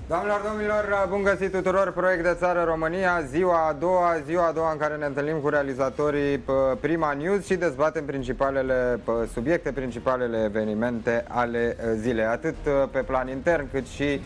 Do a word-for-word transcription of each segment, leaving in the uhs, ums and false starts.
Doamnelor, domnilor, bun găsit tuturor! Proiect de țară România, ziua a doua, ziua a doua în care ne întâlnim cu realizatorii Prima News și dezbatem principalele subiecte, principalele evenimente ale zilei. Atât pe plan intern cât și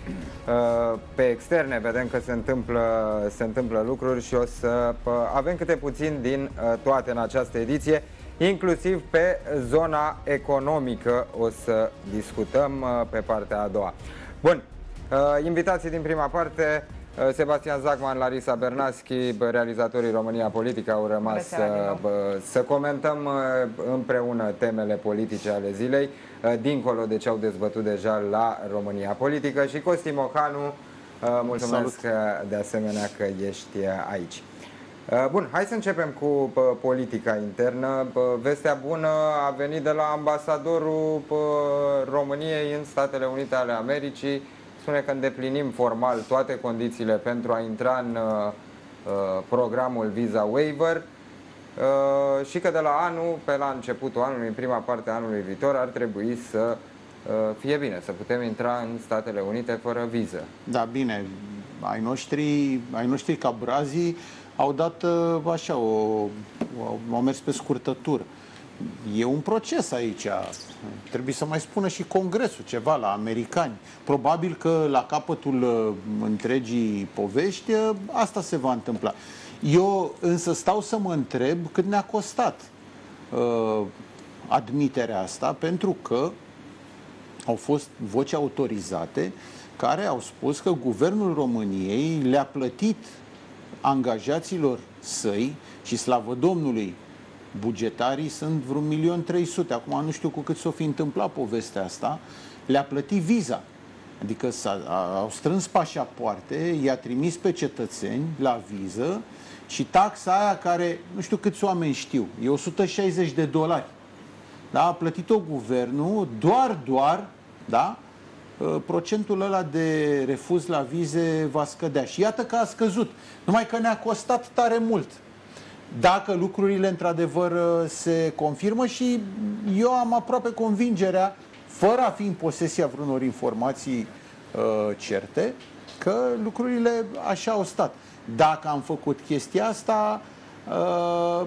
pe externe vedem că se întâmplă, se întâmplă lucruri și o să avem câte puțin din toate în această ediție, inclusiv pe zona economică o să discutăm pe partea a doua. Bun. Uh, invitații din prima parte, uh, Sebastian Zacman, Larisa Bernaschi, realizatorii România Politică, au rămas uh, să comentăm uh, împreună temele politice ale zilei, uh, dincolo de ce au dezbătut deja la România Politică, și Costi Mohanu, uh, mulțumesc Salut. de asemenea că ești aici. Uh, bun, hai să începem cu uh, politica internă. Uh, vestea bună a venit de la ambasadorul uh, României în Statele Unite ale Americii. Spune că îndeplinim formal toate condițiile pentru a intra în uh, programul Visa Waiver uh, și că de la anul, pe la începutul anului, în prima parte a anului viitor, ar trebui să uh, fie bine, să putem intra în Statele Unite fără viză. Da, bine, ai noștri, ai noștri ca brazii au dat uh, așa, o, o, au mers pe scurtătură. E un proces aici. Trebuie să mai spună și Congresul ceva la americani. Probabil că la capătul uh, întregii povești uh, asta se va întâmpla. Eu însă stau să mă întreb cât ne-a costat uh, admiterea asta, pentru că au fost voci autorizate care au spus că Guvernul României le-a plătit angajaților săi, și slavă Domnului, bugetarii sunt vreun milion trei sute. Acum nu știu cu cât s-o fi întâmplat povestea asta. Le-a plătit viza. Adică au strâns pașapoarte, i-a trimis pe cetățeni la viză și taxa aia care, nu știu câți oameni știu, e o sută șaizeci de dolari. Da? A plătit-o guvernul, doar, doar, da? Procentul ăla de refuz la vize va scădea. Și iată că a scăzut. Numai că ne-a costat tare mult. Dacă lucrurile într-adevăr se confirmă, și eu am aproape convingerea, fără a fi în posesia vreunor informații uh, certe, că lucrurile așa au stat. Dacă am făcut chestia asta, uh,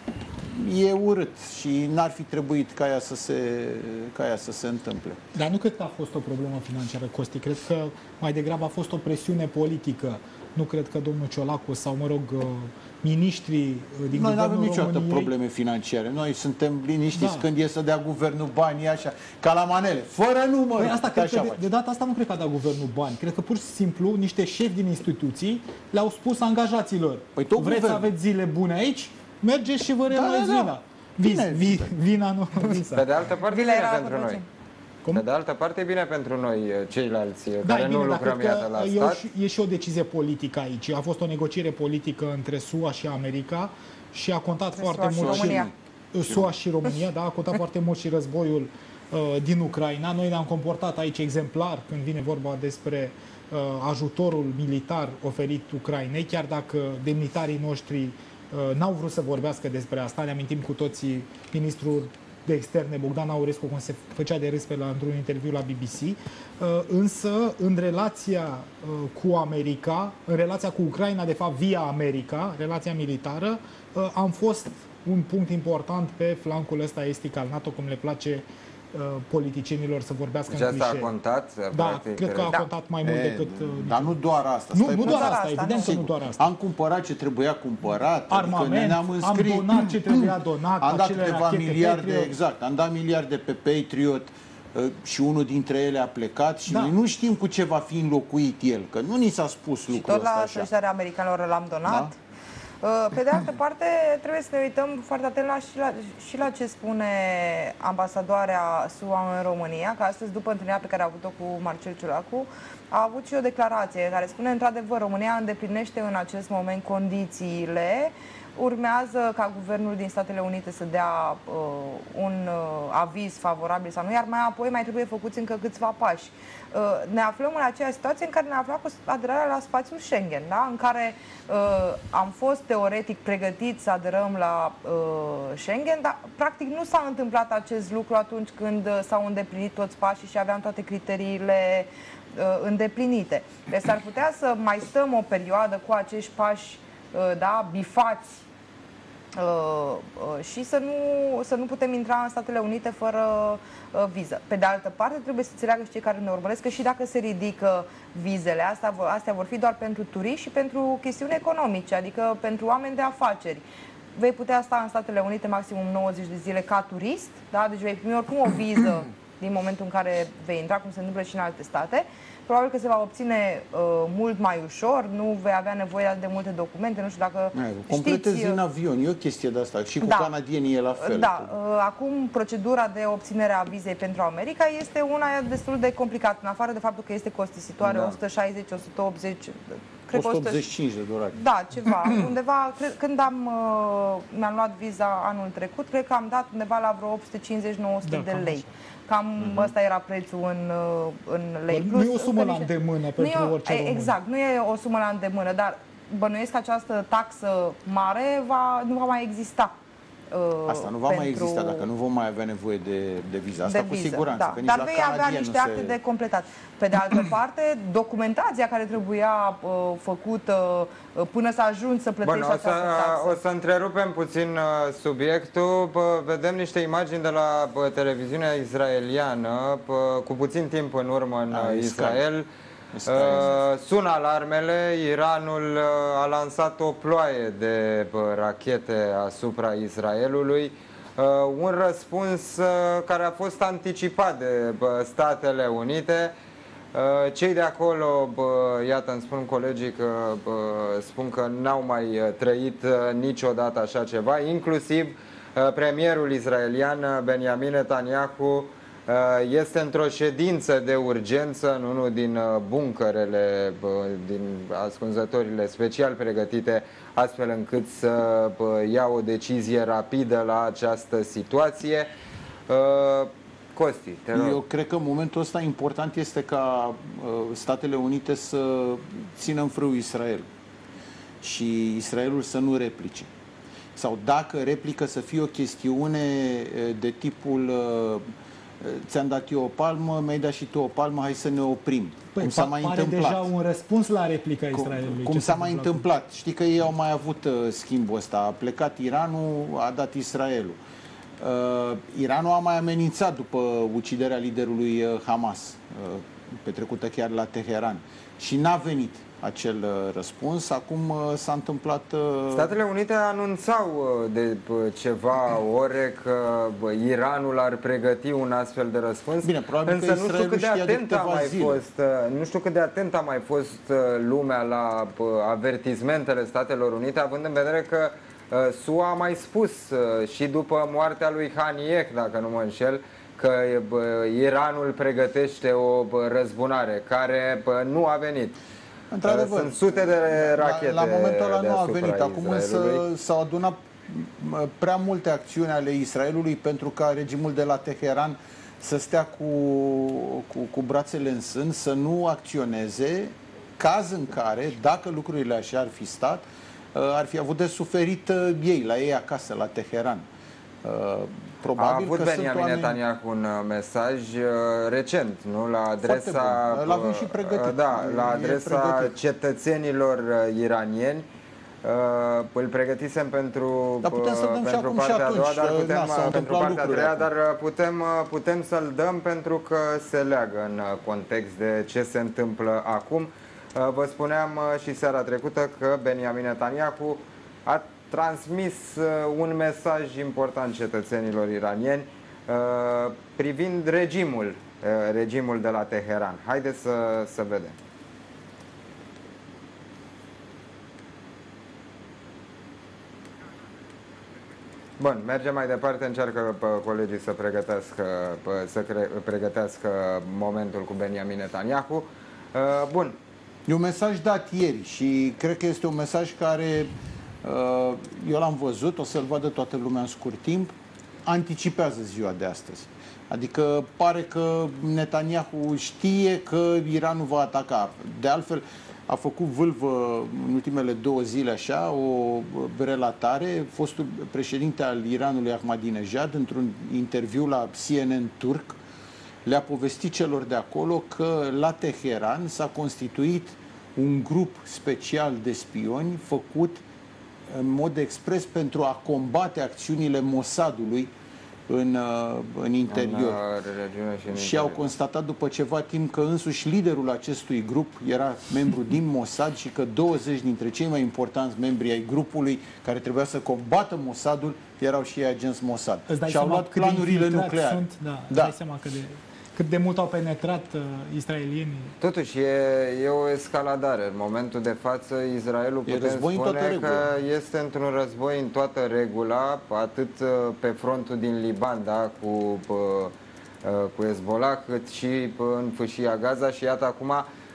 e urât și n-ar fi trebuit ca ea, să se, ca ea să se întâmple. Dar nu cred că a fost o problemă financiară, Costi. Cred că mai degrabă a fost o presiune politică. Nu cred că domnul Ciolacu sau, mă rog, miniștrii din Noi nu avem niciodată României... probleme financiare. Noi suntem liniștiți Da. când e să dea guvernul banii așa, ca la manele, fără număr. Păi asta, cred că de, face. de data asta nu cred că a dat guvernul bani. Cred că pur și simplu niște șefi din instituții le-au spus angajaților: păi tot vreți guvernul. să aveți zile bune aici? Mergeți și vă reluați da, da. vina. Bine, vi, vina nu visa. Pe de altă parte, Vila bine era pentru noi. Cum? Pe de altă parte, e bine pentru noi, ceilalți, Da, care bine, nu lucrăm, iată, la e stat. o, e și o decizie politică aici. A fost o negociere politică între S U A și America și a contat între foarte S U A mult și România. S U A și România, da, a contat foarte mult și războiul uh, din Ucraina. Noi ne-am comportat aici exemplar când vine vorba despre uh, ajutorul militar oferit Ucrainei, chiar dacă demnitarii noștri uh, n-au vrut să vorbească despre asta. Ne amintim cu toții ministrul de externe, Bogdan Aurescu, cum se făcea de râs pe la, într-un interviu la B B C. Uh, însă, în relația uh, cu America, în relația cu Ucraina, de fapt, via America, relația militară, uh, am fost un punct important pe flancul ăsta estic al NATO, cum le place uh, politicienilor să vorbească Deci în asta clișee. a contat? Da, practic, cred că a Da. contat mai mult E, decât... Uh, dar nu doar asta. nu, Stai nu puțin. doar doar asta, asta, evident nu. că nu doar asta. Am cumpărat ce trebuia cumpărat, Armament, adică ne-am înscris, am donat ce trebuia donat, am dat acele câteva rachete miliarde, Patriot. exact, am dat miliarde pe Patriot uh, și unul dintre ele a plecat și Da. noi nu știm cu ce va fi înlocuit el, că nu ni s-a spus Și lucrul tot ăsta la așa. solicitarea americanilor l-am donat. Da? Pe de altă parte, trebuie să ne uităm foarte atent la, și, la, și la ce spune ambasadoarea S U A în România, că astăzi, după întâlnirea pe care a avut-o cu Marcel Ciolacu, a avut și o declarație care spune, într-adevăr, România îndeplinește în acest moment condițiile urmează ca guvernul din Statele Unite să dea uh, un uh, aviz favorabil sau nu, iar mai apoi mai trebuie făcuți încă câțiva pași. Uh, ne aflăm în aceeași situație în care ne aflăm cu aderarea la spațiul Schengen, da? În care uh, am fost teoretic pregătiți să aderăm la uh, Schengen, dar practic nu s-a întâmplat acest lucru atunci când uh, s-au îndeplinit toți pașii și aveam toate criteriile uh, îndeplinite. Deci s-ar putea să mai stăm o perioadă cu acești pași, da, bifați uh, uh, și să nu, să nu putem intra în Statele Unite fără uh, viză. Pe de altă parte, trebuie să înțeleagă și cei care ne urmăresc că și dacă se ridică vizele, astea, astea vor fi doar pentru turiști și pentru chestiuni economice, adică pentru oameni de afaceri. Vei putea sta în Statele Unite maximum nouăzeci de zile ca turist, da? Deci vei primi oricum o viză din momentul în care vei intra, cum se întâmplă și în alte state. Probabil că se va obține uh, mult mai ușor, nu vei avea nevoie de multe documente, nu știu dacă completezi știți... în avion, e o chestie de asta, și cu da, canadienii e la fel. Da, uh, acum procedura de obținere a vizei pentru America este una destul de complicată, în afară de faptul că este costisitoare, da. o sută șaizeci - o sută optzeci, cred o sută optzeci și cinci de dolari. Da, ceva. Undeva, cred, când am, uh, mi-am luat viza anul trecut, cred că am dat undeva la vreo opt sute cincizeci - nouă sute da, de lei. Cam uh-huh. ăsta era prețul în, în lei. Nu e o sumă la îndemână pentru nu e, orice român. Exact, nu e o sumă la îndemână, dar bănuiesc că această taxă mare va, nu va mai exista. Asta nu va pentru... mai exista dacă nu vom mai avea nevoie de, de viză. Asta de cu viză, siguranță. da. Că nici Dar la vei avea niște acte se... de completat. Pe de altă parte, documentația care trebuia uh, făcută uh, până să ajungi să plătești Bun, o să, această taxă. o să întrerupem puțin uh, subiectul. Bă, vedem niște imagini de la bă, televiziunea israeliană bă, cu puțin timp în urmă în A, Israel. Uh, sună alarmele, Iranul uh, a lansat o ploaie de bă, rachete asupra Israelului. Uh, un răspuns uh, care a fost anticipat de bă, Statele Unite. Uh, cei de acolo, bă, iată, îmi spun colegii că bă, spun că n-au mai trăit uh, niciodată așa ceva, inclusiv uh, premierul israelian Benjamin Netanyahu este într-o ședință de urgență în unul din buncărele, din ascunzătorile special pregătite, astfel încât să ia o decizie rapidă la această situație. Costi, te rog. Eu cred că în momentul ăsta important este ca Statele Unite să țină în frâu Israel și Israelul să nu replice. Sau dacă replică, să fie o chestiune de tipul ți-am dat eu o palmă, mi-ai dat și tu o palmă, hai să ne oprim. Păi, cum s-a mai pare întâmplat. deja un răspuns la replica Israelului. Cum, cum s-a mai întâmplat. Știi că ei au mai avut uh, schimbul ăsta. A plecat Iranul, a dat Israelul. Uh, Iranul a mai amenințat după uciderea liderului uh, Hamas, uh, petrecută chiar la Teheran. Și n-a venit acel uh, răspuns. Acum uh, s-a întâmplat... Uh... Statele Unite anunțau uh, de uh, ceva ore că uh, Iranul ar pregăti un astfel de răspuns. Bine, probabil însă că nu știu cât de atent a mai zile. fost, uh, nu știu cât de atent a mai fost uh, lumea la uh, avertismentele Statelor Unite, având în vedere că uh, S U A a mai spus uh, și după moartea lui Haniyeh, dacă nu mă înșel, că uh, Iranul pregătește o uh, răzbunare care uh, nu a venit. Într-adevăr, sunt sute de rachete. La, la momentul ăla nu a venit. Acum însă s-au adunat prea multe acțiuni ale Israelului pentru ca regimul de la Teheran să stea cu, cu, cu brațele în sân, să nu acționeze, caz în care, dacă lucrurile așa ar fi stat, ar fi avut de suferit ei, la ei acasă, la Teheran. Probabil a avut că Benjamin oameni... Netanyahu un mesaj uh, recent, nu? La adresa, l-avem și pregătit. Da, la adresa cetățenilor uh, iranieni. Uh, îl pregătisem pentru, dar putem să dăm pentru și acum partea și atunci, a doua, dar putem, na, pentru partea a treia, acum. dar putem, putem să-l dăm pentru că se leagă în context de ce se întâmplă acum. Uh, vă spuneam uh, și seara trecută că Benjamin Netanyahu a transmis uh, un mesaj important cetățenilor iranieni uh, privind regimul, uh, regimul de la Teheran. Haideți să, să vedem. Bun, mergem mai departe, încearcă pe colegii să pregătească, pe, să cre, pregătească momentul cu Benjamin Netanyahu. Uh, bun. E un mesaj dat ieri și cred că este un mesaj care Eu l-am văzut, o să-l vadă toată lumea în scurt timp, anticipează ziua de astăzi. Adică pare că Netanyahu știe că Iranul va ataca. De altfel, a făcut vâlvă în ultimele două zile așa, o relatare, fostul președinte al Iranului Ahmadinejad, într-un interviu la C N N turc, le-a povestit celor de acolo că la Teheran s-a constituit un grup special de spioni făcut în mod expres pentru a combate acțiunile Mossadului în, în interior. În și în și interior. au constatat după ceva timp că însuși liderul acestui grup era membru din Mossad și că douăzeci dintre cei mai importanți membri ai grupului care trebuia să combată Mossadul erau și ei agenți Mossad. Și au luat planurile nucleare. Sunt, da, da. dai seama cât de, cât de mult au penetrat uh, israelienii. Totuși, e, e o escaladare. În momentul de față, Israelul E putem război în toată spune că regula. este într-un război în toată regula, atât uh, pe frontul din Liban, da, cu, uh, uh, cu Hezbollah, cât și uh, în fâșia Gaza. Și iată acum,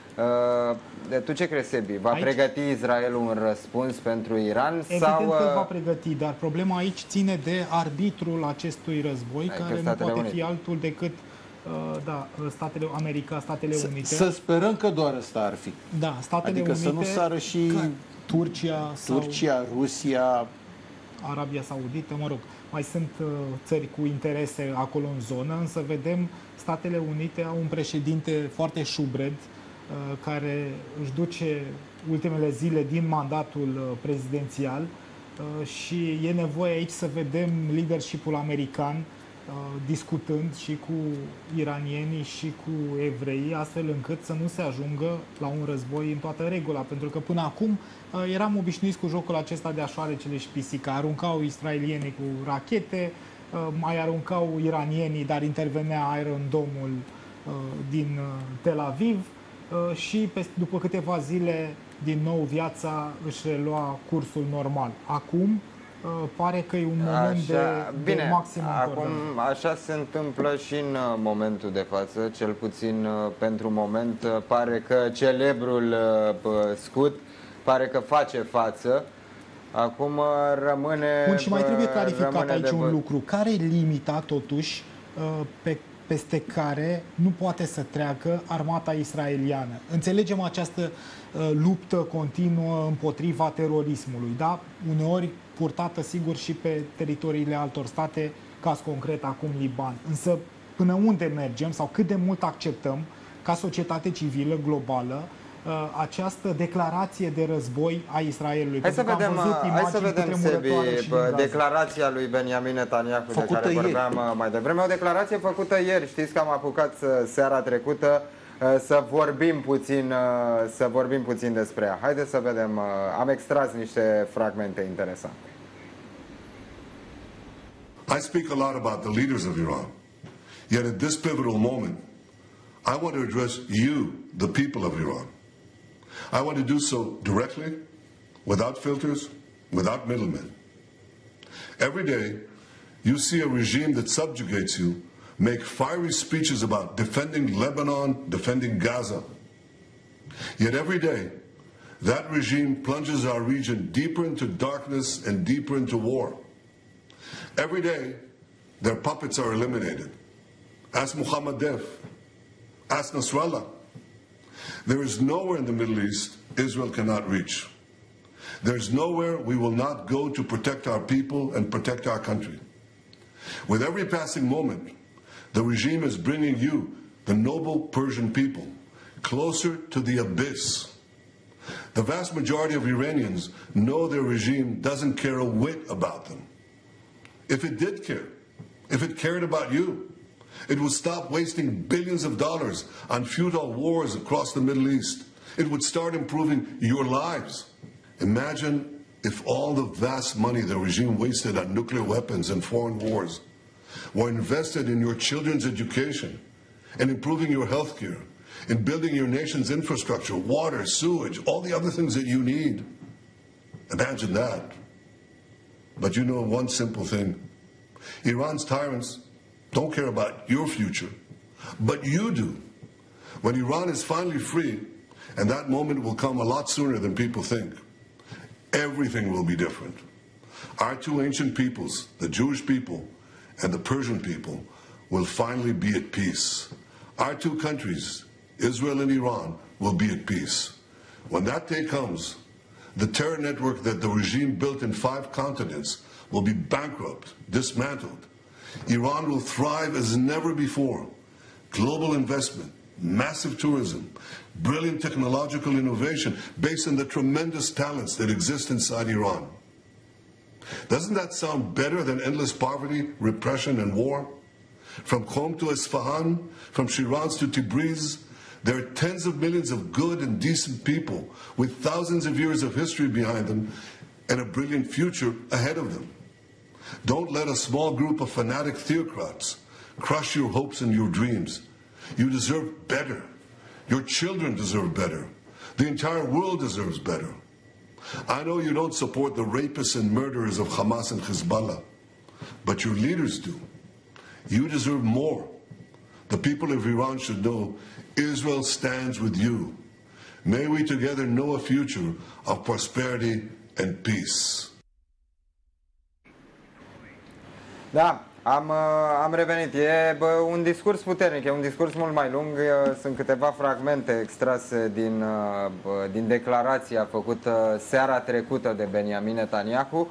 uh, de tu ce crezi, Sebi? Va Aici? pregăti Israelul un răspuns pentru Iran? Evident sau, că îl va uh, pregăti, dar problema aici ține de arbitrul acestui război, Adică care nu Statele poate Unite. fi altul decât uh, da, Statele America, Statele Unite. Să sperăm că doar ăsta ar fi. Da, Statele Adică Unite, să nu sară și clar, Turcia sau Turcia, Rusia. Arabia Saudită, mă rog, mai sunt uh, țări cu interese acolo în zonă, însă vedem Statele Unite au un președinte foarte șubred, uh, care își duce ultimele zile din mandatul uh, prezidențial uh, și e nevoie aici să vedem leadership-ul american uh, discutând și cu iranienii și cu evreii, astfel încât să nu se ajungă la un război în toată regula, pentru că până acum uh, eram obișnuiți cu jocul acesta de așoarecele și pisica. Aruncau israelienii cu rachete, uh, mai aruncau iranienii, dar intervenea Iron Dome-ul uh, din uh, Tel Aviv uh, și pe, după câteva zile din nou viața își relua cursul normal. Acum uh, pare că e un moment de, bine, de maximă acum încordare. așa se întâmplă și în uh, momentul de față, cel puțin uh, pentru moment, uh, pare că celebrul uh, p- scut pare că face față. Acum uh, rămâne... Bun, și mai trebuie uh, clarificat rămâne aici de un văzut. lucru. Care e limita, totuși, uh, pe, peste care nu poate să treacă armata israeliană? Înțelegem această uh, luptă continuă împotriva terorismului, da? Uneori purtată, sigur, și pe teritoriile altor state, caz concret acum Liban. Însă, până unde mergem sau cât de mult acceptăm ca societate civilă globală această declarație de război a Israelului? Hai să Pentru că am vedem, văzut hai să imagini vedem Sebi, cutremurătoare și din Gaza. declarația lui Benjamin Netanyahu de Făcută care ieri. vorbeam mai devreme. O declarație făcută ieri. Știți că am apucat să, seara trecută să vorbim puțin, să vorbim puțin despre ea. Haideți să vedem. Am extras niște fragmente interesante. I speak a lot about the leaders of Iran. Yet at this pivotal moment, I want to address you, the people of Iran. I want to do so directly, without filters, without middlemen. Every day, you see a regime that subjugates you make fiery speeches about defending Lebanon, defending Gaza. Yet every day, that regime plunges our region deeper into darkness and deeper into war. Every day, their puppets are eliminated. Ask Muhammad Def. Ask Nasrallah. There is nowhere in the Middle East Israel cannot reach. There is nowhere we will not go to protect our people and protect our country. With every passing moment, the regime is bringing you, the noble Persian people, closer to the abyss. The vast majority of Iranians know their regime doesn't care a whit about them. If it did care, if it cared about you, it would stop wasting billions of dollars on futile wars across the Middle East. It would start improving your lives. Imagine if all the vast money the regime wasted on nuclear weapons and foreign wars were invested in your children's education and improving your health care, in building your nation's infrastructure, water, sewage, all the other things that you need. Imagine that. But you know one simple thing. Iran's tyrants don't care about your future, but you do. When Iran is finally free, and that moment will come a lot sooner than people think, everything will be different. Our two ancient peoples, the Jewish people and the Persian people, will finally be at peace. Our two countries, Israel and Iran, will be at peace. When that day comes, the terror network that the regime built in five continents will be bankrupt, dismantled. Iran will thrive as never before. Global investment, massive tourism, brilliant technological innovation based on the tremendous talents that exist inside Iran. Doesn't that sound better than endless poverty, repression, and war? From Qom to Isfahan, from Shiraz to Tabriz, there are tens of millions of good and decent people with thousands of years of history behind them and a brilliant future ahead of them. Don't let a small group of fanatic theocrats crush your hopes and your dreams. You deserve better. Your children deserve better. The entire world deserves better. I know you don't support the rapists and murderers of Hamas and Hezbollah, but your leaders do. You deserve more. The people of Iran should know Israel stands with you. May we together know a future of prosperity and peace. Da, am, am revenit. E bă, un discurs puternic, e un discurs mult mai lung. Sunt câteva fragmente extrase din, bă, din declarația făcută seara trecută de Benjamin Netanyahu.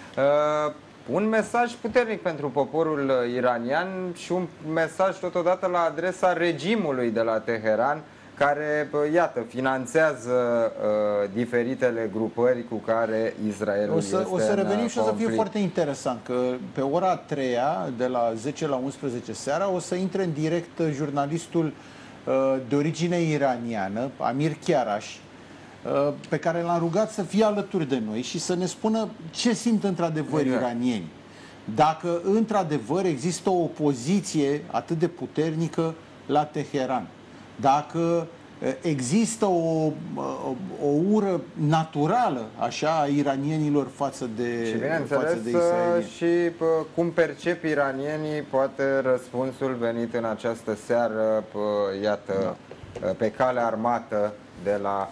Un mesaj puternic pentru poporul iranian și un mesaj totodată la adresa regimului de la Teheran, care, iată, finanțează uh, diferitele grupări cu care Israelul o să, este o să revenim în și o să fie conflict. foarte interesant că pe ora a treia, de la zece la unsprezece seara, o să intre în direct jurnalistul uh, de origine iraniană, Amir Chiaraș, uh, pe care l-am rugat să fie alături de noi și să ne spună ce simt într-adevăr exact. iranieni. Dacă într-adevăr există o opoziție atât de puternică la Teheran. Dacă există o, o ură naturală așa a iranienilor față de, și față de israelieni. și pă, cum percep iranienii, poate răspunsul venit în această seară, pă, iată, da. pe calea armată de la,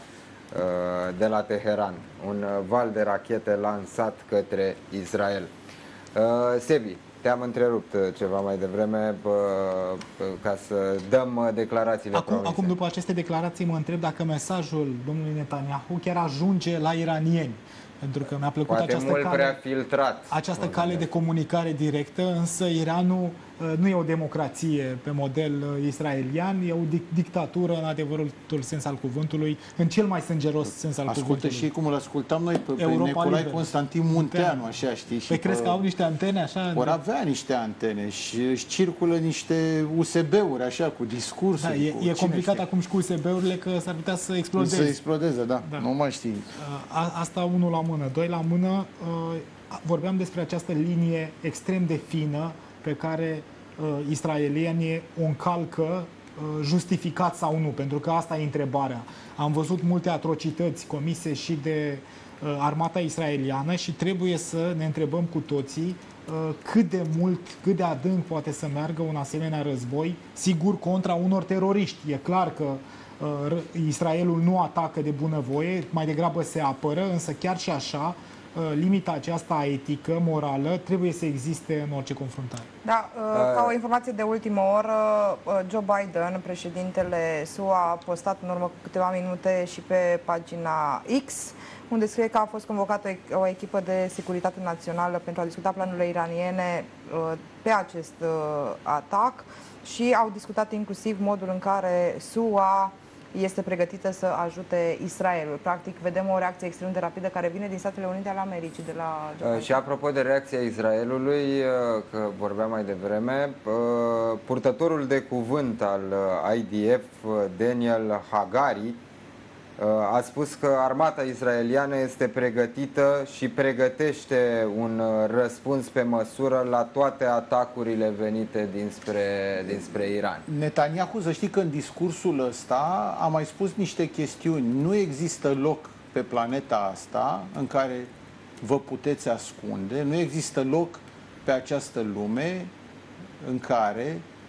de la Teheran. Un val de rachete lansat către Israel. Sebi, te-am întrerupt ceva mai devreme bă, bă, ca să dăm declarațiile acum, promise. acum, după aceste declarații, mă întreb dacă mesajul domnului Netanyahu chiar ajunge la iranieni. Pentru că mi-a plăcut Poate această mult cale, prea filtrat. această cale de comunicare directă, însă Iranul nu e o democrație pe model israelian, e o dictatură în adevărul sens al cuvântului, în cel mai sângeros sens al Ascultă cuvântului. și cum îl ascultam noi pe, pe Europa Nicolae Liberă. Constantin Munteanu, așa, știi? Și Păi crezi că au niște antene așa? Vor avea niște antene și își circulă niște U S B-uri așa, cu discursuri. Da, e, cu e complicat știe? acum și cu U S B-urile că s-ar putea să explodeze. Să explodeze, da. Da. Nu mai știi. A, asta unul la mână. Doi la mână, vorbeam despre această linie extrem de fină pe care israelienii o încalcă justificat sau nu, pentru că asta e întrebarea. Am văzut multe atrocități comise și de armata israeliană și trebuie să ne întrebăm cu toții cât de mult, cât de adânc poate să meargă un asemenea război, sigur contra unor teroriști. E clar că Israelul nu atacă de bunăvoie, mai degrabă se apără, însă chiar și așa, limita aceasta etică, morală, trebuie să existe în orice confruntare. Da, ca o informație de ultimă oră, Joe Biden, președintele S U A, a postat în urmă cu câteva minute și pe pagina X, unde scrie că a fost convocată o echipă de securitate națională pentru a discuta planurile iraniene pe acest atac și au discutat inclusiv modul în care S U A este pregătită să ajute Israelul. Practic, vedem o reacție extrem de rapidă care vine din Statele Unite ale Americii, de la Uh, și apropo de reacția Israelului, uh, că vorbeam mai devreme, uh, purtătorul de cuvânt al uh, I D F, uh, Daniel Hagari, a spus că armata israeliană este pregătită și pregătește un răspuns pe măsură la toate atacurile venite dinspre, dinspre Iran. Netanyahu, să știi că în discursul ăsta a mai spus niște chestiuni. Nu există loc pe planeta asta în care vă puteți ascunde, nu există loc pe această lume în care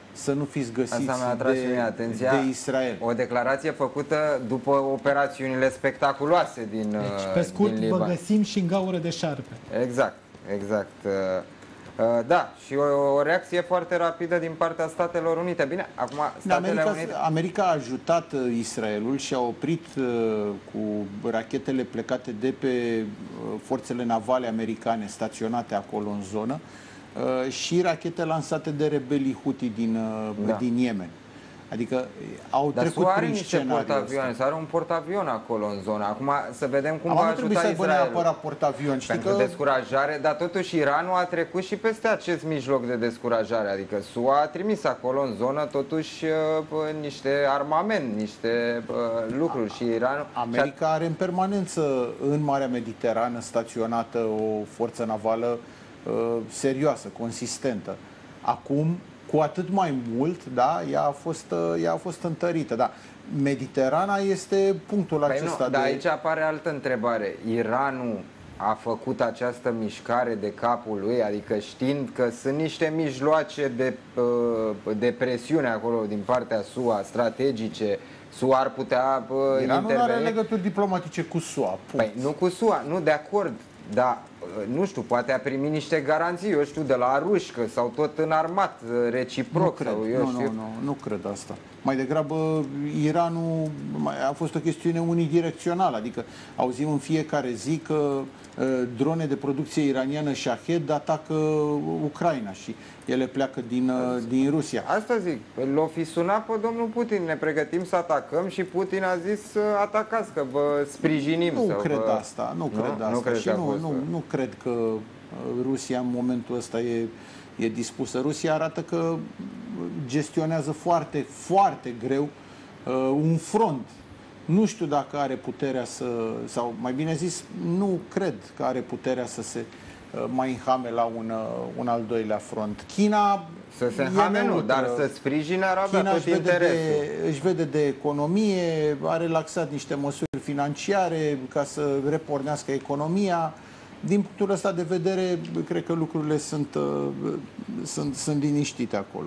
să nu fiți găsiți Asta mi-a atras și mie de, atenția. de Israel. O declarație făcută după operațiunile spectaculoase din Deci, uh, pe scurt, din vă Liban. găsim și în gaură de șarpe. Exact, exact. Uh, uh, Da, și o, o reacție foarte rapidă din partea Statelor Unite. Bine, acum Statele America, Unite... America a ajutat uh, Israelul și a oprit uh, cu rachetele plecate de pe uh, forțele navale americane staționate acolo în zonă uh, și rachete lansate de rebelii Houthi din, uh, Da. din Yemen. Adică au Dar trecut SUA are prin niște scenariul portavioane, ăsta. are un portavion acolo în zonă. Acum să vedem cum Am va nu trebuie ajuta să aibă Israelul. neapărat portavion. Știi Pentru că descurajare, dar totuși Iranul a trecut și peste acest mijloc de descurajare. Adică SUA a trimis acolo în zonă totuși uh, niște armament, niște uh, lucruri și Iranul... America are în permanență în Marea Mediterană staționată o forță navală uh, serioasă, consistentă. Acum, cu atât mai mult, da, ea a fost, uh, ea a fost întărită. Da. Mediterana este punctul Păi acesta nu, de... dar aici apare altă întrebare. Iranul a făcut această mișcare de capul lui, adică știind că sunt niște mijloace de, uh, de presiune acolo din partea SUA, strategice, SUA ar putea uh, Iranul nu interveni. are legături diplomatice cu SUA. Punct. Păi nu cu SUA, nu de acord, dar nu știu, poate a primit niște garanții, eu știu, de la ruși, că s-au tot înarmat reciproc. Nu cred, sau eu nu, știu. nu, nu, nu cred asta. Mai degrabă, Iranul a fost o chestiune unidirecțională, adică auzim în fiecare zi că uh, drone de producție iraniană Shahed atacă Ucraina și ele pleacă din, uh, din Rusia. Asta zic, l-o fi sunat pe domnul Putin, ne pregătim să atacăm și Putin a zis atacați, că vă sprijinim. Nu sau cred vă... asta, nu, Nu? cred Nu asta. cred Și că a nu, fost, nu, bă. nu cred că uh, Rusia în momentul ăsta e, e dispusă. Rusia arată că gestionează foarte, foarte greu uh, un front. Nu știu dacă are puterea să, sau mai bine zis, nu cred că are puterea să se uh, mai înhame la un, uh, un al doilea front. China Să se e înhame, nu, neutră. dar să sprijine ar avea China tot își vede, interesul. de, își vede de economie, a relaxat niște măsuri financiare ca să repornească economia. Din punctul ăsta de vedere, cred că lucrurile sunt, uh, sunt, sunt liniștite acolo.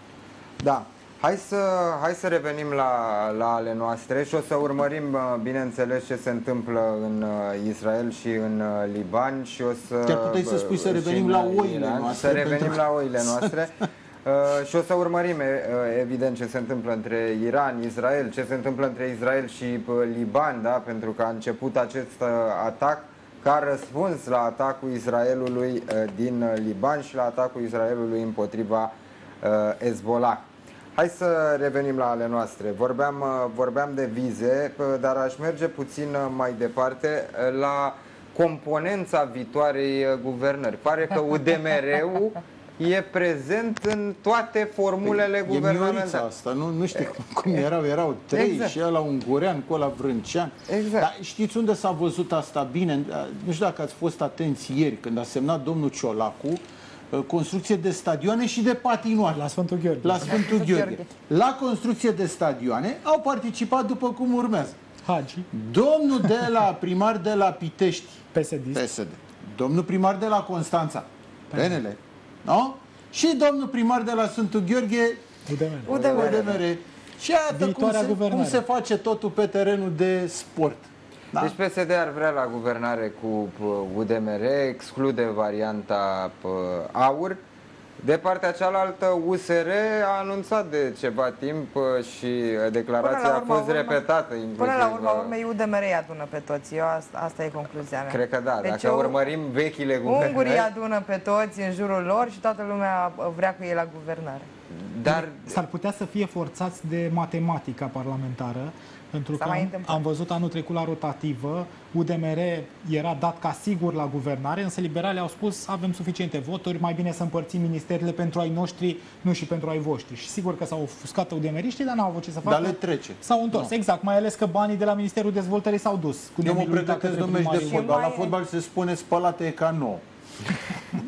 Da. Hai să, hai să revenim la, la ale noastre și o să urmărim, bineînțeles, ce se întâmplă în Israel și în Liban și o să... Chiar puteai să spui să și revenim în la oile Iran, noastre, Să revenim pentru- la oile noastre. Uh, și o să urmărim, uh, evident, ce se întâmplă între Iran, Israel, ce se întâmplă între Israel și uh, Liban, da? Pentru că a început acest uh, atac ca răspuns la atacul Israelului uh, din uh, Liban și la atacul Israelului împotriva uh, Hezbollah. Hai să revenim la ale noastre. Vorbeam, uh, vorbeam de vize, uh, dar aș merge puțin uh, mai departe uh, la componența viitoarei uh, guvernări. Pare că U D M R-ul e prezent în toate formulele E Miorița guvernamentale. asta, nu, nu știu cum, cum erau, erau trei Exact. și ăla ungurean, cu ăla vrâncean. Exact. Dar știți unde s-a văzut asta bine? Nu știu dacă ați fost atenți ieri, când a semnat domnul Ciolacu construcție de stadioane și de patinoare. La Sfântul Gheorghe. La Sfântul Gheorghe. Gheorghe. La construcție de stadioane au participat după cum urmează. Hagi, Domnul de la primar de la Pitești, P S D. P S D. Domnul primar de la Constanța, P N L. Nu? Și domnul primar de la Sfântul Gheorghe, U D M R. U D M R. U D M R. Și iată cum Viitoarea se, guvernare. cum se face totul pe terenul de sport. Da? Deci P S D ar vrea la guvernare cu U D M R, exclude varianta p, AUR. De partea cealaltă, U S R a anunțat de ceva timp și declarația Până la a urma fost urmei- repetată. Inclusiv, Până la urma urmei, U D M R îi adună pe toți. Eu asta, asta e concluzia mea. Cred că da, Deci dacă eu- urmărim vechile Ungurii guvernări, adună pe toți în jurul lor și toată lumea vrea cu ei la guvernare. dar S-ar putea să fie forțați de matematica parlamentară, pentru S-a că mai am, întâmplat. am văzut anul trecut la rotativă, U D M R era dat ca sigur la guvernare, însă liberalii au spus avem suficiente voturi, mai bine să împărțim ministerile pentru ai noștri, nu și pentru ai voștri. Și sigur că s-au ofuscat U D M R-iștii, dar n-au avut ce să facă. Dar le trece. S-au întors, Nu. exact, mai ales că banii de la Ministerul Dezvoltării s-au dus. Cu Eu mă nemilul dat pregătesc către de meci de primarii. fotbal. La mai- fotbal se spune spălată e ca nouă.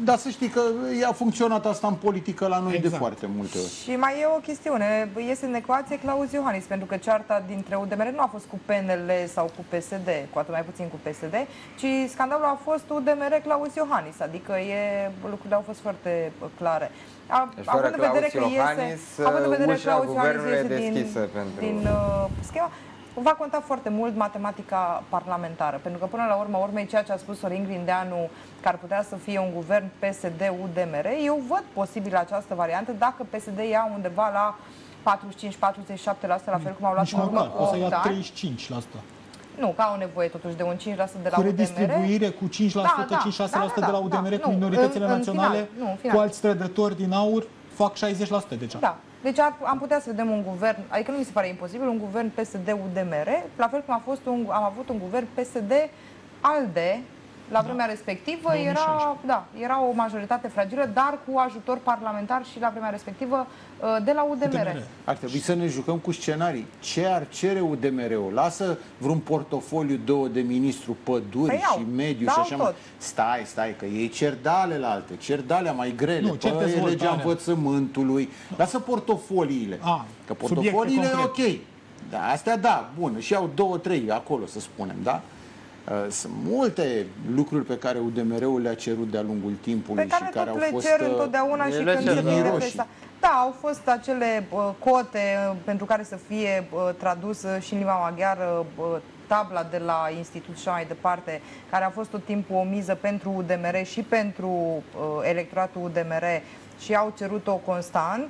dar să știi că a funcționat asta în politică la noi Exact. de foarte multe ori. Și mai e o chestiune, iese în ecuație Claus Iohannis, pentru că cearta dintre U D M R nu a fost cu P N L sau cu P S D, cu atât mai puțin cu P S D, ci scandalul a fost U D M R Claus Iohannis, adică e, lucrurile au fost foarte clare. A, Deci fără având în vedere că Claus iese, Iohannis, având în vedere că ușa Claus Iohannis guvernului e iese din, deschisă pentru- din uh, schema, va conta foarte mult matematica parlamentară, pentru că până la urmă, urmei, ceea ce a spus Sorin Grindeanu, că ar putea să fie un guvern P S D U D M R, eu văd posibil această variantă dacă P S D ia undeva la patruzeci și cinci patruzeci și șapte la sută, la fel cum au luat Nici în urmă măcar, cu o să ia opt ani. treizeci și cinci la sută. Nu, că au nevoie totuși de un cinci la sută de la Cu U D M R. redistribuire cu cinci la sută, Da, da, cinci șase la sută da, de la da, U D M R da, cu nu, minoritățile în- în naționale, final, nu, în final. cu alți trădători din aur, fac șaizeci la sută deja. Da. Deci ar, am putea să vedem un guvern, adică nu mi se pare imposibil, un guvern P S D U D M R, la fel cum a fost un, am avut un guvern P S D ALDE. La vremea respectivă două mii șaisprezece. era, da, era o majoritate fragilă, dar cu ajutor parlamentar și la vremea respectivă de la U D M R. U D M R. Ar trebui să ne jucăm cu scenarii. Ce ar cere U D M R-ul? Lasă vreun portofoliu, două de ministru păduri Păi iau, și mediu dau și așa mai. tot. Stai, stai, că ei cer de ale la alte, cer de alea mai grele. Nu, cer Păi, legea dezvoltare. învățământului. Lasă portofoliile. A, Că subiecte portofoliile e ok. concrete. Da, astea da, bun. Și au două, trei acolo, să spunem, da? Sunt multe lucruri pe care U D M R-ul le-a cerut de-a lungul timpului Pe care și care tot au le fost cer întotdeauna și ele când cer, se da. vinde roșii. testa. Da, au fost acele uh, cote uh, pentru care să fie uh, tradusă și în limba maghiară uh, tabla de la institut și așa mai departe, care a fost tot timpul o miză pentru U D M R și pentru uh, electoratul U D M R și au cerut-o constant.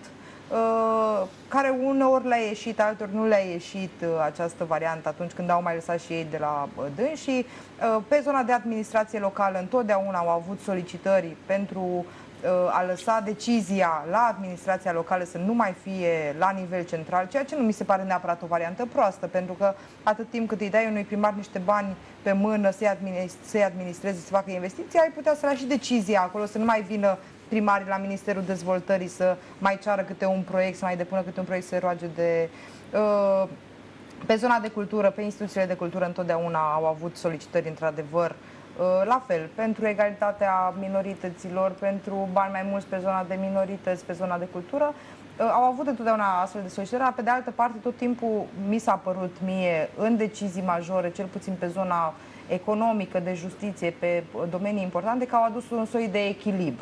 Uh, care uneori le-a ieșit, altor nu le-a ieșit uh, această variantă atunci când au mai lăsat și ei de la uh, dânsii. Uh, pe zona de administrație locală întotdeauna au avut solicitări pentru uh, a lăsa decizia la administrația locală să nu mai fie la nivel central, ceea ce nu mi se pare neapărat o variantă proastă, pentru că atât timp cât îi dai unui primar niște bani pe mână să-i administreze, să administreze, să facă investiții, ai putea să lași și decizia acolo, să nu mai vină primarii la Ministerul Dezvoltării să mai ceară câte un proiect, să mai depună câte un proiect, să se roage de... Uh, pe zona de cultură, pe instituțiile de cultură întotdeauna au avut solicitări într-adevăr, uh, la fel, pentru egalitatea minorităților, pentru bani mai mulți pe zona de minorități, pe zona de cultură. Uh, au avut întotdeauna astfel de solicitări, dar pe de altă parte tot timpul mi s-a părut mie în decizii majore, cel puțin pe zona economică, de justiție, pe domenii importante, că au adus un soi de echilibru.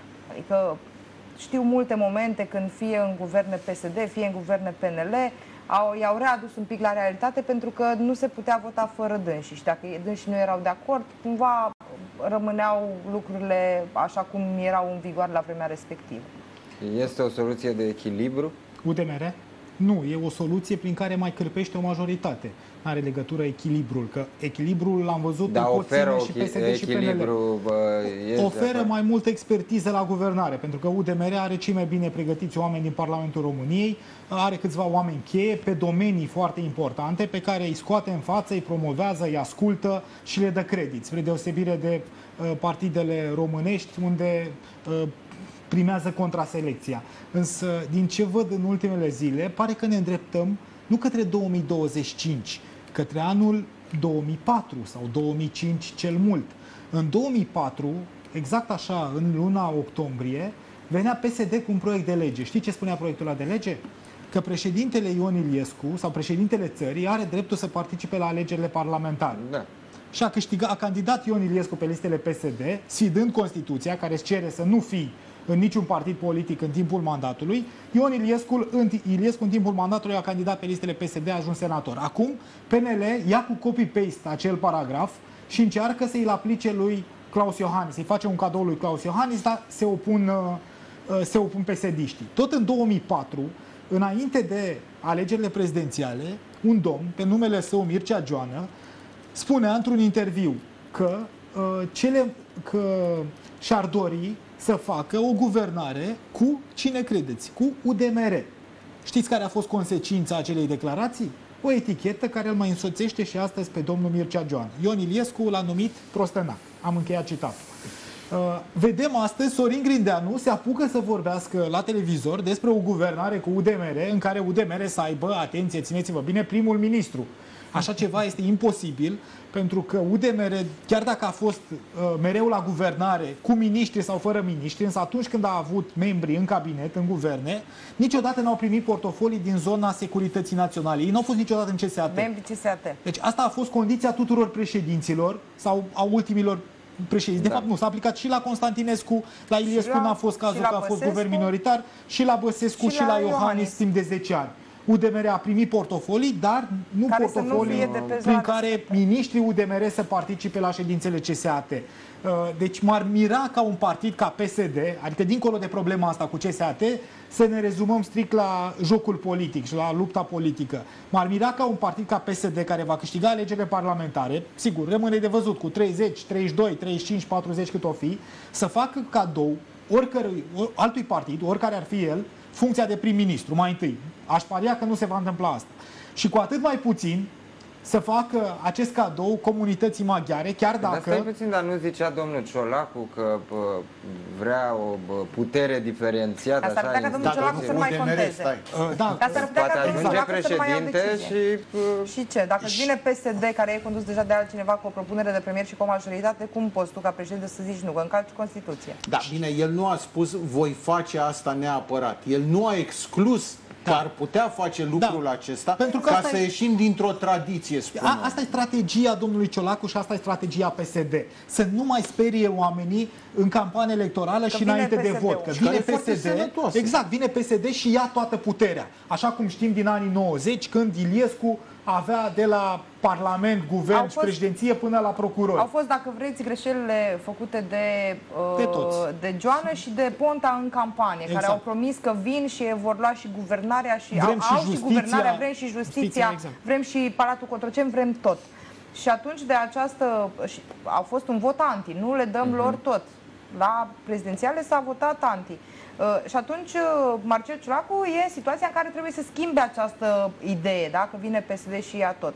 Adică știu multe momente când fie în guverne P S D, fie în guverne P N L, au, i-au readus un pic la realitate pentru că nu se putea vota fără dânsii și dacă dânsii nu erau de acord, cumva rămâneau lucrurile așa cum erau în vigoare la vremea respectivă. Este o soluție de echilibru? U D M R? Nu, e o soluție prin care mai cârpește o majoritate. Are legătură echilibrul, că echilibrul l-am văzut Dar în oferă și P S D și P N L. echilibru, bă, este Oferă acolo. mai multă expertiză la guvernare, pentru că U D M R are cei mai bine pregătiți oameni din Parlamentul României, are câțiva oameni cheie pe domenii foarte importante pe care îi scoate în față, îi promovează, îi ascultă și le dă credit, spre deosebire de uh, partidele românești, unde uh, primează contraselecția. Însă, din ce văd în ultimele zile, pare că ne îndreptăm nu către două mii douăzeci și cinci, către anul două mii patru sau două mii cinci cel mult. În două mii patru, exact așa, în luna octombrie, venea P S D cu un proiect de lege. Știi ce spunea proiectul ăla de lege? Că președintele Ion Iliescu sau președintele țării are dreptul să participe la alegerile parlamentare. Da. Și a câștigat, a candidat Ion Iliescu pe listele P S D, sfidând Constituția, care îți cere să nu fii în niciun partid politic în timpul mandatului. Ion Iliescu, în, Iliescu în timpul mandatului a candidat pe listele P S D, a ajuns senator. Acum P N L ia cu copy-paste acel paragraf și încearcă să îl aplice lui Claus Iohannis. Îi face un cadou lui Claus Iohannis, dar se opun, uh, se opun P S D-știi. Tot în două mii patru, înainte de alegerile prezidențiale, un domn, pe numele său Mircea Joană, spunea într-un interviu că, uh, cele, că și-ar dori să facă o guvernare cu, cine credeți, cu U D M R. Știți care a fost consecința acelei declarații? O etichetă care îl mai însoțește și astăzi pe domnul Mircea Joană. Ion Iliescu l-a numit prostănac. Am încheiat citatul. Uh, vedem astăzi Sorin Grindeanu se apucă să vorbească la televizor despre o guvernare cu U D M R în care U D M R să aibă, atenție, țineți-vă bine, primul ministru. Așa ceva este imposibil, pentru că U D M R, chiar dacă a fost uh, mereu la guvernare, cu miniștri sau fără miniștri, însă atunci când a avut membri în cabinet, în guverne, niciodată n-au primit portofolii din zona securității naționale. Ei n-au fost niciodată în C S A T. Membrii C S A T. Deci asta a fost condiția tuturor președinților sau a ultimilor președinți. De Da. fapt, nu, s-a aplicat și la Constantinescu, la Iliescu la- n-a fost cazul și la că a fost Băsescu, guvern minoritar, și la Băsescu și și, la la Iohannis Iohannis. timp de zece ani. U D M R a primit portofolii, dar nu Care să nu portofolii fie de pe prin zona care respectivă. miniștrii U D M R să participe la ședințele C S A T. Deci m-ar mira ca un partid ca P S D, adică dincolo de problema asta cu C S A T, să ne rezumăm strict la jocul politic și la lupta politică. M-ar mira ca un partid ca P S D, care va câștiga alegerile parlamentare, sigur, rămâne de văzut, cu treizeci, treizeci și doi, treizeci și cinci, patruzeci cât o fi, să facă cadou oricărui, or, altui partid, oricare ar fi el, funcția de prim-ministru, mai întâi. Aș paria că nu se va întâmpla asta. Și cu atât mai puțin să facă acest cadou comunității maghiare, chiar Dar dacă... stai puțin, dar nu zicea domnul Ciolacu că bă, vrea o bă, putere diferențiată? Asta ar așa, putea ca domnul instituție? Ciolacu să nu mai U D M R, conteze. stai. Uh, da, Dar s-ar putea Poate ca domnul ajunge Ciolacu să nu mai ia o președinte decizie. și... bă, Și ce? Dacă îți vine P S D, care e condus deja de altcineva cu o propunere de premier și cu o majoritate, cum poți tu ca președinte să zici nu, că încalci Constituția? Da, bine, el nu a spus voi face asta neapărat. El nu a exclus că ar putea face lucrul Da. acesta Pentru că ca asta să e- ieșim dintr-o tradiție, spun A, eu. asta e strategia domnului Ciolacu și asta e strategia P S D. Să nu mai sperie oamenii în campanie electorală și vine înainte de P S D-ul. vot. Că Și vine care e foarte P S D, sănătoasă. exact, vine P S D și ia toată puterea. Așa cum știm din anii nouăzeci, când Iliescu avea de la Parlament, Guvern Au și fost- președinție până la procurori. Au fost, dacă vreți, greșelile făcute de, uh, De toți. de Joană și de Ponta în campanie, Exact. care au promis că vin și vor lua și guvernarea și Vrem au, și au și justiția. guvernarea, vrem și justiția, Justiția, exact. vrem și Palatul Cotroceni, vrem tot. Și atunci de această și au fost un vot anti, nu le dăm lor tot. La prezidențiale s-a votat anti. Uh, și atunci uh, Marcel Ciolacu e în situația în care trebuie să schimbe această idee, da? Că vine P S D și ia tot.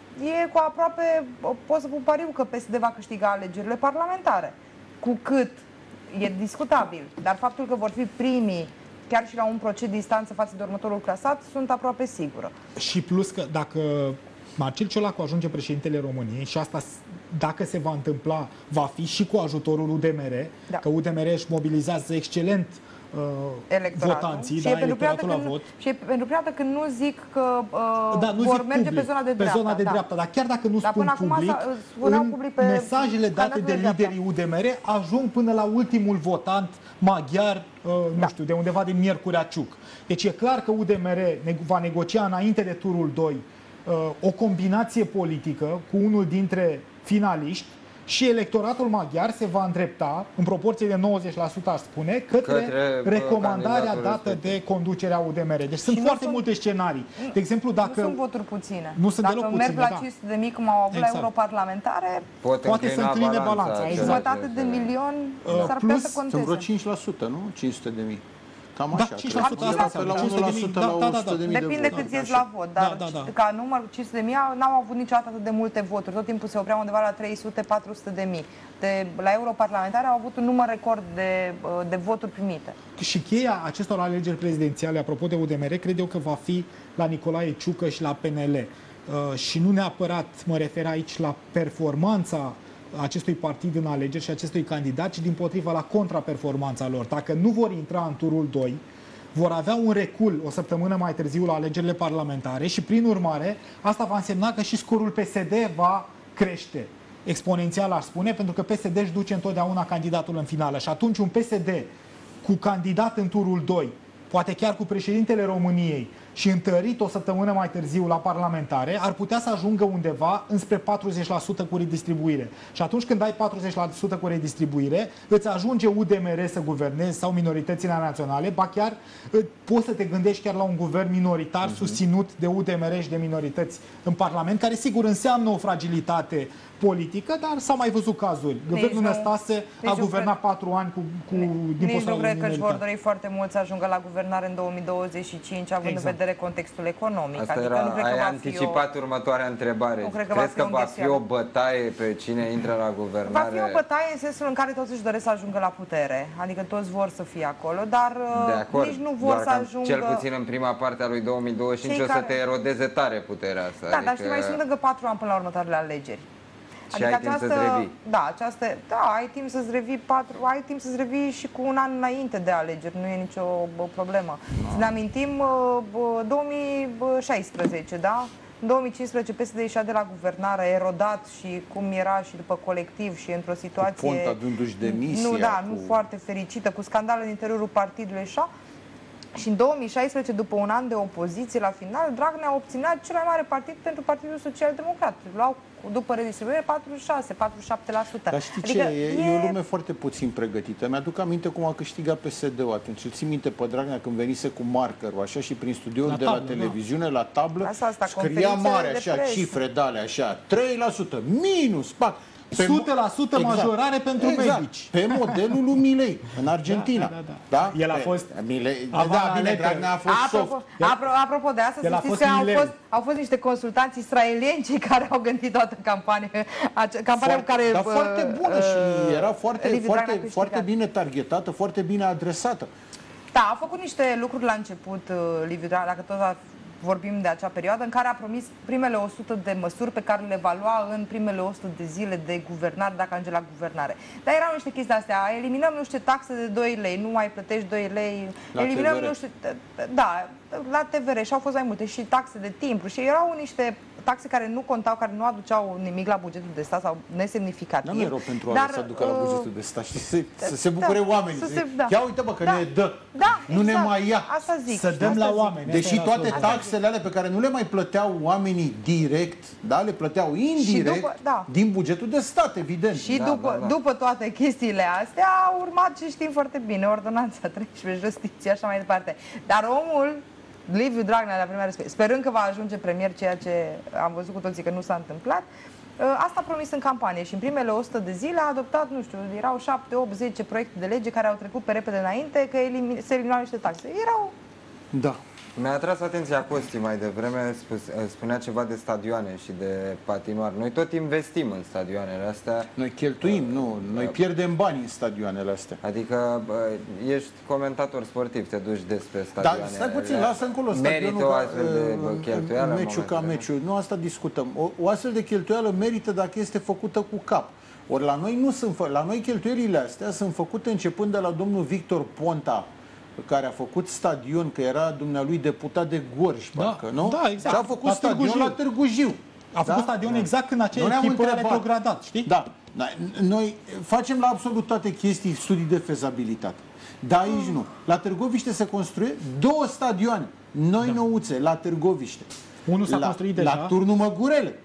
E cu aproape, pot să pun pariu că P S D va câștiga alegerile parlamentare. Cu cât e discutabil, dar faptul că vor fi primii, chiar și la un procent distanță față de următorul clasat, sunt aproape sigură. Și plus că dacă Marcel Ciolacu ajunge președintele României și asta, dacă se va întâmpla, va fi și cu ajutorul U D M R, Da. că U D M R își mobilizează excelent uh, Electoratul. votanții, și da, e pentru prima dată electoratul la când, vot. și e pentru prima dată când nu zic că uh, Da, nu vor zic merge public, pe zona de pe dreapta. zona de da. dreapta, dar chiar dacă nu Dar spun până acum public, s-a- spuneau în public pe mesajele date de candidatul de dreapta. liderii U D M R ajung până la ultimul votant maghiar, uh, nu Da. știu, de undeva din Miercurea Ciuc. Deci e clar că U D M R ne- va negocia înainte de turul doi uh, o combinație politică cu unul dintre finaliști și electoratul maghiar se va îndrepta, în proporție de nouăzeci la sută aș spune, către, Către, bă, recomandarea candidatul dată respectiv. de conducerea U D M R. Deci sunt nu foarte sunt- multe scenarii. De exemplu, dacă... Nu sunt voturi puține. Nu sunt Dacă deloc merg puține, la da. cinci sute de mii, cum au avut Exact. la europarlamentare, Pot Poate să înclina încline balanța, acele exact. jumătate de cele. milion Uh, s-ar putea plus, să Sunt vreo conteze. cinci la sută, nu? cinci sute de mii. Cam Da, așa. cinci cred. la sută, asta Pe la înseamnă, unu la sută la da, da, da, o sută de mii de Depinde voturi. cât ies Așa. la vot, dar Da, da, da. ca număr cinci sute de mii n-au avut niciodată atât de multe voturi. Tot timpul se opreau undeva la trei sute patru sute de mii. De, la europarlamentare au avut un număr record de, de voturi primite. Și cheia acestor alegeri prezidențiale, apropo de U D M R, cred eu că va fi la Nicolae Ciucă și la P N L. Uh, și nu neapărat mă refer aici la performanța acestui partid în alegeri și acestui candidat, ci dimpotrivă la contraperformanța lor. Dacă nu vor intra în turul doi, vor avea un recul o săptămână mai târziu la alegerile parlamentare și, prin urmare, asta va însemna că și scorul P S D va crește exponențial, aș spune, pentru că P S D își duce întotdeauna candidatul în finală. Și atunci un P S D cu candidat în turul doi, poate chiar cu președintele României și întărit o săptămână mai târziu la parlamentare, ar putea să ajungă undeva înspre patruzeci la sută cu redistribuire. Și atunci când ai patruzeci la sută cu redistribuire, îți ajunge U D M R să guvernezi sau minoritățile naționale, ba chiar poți să te gândești chiar la un guvern minoritar uh-huh. susținut de U D M R și de minorități în Parlament, care sigur înseamnă o fragilitate politică, dar s-a mai văzut cazuri. Guvernul nu- Năstase nici a nu guvernat cred- patru ani cu, cu din Nici postura nu lui cred că își vor minoritar. dori foarte mult să ajungă la guvernare în două mii douăzeci și cinci, având Exact. în vedere vedere contextul economic. Asta adică era, nu cred că ai va anticipat fi o... următoarea întrebare. Nu cred că Crezi va fi că o va fi înghesuială. o bătaie pe cine intră la guvernare? Va fi o bătaie în sensul în care toți își doresc să ajungă la putere. Adică toți vor să fie acolo, dar De acord, nici nu vor doar să că ajungă... cel puțin în prima parte a lui două mii douăzeci și cinci Cei o să care- te erodeze tare puterea asta. Da, adică... dar știi, mai sunt încă patru ani până la următoarele alegeri. Și ai timp să-ți revii. Da, această, da, ai timp să-ți revii patru, ai timp să-ți revii și cu un an înainte de alegeri, nu e nicio bă, problemă. No. Să ne amintim bă, bă, două mii șaisprezece, da? În două mii cincisprezece P S D ieșea de la guvernare, erodat și cum era și după colectiv și într-o situație... Cu Ponta dându-și demisia. Nu, da, cu... nu foarte fericită, cu scandale în interiorul partidului așa. Și în două mii șaisprezece, după un an de opoziție, la final, Dragnea obținea cel mai mare partid pentru Partidul Social Democrat. Luau, după redistribuire, patruzeci și șase patruzeci și șapte la sută. Dar știi adică ce? E, e... e o lume foarte puțin pregătită. Mi-aduc aminte cum a câștigat P S D-ul atunci. Îl țin minte pe Dragnea când venise cu markerul, așa, și prin studioul La de tablă, la televiziune, la tablă, Asta, asta, scria conferințele mare, de așa, presă. cifre de alea, așa, trei la sută, minus, pac. o sută la sută majorare pentru exact. medici. Pe modelul lui Milei, în Argentina. Da, da, da. Da? El a Pe- fost Milei, avant da, bine, lettere. Dragnea a fost Apropo, soft. apro, apropo de asta, El a să știți fost că au mileu. fost, au fost niște consultanți israelieni cei care au gândit toată campania. Ace, campania Foarte, cu care... dar uh, foarte bună și era uh, foarte, Liviu Dragnea a foarte, câștigat. foarte bine targetată, foarte bine adresată. Da, a făcut niște lucruri la început, uh, Liviu Dragnea, dacă tot a- vorbim de acea perioadă, în care a promis primele o sută de măsuri pe care le va lua în primele o sută de zile de guvernare, dacă ajunge la guvernare. Dar erau niște chestii astea, eliminăm, nu știu, taxe de doi lei, nu mai plătești doi lei, La eliminăm, T V R. nu știu, da, la T V R și au fost mai multe și taxe de timbru și erau niște taxe care nu contau, care nu aduceau nimic la bugetul de stat sau nesemnificativ. Dar nu erau pentru a Dar, să ducă la uh, bugetul de stat și să, să se bucure da, oamenii. să Să se- da. Ia uite bă că Da. ne dă, Da, nu ne exact. mai ia. Asta zic. Să dăm asta la zic. oameni. Deși Asta era toate sloganul. taxele alea pe care nu le mai plăteau oamenii direct, da, le plăteau indirect după- da. din bugetul de stat, evident. Și Da, după, da, da. după toate chestiile astea a urmat ce știm foarte bine, ordonanța treisprezece, justiție, așa mai departe. Dar omul, Liviu Dragnea, la prima respect, sperând că va ajunge premier, ceea ce am văzut cu toții că nu s-a întâmplat, asta a promis în campanie și în primele o sută de zile a adoptat, nu știu, erau șapte, opt, zece proiecte de lege care au trecut pe repede înainte, că elimin, se eliminau niște taxe. Erau... Da. Mi-a atras atenția Costi mai devreme, spus, spunea ceva de stadioane și de patinoar. Noi tot investim în stadioanele astea. Noi cheltuim, nu, noi pierdem bani în stadioanele astea. Adică bă, ești comentator sportiv, te duci despre Dar stadioane. stai puțin, lasă încolo Merită o ca- astfel de bă, cheltuială? în meciul ca momentele meciul. Nu asta discutăm. O, o astfel de cheltuială merită dacă este făcută cu cap. Ori la noi nu sunt fă, la noi cheltuielile astea sunt făcute începând de la domnul Victor Ponta, care a făcut stadion, că era dumnealui deputat de Gorj, Da, parcă, nu? da, exact. Și a făcut La stadion Târgu la Târgu Jiu. A făcut stadion exact când Nu acea ne-am echipă a întrebat. retrogradat, știi? Da. Da. Noi facem la absolut toate chestii studii de fezabilitate. Dar aici nu. La Târgoviște se construie două stadioane. Noi nouțe, la Târgoviște. Unul s-a la, construit deja. La Turnul Măgurele.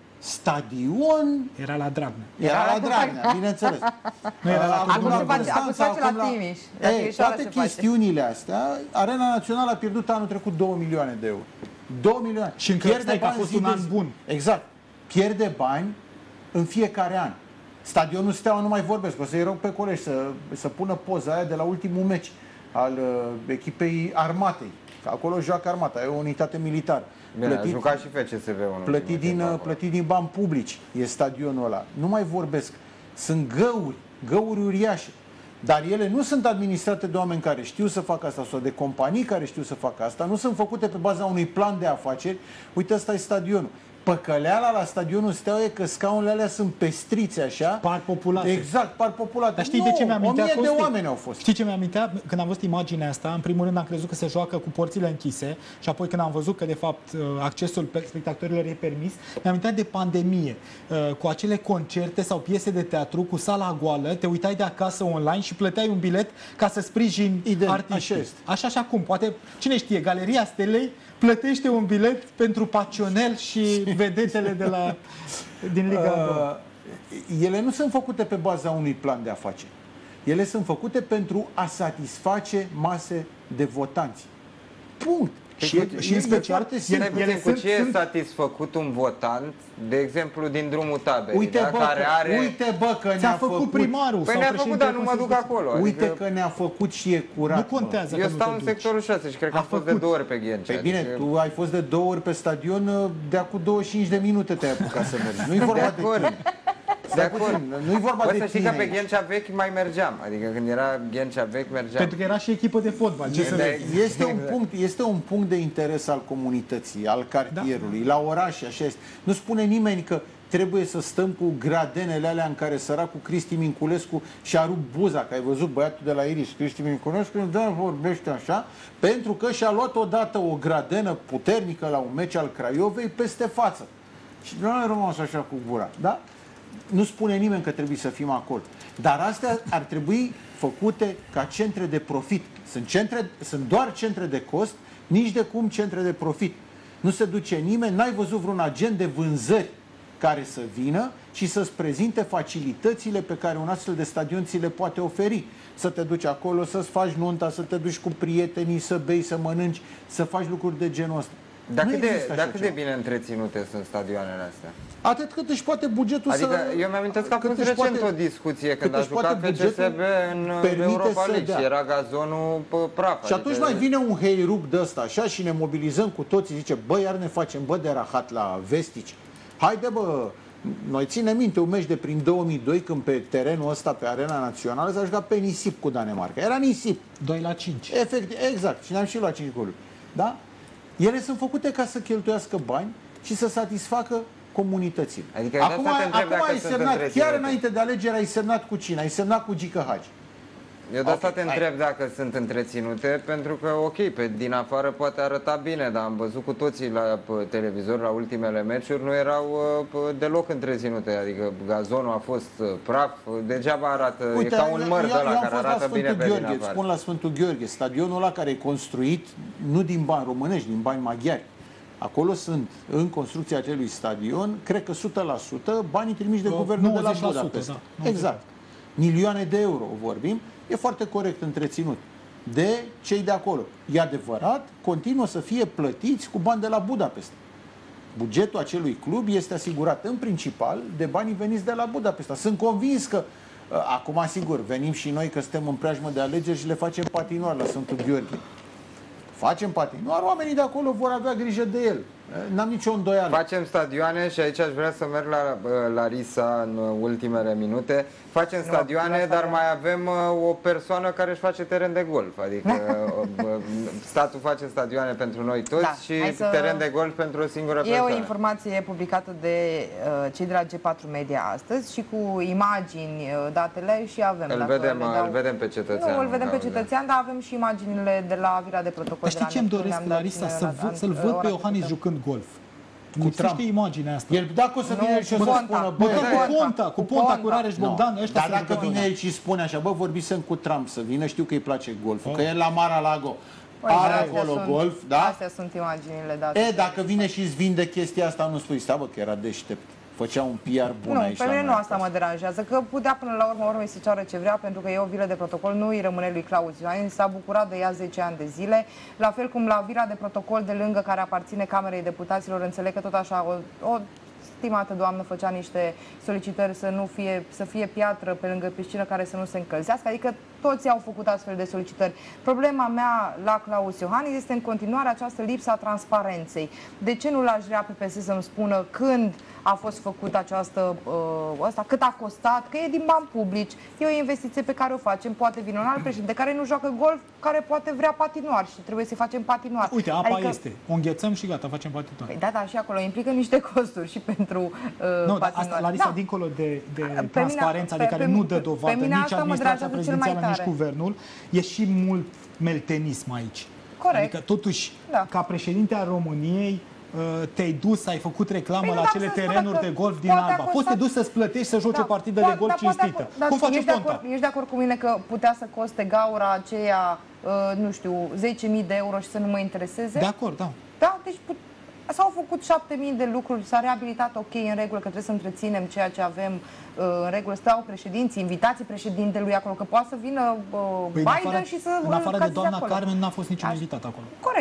Stadion Era la Dragnea. era la Dragnea, bineînțeles. Nu era la Acum Târgu la Jiu. Acum se face- acum se face Constanța, la acum Timiș. La Ei, Timișoara toate se face. chestiunile astea, Arena Națională a pierdut anul trecut două milioane de euro. două milioane. Și încă stai că a bani fost zi un de an zi. bun. Exact. Pierde bani în fiecare an. Stadionul Steaua nu mai vorbesc. O să-i rog pe colegi să, să pună poza aia de la ultimul meci al uh, echipei armatei. Că acolo joacă armata, e o unitate militară. Bine, a jucat și F C S B-ul. Plătit din, plătit din bani publici e stadionul ăla. Nu mai vorbesc. Sunt găuri, găuri uriașe. Dar ele nu sunt administrate de oameni care știu să facă asta sau de companii care știu să facă asta. Nu sunt făcute pe baza unui plan de afaceri. Uite, ăsta e stadionul. Păcăleala la stadionul Steaua e că scaunele alea sunt pestrițe așa. Par populate. Exact, par populate. Dar știi nu, de ce mi-amintea, o mie de Costi? oameni au fost. Știi ce mi-amintea? Când am văzut imaginea asta, în primul rând am crezut că se joacă cu porțile închise și apoi când am văzut că de fapt accesul spectatorilor e permis, mi-amintea de pandemie, cu acele concerte sau piese de teatru cu sala goală, te uitai de acasă online și plăteai un bilet ca să sprijini Ident, artiștii. așa este. Așa și acum, poate, cine știe, Galeria Stelei plătește un bilet pentru Pacionel și vedetele de la, din Liga a doua. Uh, ele nu sunt făcute pe baza unui plan de afaceri. Ele sunt făcute pentru a satisface mase de votanți. Punct. Și, cu- și în e special, foarte Stai ele, puțin, ele cu sunt, ce e sunt, satisfăcut un votant, de exemplu, din drumul taberii, Uite, da? bă, care că, are... uite bă că ți-a ne-a făcut, făcut, primarul Păi sau ne-a făcut, dar nu mă duc președintele acolo. uite adică că ne-a făcut și e curat. Nu bă. contează eu că nu stau te în duci. sectorul șase și cred că A am fost de făcut. două ori pe Ghencea. Păi bine, adică- tu ai fost de două ori pe stadion, de acum douăzeci și cinci de minute te-ai apucat să mergi. Nu-i vorba de, De acord. tine. De Stai acord. puțin, nu-i vorba Bă, de să știi tine. că pe Ghencea vechi mai mergeam. Adică când era Ghencea vechi, mergeam. Pentru că era și echipă de fotbal. Ce să Da, vezi? Este un, punct, este un punct de interes al comunității, al cartierului, Da. la oraș, așa este. Nu spune nimeni că trebuie să stăm cu gradenele alea în care săracul Cristi Minculescu și-a rupt buza, că ai văzut băiatul de la Iris, Cristi Minculescu, da, vorbește așa, pentru că și-a luat odată o gradenă puternică la un meci al Craiovei peste față. Și nu a rămas așa cu gura, da? Nu spune nimeni că trebuie să fim acolo. Dar astea ar trebui făcute ca centre de profit. Sunt, centre, sunt doar centre de cost, nici de cum centre de profit. Nu se duce nimeni, n-ai văzut vreun agent de vânzări care să vină și să-ți prezinte facilitățile pe care un astfel de stadion ți le poate oferi. Să te duci acolo, să-ți faci nunta, să te duci cu prietenii, să bei, să mănânci, să faci lucruri de genul ăsta. Dar Nu cât de, există dar așa cât de ceva. bine întreținute sunt stadioanele astea? Atât cât își poate bugetul Adică să... eu mi-amintesc că a cât fost își recent poate- o discuție când cât a își poate jucat F C S B bugetul în permite Europa să League dea. și era gazonul pe praf. Și atunci adică- mai vine un heiruc de ăsta așa și ne mobilizăm cu toții, zice, bă, iar ne facem, bă, de rahat la vestici. Haide, bă, noi ținem minte un meci de prin două mii doi când pe terenul ăsta, pe Arena Națională, s-a jucat pe nisip cu Danemarca. Era nisip. doi la cinci. Efect, exact. Și ne-am și luat cinci goluri. Da? Ele sunt făcute ca să cheltuiască bani și să satisfacă comunitățile. Adică de acum asta te întreb acum dacă ai sunt semnat, întreținute. chiar înainte de alegeri ai semnat cu cine? Ai semnat cu Gică Hagi. Eu de asta Ok, te întreb dacă sunt întreținute, pentru că, ok, pe din afară poate arăta bine, dar am văzut cu toții la pe televizor, la ultimele meciuri, nu erau uh, pe- deloc întreținute, adică gazonul a fost uh, praf, degeaba arată, e ca un măr de eu, eu la am care fost la arată Sfântul bine pe din Gheorghe, îți afară. spun la Sfântul Gheorghe, stadionul ăla care e construit nu din bani românești, din bani maghiari. Acolo sunt, în construcția acelui stadion, cred că o sută la sută banii trimiși de Uh, guvernul de la nouăzeci la sută, Budapest. da, nouăzeci. Exact. Milioane de euro vorbim, e foarte corect întreținut de cei de acolo. E adevărat, continuă să fie plătiți cu bani de la Budapest. Bugetul acelui club este asigurat în principal de banii veniți de la Budapesta. Sunt convins că, uh, acum sigur, venim și noi că suntem în preajmă de alegeri și le facem patinoar la Sfântul Gheorghe. Facem patinoar, oamenii de acolo vor avea grijă de el. N-am nicio îndoială. Facem stadioane și aici aș vrea să merg la uh, Larisa în uh, ultimele minute. Facem Nu, stadioane, nu, dar nu. mai avem uh, o persoană care își face teren de golf. Adică uh, uh, statul face stadioane pentru noi toți Da, și hai să- teren de golf pentru o singură E persoană. o informație publicată de uh, cei de la G patru Media astăzi și cu imagini uh, datele și avem. Îl dacă vedem, le îl dau- vedem pe cetățean. Nu, îl vedem pe Gaudă. cetățean, dar avem și imaginile de la Vila de Protocol. Dar de știi la ce îmi Neptun, doresc, le-am dat Larisa? și Să la- văd, să-l ora văd pe trecută. Iohannis jucând golf. Cu Lipsește Trump. imaginea asta. El, dacă o să vină Nu, el și o cu să Ponta. spună, bă, Măcar Ponta. cu Ponta, cu Cu Ponta, Ponta. cu Rareș Nu. Bogdan, ăștia Dar să dacă jucă vine golf. el și spune așa, bă, vorbisem cu Trump să vină, știu că îi place golful, că e la Mar-a-Lago. Păi, Are astea acolo sunt- golf, da? Astea sunt imaginile date. E, dacă vine și îți vinde chestia asta, nu spui, stai bă, că era deștept. Făcea un P R bun Nu, aici pe la mine noi nu asta acasă. mă deranjează, că putea până la urmă urmei să ceară ce vrea, pentru că e o vilă de protocol, nu îi rămâne lui Claus Iohannis, s-a bucurat de ea zece ani de zile, la fel cum la vila de protocol de lângă care aparține Camerei Deputaților, înțeleg că tot așa o, o stimată doamnă făcea niște solicitări să nu fie, să fie piatră pe lângă piscină care să nu se încălzească, adică toți au făcut astfel de solicitări. Problema mea la Claus Iohannis este în continuare această lipsa transparenței. De ce nu l-aș vrea pe P S să-mi spună când a fost făcut această, uh, asta, cât a costat, că e din bani publici, e o investiție pe care o facem, poate vine un alt președinte care nu joacă golf, care poate vrea patinoar și trebuie să facem patinoar. Uite, apa Adică- este. O înghețăm și gata, facem patinoar. Păi da, da, și acolo implică niște costuri și pentru uh, Nu, dar asta, patinoar. Larisa, Da. dincolo de, de Pe mine- transparența pe- de care pe- nu dă pe dovadă mine nici asta mă administrația deranjează cel mai prezidențială, nici tare. guvernul, e și mult meltenism aici. Corect. Adică, totuși, Da. ca președinte al României, uh, te-ai dus, ai făcut reclamă Păi nu, la dacă acele să spun terenuri că de golf din poate a Alba. Poți să te costat- duci să-ți plătești să joci o partidă poate- de golf da, poate- cinstită. dar Cum face ești de, Ponta? acord, ești de acord cu mine că putea să coste gaura aceea, uh, nu știu, zece mii de euro și să nu mă intereseze? De acord, da. Da, deci put- s-au făcut șapte mii de lucruri, s-a reabilitat ok, în regulă, că trebuie să întreținem ceea ce avem uh, în regulă. Stau președinții, invitații președintelui acolo, că poate să vină uh, Păi în Biden afară, și să în îl afară de cazeze doamna acolo. Carmen n-a fost niciun Așa. invitat acolo. Corect.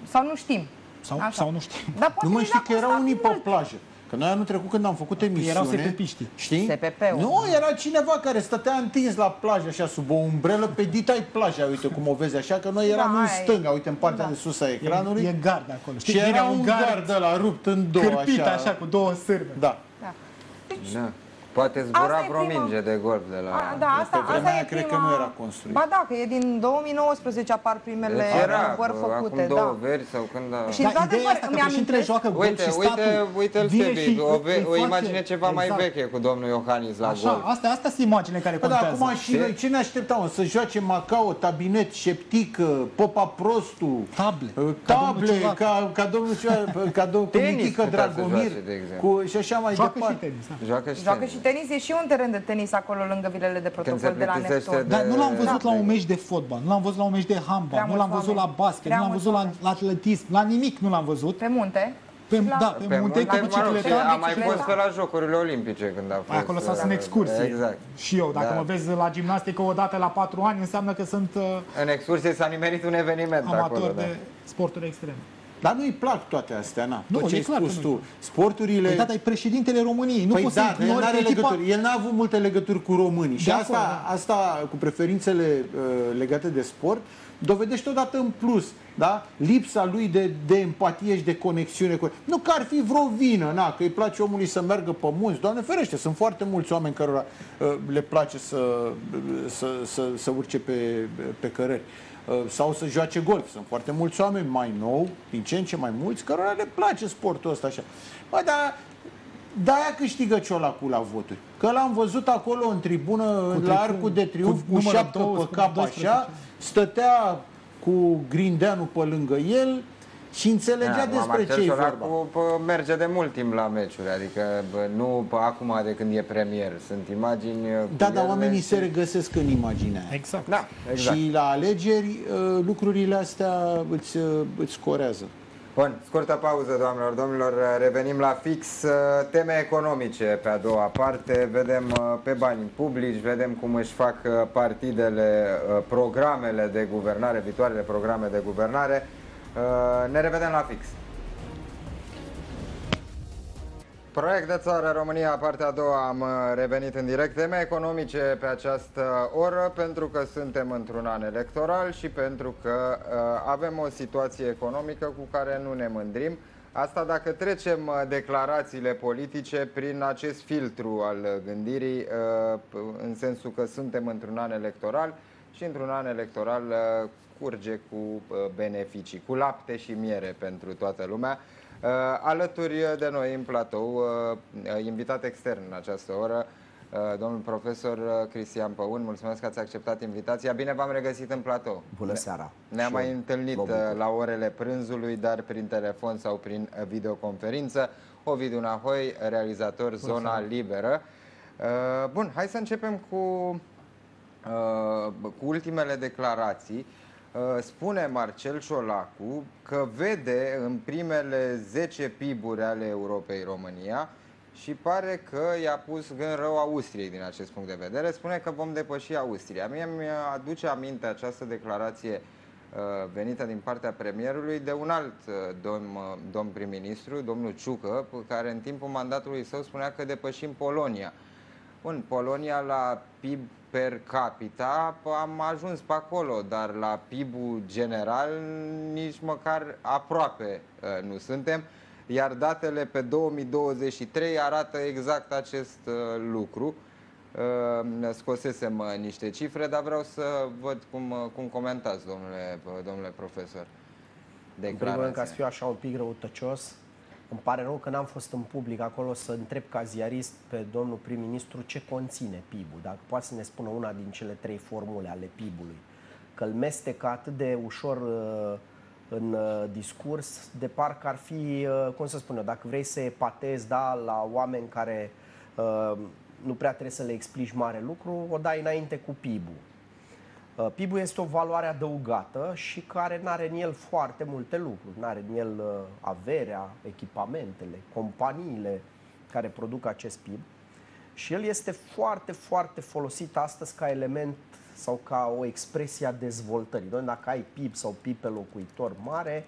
Sau nu știm. Sau, Așa. sau nu știu. Dar poate Nu mai nici știi n-a că erau costat unii pe mult. plajă. Că noi anul trecut când am făcut emisiune... Erau S P P-știi. Știi? S P P-ul. Nu, era cineva care stătea întins la plajă, așa, sub o umbrelă, pe dita-i plaja, uite cum o vezi, așa, că noi eram Da, în ai- stânga, uite, în partea da. de sus a E, ecranului. e gard acolo. Știi? Și era Vine un gard ăla rupt în două, cârpit așa. așa, cu două sârme. Da. Da. Deci, Da. Poate zbura Asta e vreo prima. minge de golf de la... a, da, asta, Pe vremea asta e aia cred prima... că nu era construit. Ba da, că e din două mii nouăsprezece apar primele Deci era, renovări bă, făcute. acum două Da. veri sau când... A... Și Da, într-adevăr, ideea asta că îmi președintele amintesc- joacă golf Uite, și uite, statul uite-l vine Sebi, și o, ve- îi o face- imagine ceva mai exact. veche cu domnul Iohannis la Așa, golf. astea, astea sunt imaginile care Bă, da, contează. acum și noi, ce ne așteptam? Să joace Macao, Tabinet, Șeptică, Popa Prostu, Table. uh, Ca table, domnul Ciolacu. ca, ca domnul Ciolacu, ca domnul cu Tenis Mitică putea să Dragomir, joace, de exemplu. cu, și așa mai Joacă și departe. tenis, da. Joacă și Joacă tenis. și tenis, e și un teren de tenis acolo lângă vilele de se protocol de la plictisește Neptun. de- Dar nu l-am văzut Da. la un meci de fotbal, nu l-am văzut la un meci de handbal, Prea nu mulți l-am văzut la oameni. basket, Prea nu l-am mulți văzut la, oameni. la atletism, la nimic nu l-am văzut. Pe munte. Pe, și la- da, pe, Pe munte, cu mă rog, și bicicleta. a mai bicicleta. fost pe la Jocurile Olimpice când a fost. Acolo s-a uh, sunt excursie. Exact. Și eu, dacă Da. mă vezi la gimnastică o dată la patru ani, înseamnă că sunt uh, În excursie s-a nimerit un eveniment amator acolo. Da. de sporturi extreme. Dar nu-i plac toate astea, na. Nu, Tot ce e ai clar spus că tu. nu-i Sporturile... Păi da, dar e președintele României, nu Păi poți da, să dar el ignori n-are că echipa... legături. El n-a avut multe legături cu românii. Și De asta, acord, da. asta cu preferințele uh, legate de sport dovedește odată în plus, da? Lipsa lui de, de empatie și de conexiune cu... Nu că ar fi vreo vină, na, că îi place omului să meargă pe munți. Doamne ferește, sunt foarte mulți oameni cărora uh, le place să, să, să, să urce pe, pe cărări. Uh, sau să joace golf. Sunt foarte mulți oameni mai nou, din ce în ce mai mulți, cărora le place sportul ăsta așa. Bă, dar de-aia câștigă Ciolacu la voturi. Că l-am văzut acolo în tribună, Cu la tricou, Arcul de Triunf, cu cu numărul șapcă douăsprezece, pe cap doisprezece. așa, stătea cu Grindeanu pe lângă el și înțelegea Da, despre Marcel ce e vorba. Ciolacu bă, merge de mult timp la meciuri, adică bă, nu bă, acum de când e premier. Sunt imagini cu Da, dar el oamenii și- se regăsesc în imaginea aia. Exact. Da, exact. Și la alegeri uh, lucrurile astea îți, uh, îți scorează. Bun, scurtă pauză, doamnelor, domnilor, revenim la fix teme economice pe a doua parte, vedem pe bani publici, vedem cum își fac partidele programele de guvernare, viitoarele programe de guvernare. Ne revedem la fix. Proiect de țară România, partea a doua, am revenit în direct. Teme economice pe această oră pentru că suntem într-un an electoral și pentru că uh, avem o situație economică cu care nu ne mândrim. Asta dacă trecem uh, declarațiile politice prin acest filtru al gândirii, uh, în sensul că suntem într-un an electoral și într-un an electoral uh, curge cu uh, beneficii, cu lapte și miere pentru toată lumea. Uh, alături de noi în platou, uh, invitat extern în această oră, uh, domnul profesor uh, Cristian Păun. Mulțumesc că ați acceptat invitația. Bine v-am regăsit în platou. Bună seara. Ne-am Și mai eu întâlnit mă bucur. uh, la orele prânzului, dar prin telefon sau prin uh, videoconferință. Ovidiu Nahoi, realizator Zona Liberă. Uh, bun, hai să începem cu, uh, cu ultimele declarații. Spune Marcel Ciolacu că vede în primele zece P I B-uri ale Europei România și pare că i-a pus gând rău Austriei din acest punct de vedere. Spune că vom depăși Austria. Mie mi-aduce aminte această declarație venită din partea premierului de un alt domn, domn prim-ministru, domnul Ciucă, care în timpul mandatului său spunea că depășim Polonia. Bun, Polonia la P I B per capita am ajuns pe acolo, dar la P I B-ul general nici măcar aproape uh, nu suntem, iar datele pe două mii douăzeci și trei arată exact acest uh, lucru. Uh, scosesem uh, niște cifre, dar vreau să văd cum, uh, cum comentați, domnule, uh, domnule profesor. În primul rând, ca să fiu așa un pic răutăcios, îmi pare rău că n-am fost în public acolo să întreb ca ziarist pe domnul prim-ministru ce conține P I B-ul, dacă poate să ne spună una din cele trei formule ale P I B-ului. Că îl mestecă atât de ușor uh, în uh, discurs, de parcă ar fi, uh, cum să spun eu, dacă vrei să epatezi, da, la oameni care uh, nu prea trebuie să le explici mare lucru, o dai înainte cu P I B-ul. P I B-ul este o valoare adăugată și care nu are în el foarte multe lucruri. Nu are în el averea, echipamentele, companiile care produc acest P I B. Și el este foarte, foarte folosit astăzi ca element sau ca o expresie a dezvoltării. Dacă ai P I B sau P I B pe locuitor mare,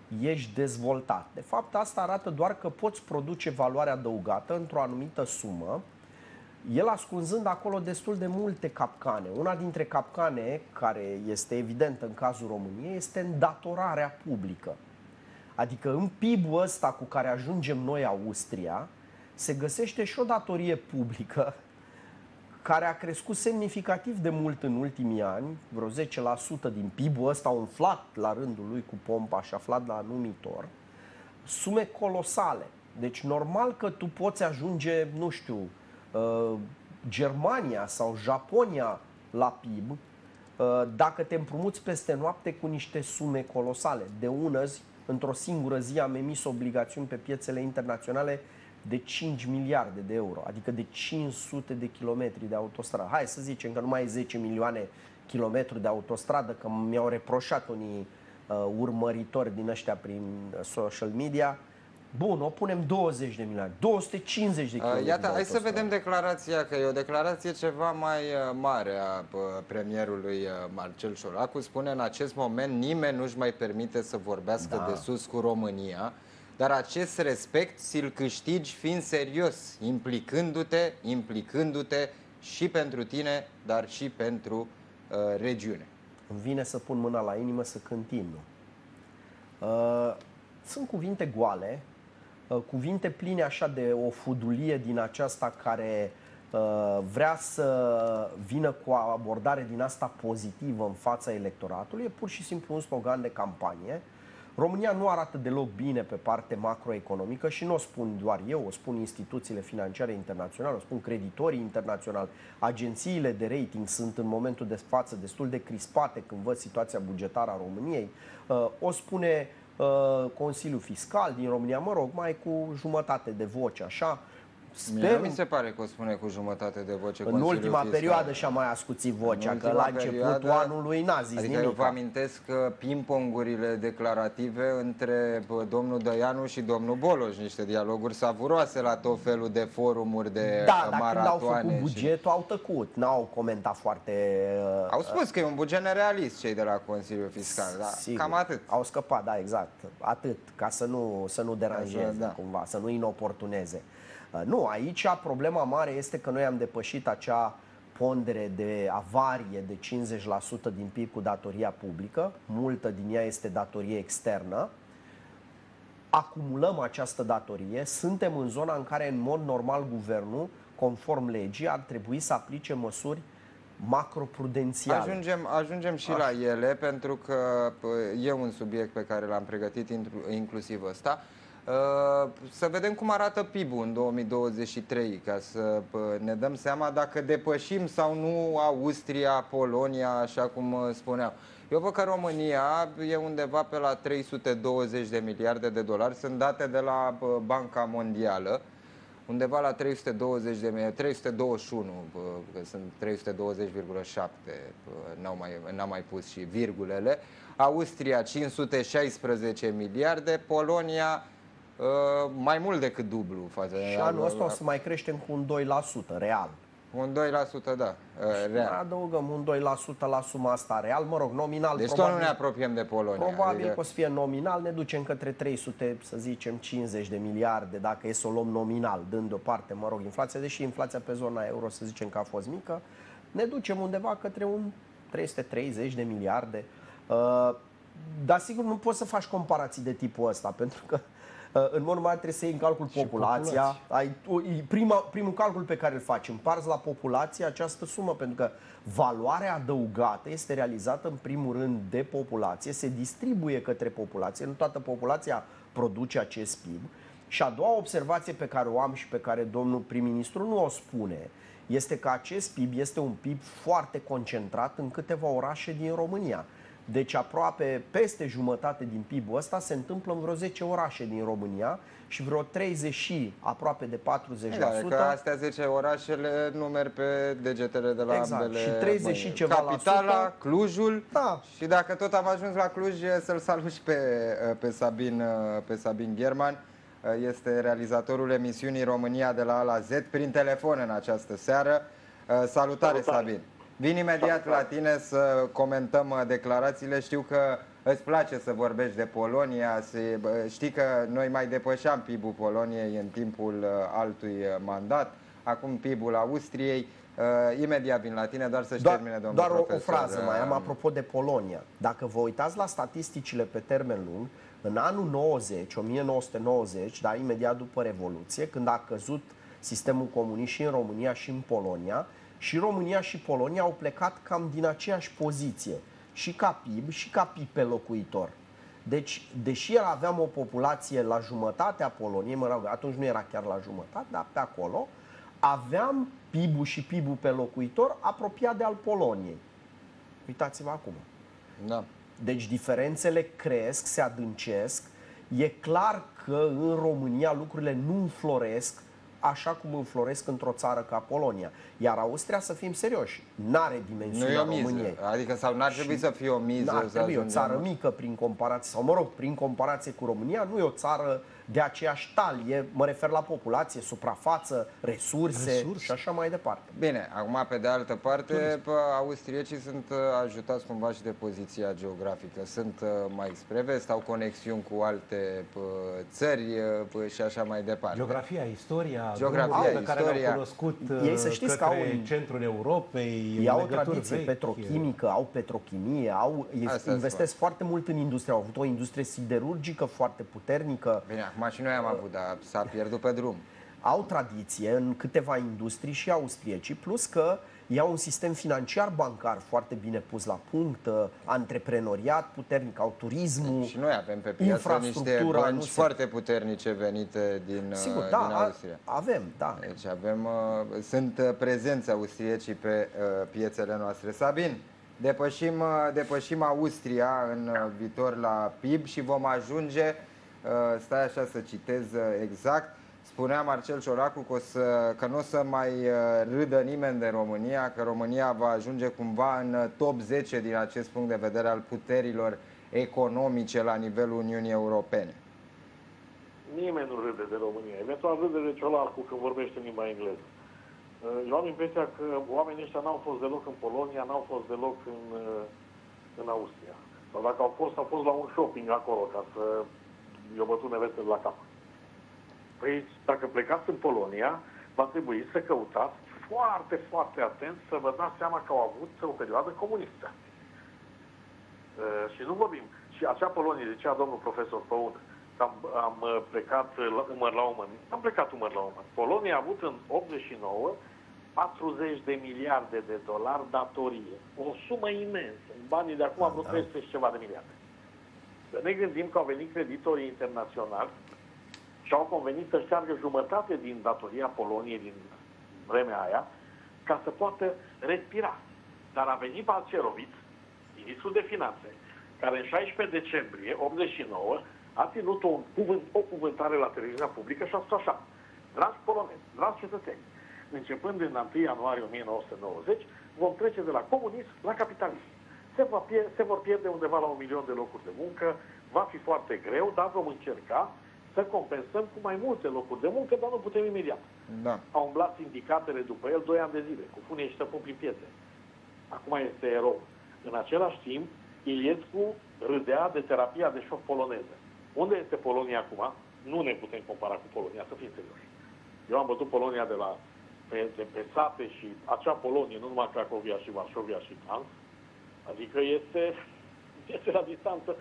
ești dezvoltat. De fapt, asta arată doar că poți produce valoare adăugată într-o anumită sumă, el ascunzând acolo destul de multe capcane. Una dintre capcane, care este evidentă în cazul României, este îndatorarea publică. Adică în P I B-ul ăsta cu care ajungem noi, Austria, se găsește și o datorie publică care a crescut semnificativ de mult în ultimii ani, vreo zece la sută din P I B-ul ăsta umflat la rândul lui cu pompa și aflat la numitor, sume colosale. Deci normal că tu poți ajunge, nu știu, Germania sau Japonia la P I B dacă te împrumuți peste noapte cu niște sume colosale. De unăzi, într-o singură zi am emis obligațiuni pe piețele internaționale de cinci miliarde de euro, adică de cinci sute de kilometri de autostradă. Hai să zicem că nu mai e zece milioane kilometri de autostradă, că mi-au reproșat unii uh, urmăritori din ăștia prin social media. Bun, o punem douăzeci de milioane, două sute cincizeci de kilometri. Iată, de hai să vedem declarația, că e o declarație ceva mai mare a premierului Marcel Ciolacu. Spune: în acest moment nimeni nu-și mai permite să vorbească da. de sus cu România, dar acest respect ți-l câștigi fiind serios, implicându-te, implicându-te și pentru tine, dar și pentru uh, regiune. Îmi vine să pun mâna la inimă să cânt imnul. Uh, sunt cuvinte goale, uh, cuvinte pline așa de o fudulie din aceasta care uh, vrea să vină cu o abordare din asta pozitivă în fața electoratului. E pur și simplu un slogan de campanie. România nu arată deloc bine pe parte macroeconomică și nu o spun doar eu, o spun instituțiile financiare internaționale, o spun creditorii internaționali. Agențiile de rating sunt în momentul de față destul de crispate când văd situația bugetară a României. O spune Consiliul Fiscal din România, mă rog, mai cu jumătate de voce, așa. Sper... Mi se pare că o spune cu jumătate de voce. În ultima Fiscal. perioadă și-a mai ascuțit vocea, că la începutul perioadă, anului n-a zis adică nimic. eu vă amintesc că ping-pongurile declarative între domnul Dăianu și domnul Boloș, niște dialoguri savuroase la tot felul de forumuri, de da, dar maratoane. când au făcut bugetul, și... au tăcut, n-au comentat foarte... Uh, au spus că e un buget nerealist cei de la Consiliul Fiscal, da, cam atât. Au scăpat, da, exact, atât, ca să nu, să nu deranjeze, da. cumva, să nu inoportuneze. Nu, aici problema mare este că noi am depășit acea pondere de avarie de cincizeci la sută din P I B cu datoria publică, multă din ea este datorie externă. Acumulăm această datorie, suntem în zona în care în mod normal guvernul, conform legii, ar trebui să aplice măsuri macroprudențiale. Ajungem, ajungem și Aș. la ele, pentru că e un subiect pe care l-am pregătit inclusiv ăsta. Să vedem cum arată P I B-ul în două mii douăzeci și trei, ca să ne dăm seama dacă depășim sau nu Austria, Polonia, așa cum spuneam. Eu văd că România e undeva pe la trei sute douăzeci de miliarde de dolari, sunt date de la Banca Mondială, undeva la trei sute douăzeci de miliarde, trei sute douăzeci și unu, că sunt trei sute douăzeci virgulă șapte, n-am mai, n-am mai pus și virgulele. Austria cinci sute șaisprezece miliarde, Polonia Uh, mai mult decât dublu față. Și anul ăsta o să mai creștem cu un doi la sută real. Un doi la sută, da, uh, real. Adăugăm un doi la sută la suma asta real, mă rog, nominal. Deci probabil, tot nu ne apropiem de Polonia. Probabil adică... că o să fie nominal, ne ducem către trei sute, să zicem, cincizeci de miliarde, dacă e să o luăm nominal, dând deoparte, mă rog, inflația, deși inflația pe zona euro, să zicem că a fost mică, ne ducem undeva către un trei sute treizeci de miliarde. Uh, dar sigur nu poți să faci comparații de tipul ăsta, pentru că în mod normal trebuie să iei în calcul populația. Ai, prima, primul calcul pe care îl faci, împarți la populație această sumă, pentru că valoarea adăugată este realizată în primul rând de populație, se distribuie către populație, nu toată populația produce acest P I B. Și a doua observație pe care o am și pe care domnul prim-ministru nu o spune, este că acest P I B este un P I B foarte concentrat în câteva orașe din România. Deci aproape peste jumătate din P I B-ul ăsta se întâmplă în vreo zece orașe din România și vreo treizeci, aproape de patruzeci la sută. Da, că astea zece orașele nu merg pe degetele de la exact. ambele. Și treizeci și ceva Capitala, la sută. Clujul. Da. Și dacă tot am ajuns la Cluj, să-l salut și pe, pe Sabin, pe Sabin Gherman. Este realizatorul emisiunii România de la A la Z prin telefon în această seară. Salutare, Salutare. Sabin! Vin imediat la tine să comentăm declarațiile. Știu că îți place să vorbești de Polonia, să, știi că noi mai depășeam P I B-ul Poloniei în timpul altui mandat, acum P I B-ul Austriei. Uh, imediat vin la tine, doar să-și doar, termine domnul doar profesor. Doar o frază mai am apropo de Polonia. Dacă vă uitați la statisticile pe termen lung, în anul nouăzeci, o mie nouă sute nouăzeci, da, imediat după Revoluție, când a căzut sistemul comunist și în România și în Polonia, și România și Polonia au plecat cam din aceeași poziție, și ca P I B și ca P I B pe locuitor. Deci, deși el aveam o populație la jumătatea Poloniei, mă rog, atunci nu era chiar la jumătate, dar pe acolo, aveam P I B-ul și P I B-ul pe locuitor apropiat de al Poloniei. Uitați-vă acum. Da. Deci diferențele cresc, se adâncesc. E clar că în România lucrurile nu înfloresc așa cum înfloresc într-o țară ca Polonia. Iar Austria, să fim serioși, n-are dimensiunea României. Adică sau n-ar trebui să fie o miză. N-ar trebui, o țară mică prin comparație, sau mă rog, prin comparație cu România, nu e o țară de aceeași talie, mă refer la populație, suprafață, resurse, resurse și așa mai departe. Bine, acum pe de altă parte, austriecii sunt ajutați cumva și de poziția geografică. Sunt mai spre vest, au conexiuni cu alte țări și așa mai departe. Geografia, istoria, Geografia, pe istoria. care l-au cunoscut ei, să știți către că au centrul Europei, ei au o tradiție vechi. petrochimică, au petrochimie, au, investesc foarte mult în industrie, au avut o industrie siderurgică foarte puternică. Bine, acum și noi am avut, dar s-a pierdut pe drum. Au tradiție în câteva industrii și austriecii, plus că ei au un sistem financiar bancar foarte bine pus la punct, antreprenoriat puternic, au turismul, și noi avem pe piață niște bănci se... foarte puternice venite din, Sigur, din da, Austria. Avem, da. Deci avem, uh, sunt prezenți austriecii pe uh, piețele noastre. Sabin, depășim, uh, depășim Austria în uh, viitor la P I B și vom ajunge, uh, stai așa să citez uh, exact, spunea Marcel Ciolacu că, o să, că nu o să mai râdă nimeni de România, că România va ajunge cumva în top zece din acest punct de vedere al puterilor economice la nivelul Uniunii Europene. Nimeni nu râde de România. Eventual râde de Ciolacu când vorbește în limba engleză. Eu am impresia că oamenii ăștia n-au fost deloc în Polonia, n-au fost deloc în, în Austria. Sau dacă au fost, au fost la un shopping acolo ca să i-o bătut nevestele la cap. Păi, dacă plecați în Polonia, va trebui să căutați foarte, foarte atent să vă dați seama că au avut o perioadă comunistă. Uh, și nu vorbim. Și acea Polonie, zicea domnul profesor Păun, că am, am plecat la, umăr la umăr. Am plecat umăr la umăr. Polonia a avut în optzeci și nouă patruzeci de miliarde de dolari datorie. O sumă imensă. În banii de acum vreo treizeci și ceva de miliarde. Să ne gândim că au venit creditorii internaționali și au convenit să șteargă jumătate din datoria Poloniei din vremea aia, ca să poată respira. Dar a venit Balceroviț, ministrul de finanțe, care în șaisprezece decembrie optzeci și nouă a ținut o, cuvânt, o cuvântare la televiziunea publică și a spus așa: dragi polonezi, dragi cetățeni, începând din întâi ianuarie o mie nouă sute nouăzeci, vom trece de la comunism la capitalism. Se, va pierde, se vor pierde undeva la un milion de locuri de muncă, va fi foarte greu, dar vom încerca să compensăm cu mai multe locuri de muncă, dar nu putem imediat. Da. Au umblat sindicatele după el doi ani de zile, cu funie și tăpâni prin piețe. Acum este erou. În același timp, Iliescu râdea de terapia de șoc poloneză. Unde este Polonia acum? Nu ne putem compara cu Polonia, să fim serioși. Eu am văzut Polonia de la pe, de, pe sate și acea Polonie, nu numai Cracovia și Varsovia și Gdansk, adică este, este la distanță,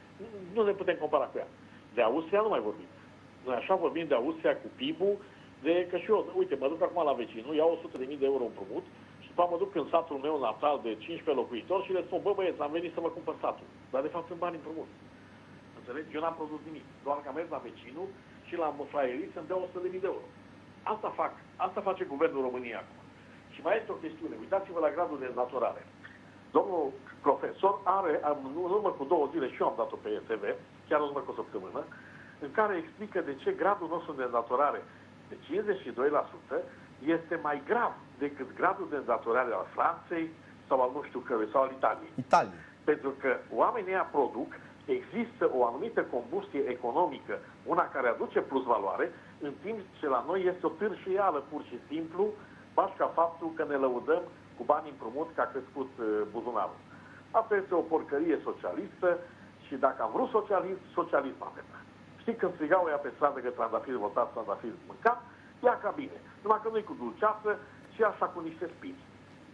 nu ne putem compara cu ea. De Austria nu mai vorbim. Noi așa vorbim de Austria cu P I B-ul, de că și eu, uite, mă duc acum la vecinul, iau o sută de mii de euro împrumut și după mă duc în satul meu natal de cincisprezece locuitori și le spun: bă băieți, am venit să mă cumpăr satul. Dar de fapt sunt bani împrumut. Înțelegi? Eu n-am produs nimic. Doar că am mers la vecinul și l-am fraierit să-mi dea o sută de mii de euro. Asta fac. Asta face guvernul României acum. Și mai este o chestiune. Uitați-vă la gradul de îndatorare. Domnul profesor are, în urmă cu două zile, și eu am dat-o pe E T V, chiar în urmă cu o săptămână, în care explică de ce gradul nostru de îndatorare de cincizeci și doi la sută este mai grav decât gradul de îndatorare al Franței sau al nu știu cărui, sau al Italiei. Italia. Pentru că oamenii ăia produc, există o anumită combustie economică, una care aduce plus valoare, în timp ce la noi este o târșială pur și simplu, bași ca faptul că ne lăudăm cu bani împrumut că a crescut buzunarul. Asta este o porcărie socialistă Și dacă am vrut socialism, socialism avem. Știi, când strigau ea pe stradă că trandafiri votat, trandafiri mâncat, ia ca bine. Numai că nu-i cu dulceață și așa cu niște spini.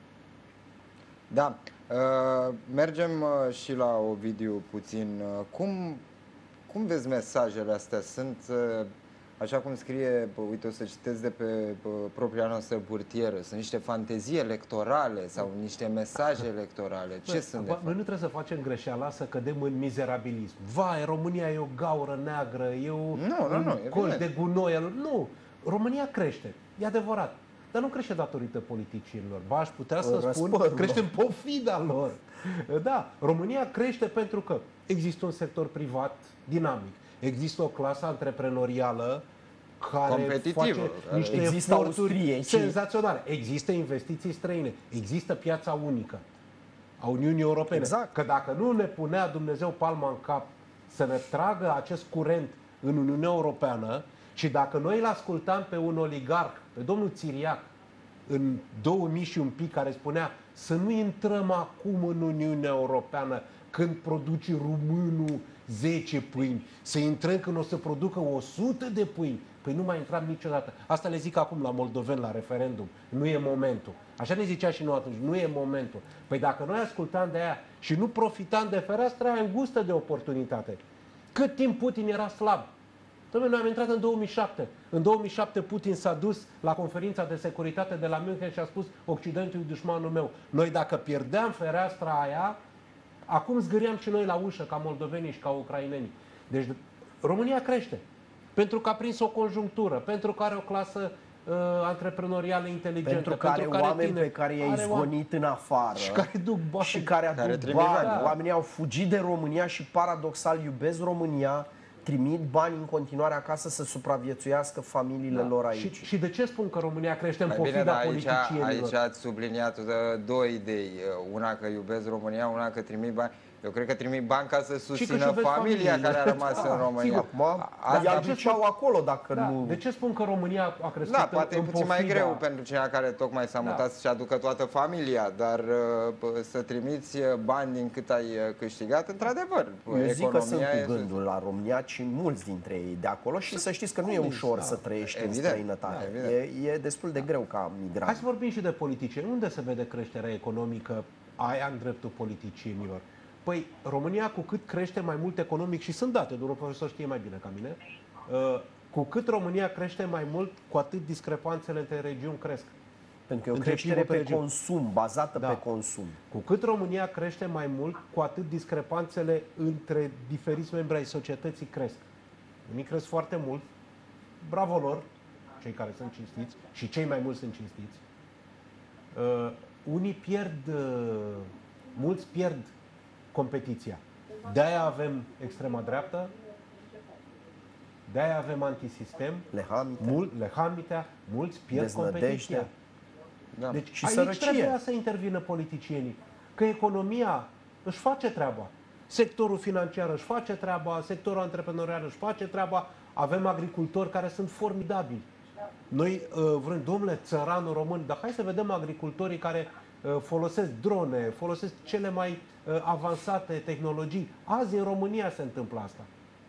Da. Uh, mergem uh, și la Ovidiu puțin. Uh, cum, cum vezi mesajele astea? Sunt, uh, așa cum scrie, uh, uite, o să citesc de pe uh, propria noastră burtieră, sunt niște fantezii electorale sau niște mesaje electorale. Ce Bă, sunt de bă, fapt? Noi nu trebuie să facem greșeala să cădem în mizerabilism. Vai, România e o gaură neagră, e o, Nu, nu, nu, un colț evident. de gunoi. al- Nu, România crește, e adevărat. Dar nu crește datorită politicienilor. Ba, aș putea să Răspund, spun că crește în pofida lor. Da, România crește pentru că există un sector privat dinamic. Există o clasă antreprenorială care Competitivă, face care- niște Există eforturi austriecii. senzaționale. Există investiții străine. Există piața unică a Uniunii Europene. Exact. Că dacă nu ne punea Dumnezeu palma în cap să ne tragă acest curent în Uniunea Europeană și dacă noi îl ascultam pe un oligarh, pe domnul Țiriac, în două mii și un pic, care spunea să nu intrăm acum în Uniunea Europeană când produce românul zece pâini, să intrăm când o să producă o sută de pâini. Păi nu mai intram niciodată. Asta le zic acum la moldoveni, la referendum. Nu e momentul. Așa ne zicea și noi atunci, nu e momentul. Păi dacă noi ascultam de aia și nu profitam de fereastra aia îngustă de oportunitate, cât timp Putin era slab? Dom'le, noi am intrat în două mii șapte. În două mii șapte Putin s-a dus la conferința de securitate de la München și a spus Occidentul e dușmanul meu. Noi dacă pierdeam fereastra aia, acum zgâriam și noi la ușă ca moldovenii și ca ucrainenii. Deci România crește. Pentru că a prins o conjunctură, pentru că are o clasă uh, antreprenorială inteligentă, Pentru că are oameni tineri, pe care i-a are oameni izgonit în afară. și care duc bani. Și care aduc Care trimit bani. bani, da. Oamenii au fugit de România și paradoxal iubesc România, trimit bani în continuare acasă să supraviețuiască familiile lor aici. Și, și de ce spun că România crește în Mai pofida bine, dar aici, politicienilor? aici ați subliniat uh, două idei. Uh, Una că iubesc România, una că trimit bani. Eu cred că trimit bani ca să susțină iubesc familia familiile. care a rămas Da, în România. sigur. Acum, Asta- i-ar duceau acolo dacă Da. nu... De ce spun că România a crescut Da, în, poate e în puțin mai pofida? greu pentru cineva care tocmai s-a Da. mutat să-și aducă toată familia, dar uh, p- să trimiți uh, bani din cât ai uh, câștigat, într-adevăr, Eu zic că sunt economia cu e- gândul la România și mulți dintre ei de acolo și să știți că nu e ușor să trăiești în Evident, străinătate. da, evident. E, e destul de greu ca Hai migrant. să vorbim și de politicieni. Unde se vede creșterea economică aia în dreptul politicienilor? Păi, România, cu cât crește mai mult economic, și sunt date, domnul profesor știe mai bine ca mine, uh, cu cât România crește mai mult, cu atât discrepanțele între regiuni cresc. Pentru că e o între creștere P I B-ul pe pe regiune. consum, bazată Da. pe consum. Cu cât România crește mai mult, cu atât discrepanțele între diferiți membri ai societății cresc. Unii cresc foarte mult, bravo lor, cei care sunt cinstiți, și cei mai mulți sunt cinstiți. Uh, unii pierd, uh, mulți pierd competiția. De-aia avem extrema dreaptă, de-aia avem antisistem, Lehamite. mult, lehamitea, mulți pierd Deznădejde. competiția. Da. Deci Și aici sărăcie. trebuia să intervină politicienii. Că economia își face treaba. Sectorul financiar își face treaba, sectorul antreprenorial își face treaba. Avem agricultori care sunt formidabili. Noi uh, vrem, domnule, țăranul român, dar hai să vedem agricultorii care uh, folosesc drone, folosesc cele mai uh, avansate tehnologii. Azi în România se întâmplă asta.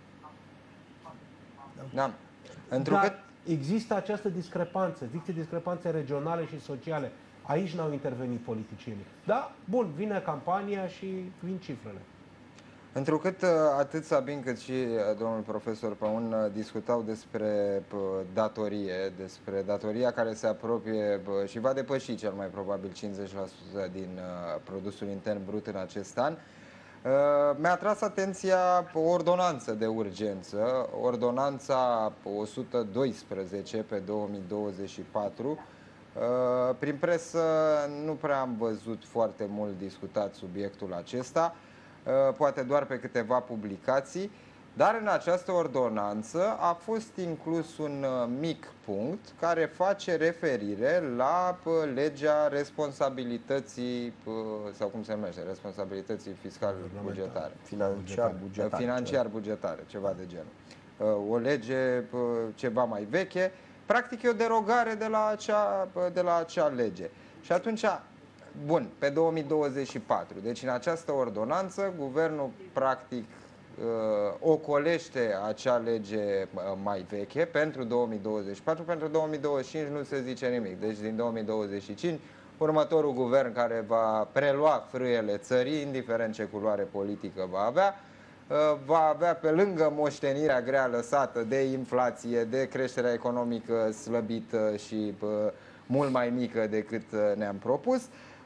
Da. Întrucât Dar există această discrepanță, există discrepanțe regionale și sociale. Aici n-au intervenit politicienii. Da, bun, vine campania și vin cifrele. Întrucât uh, atât Sabin cât și uh, domnul profesor Păun uh, discutau despre uh, datorie, despre datoria care se apropie uh, și va depăși cel mai probabil cincizeci la sută din uh, produsul intern brut în acest an, uh, mi-a atras atenția o ordonanță de urgență, ordonanța o sută doisprezece pe două mii douăzeci și patru. Uh, prin presă nu prea am văzut foarte mult discutat subiectul acesta, poate doar pe câteva publicații, dar în această ordonanță a fost inclus un mic punct care face referire la legea responsabilității, sau cum se numește, responsabilității fiscal-bugetare. Financiar-bugetar. Financiar-bugetare, ceva de genul. O lege ceva mai veche, practic e o derogare de la acea, de la acea lege. Și atunci, bun, pe două mii douăzeci și patru. Deci în această ordonanță, guvernul practic ocolește acea lege mai veche pentru două mii douăzeci și patru, pentru două mii douăzeci și cinci nu se zice nimic. Deci din două mii douăzeci și cinci, următorul guvern care va prelua frâiele țării, indiferent ce culoare politică va avea, va avea pe lângă moștenirea grea lăsată de inflație, de creșterea economică slăbită și mult mai mică decât ne-am propus,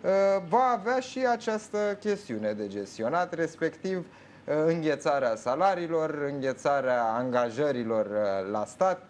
va avea și această chestiune de gestionat, respectiv înghețarea salariilor, înghețarea angajărilor la stat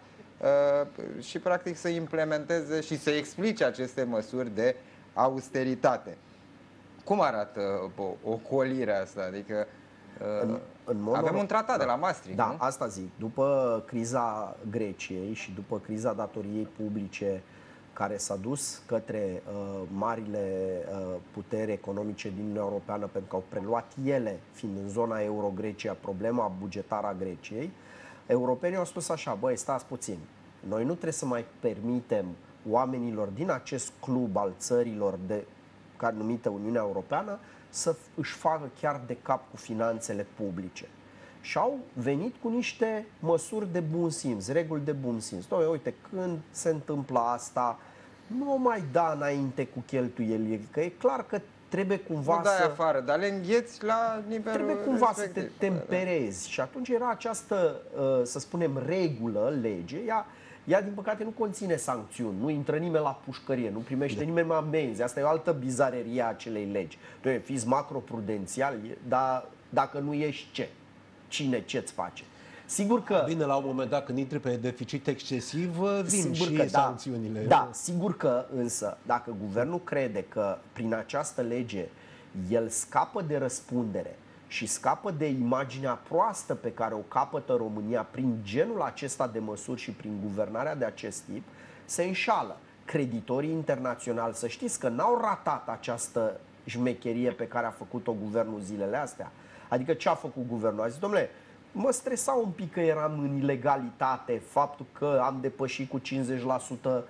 și practic să implementeze și să explice aceste măsuri de austeritate. Cum arată ocolirea asta? Adică în, în mod avem normal, un tratat da, de la Maastricht, Da, nu? asta zic. După criza Greciei și după criza datoriei publice care s-a dus către uh, marile uh, puteri economice din Uniunea Europeană, pentru că au preluat ele, fiind în zona euro Grecia, problema bugetară a Greciei, europenii au spus așa: băi, stați puțin, noi nu trebuie să mai permitem oamenilor din acest club al țărilor de, care numită Uniunea Europeană să își facă chiar de cap cu finanțele publice. Și au venit cu niște măsuri de bun simț, reguli de bun simț. Noi, uite, când se întâmplă asta, nu o mai da înainte cu cheltuieli, că e clar că trebuie cumva nu dai să... afară, dar le îngheți la nivelul Trebuie cumva respectiv. să te temperezi. Și atunci era această, să spunem, regulă, lege, ea, ea din păcate nu conține sancțiuni, nu intră nimeni la pușcărie, nu primește de. nimeni amenzi. Asta e o altă bizarerie a acelei legi. Doamne, fiți macroprudențial, dar dacă nu ești ce? Cine ce-ți face? Sigur că... Bine, la un moment dat, când intri pe deficit excesiv, vin și că, sancțiunile. Da, da, sigur că, însă, dacă guvernul crede că prin această lege el scapă de răspundere și scapă de imaginea proastă pe care o capătă România prin genul acesta de măsuri și prin guvernarea de acest tip, se înșală. Creditorii internaționali, să știți că n-au ratat această șmecherie pe care a făcut-o guvernul zilele astea. Adică ce a făcut guvernul? A zis: dom'le, mă stresa un pic că eram în ilegalitate, faptul că am depășit cu cincizeci la sută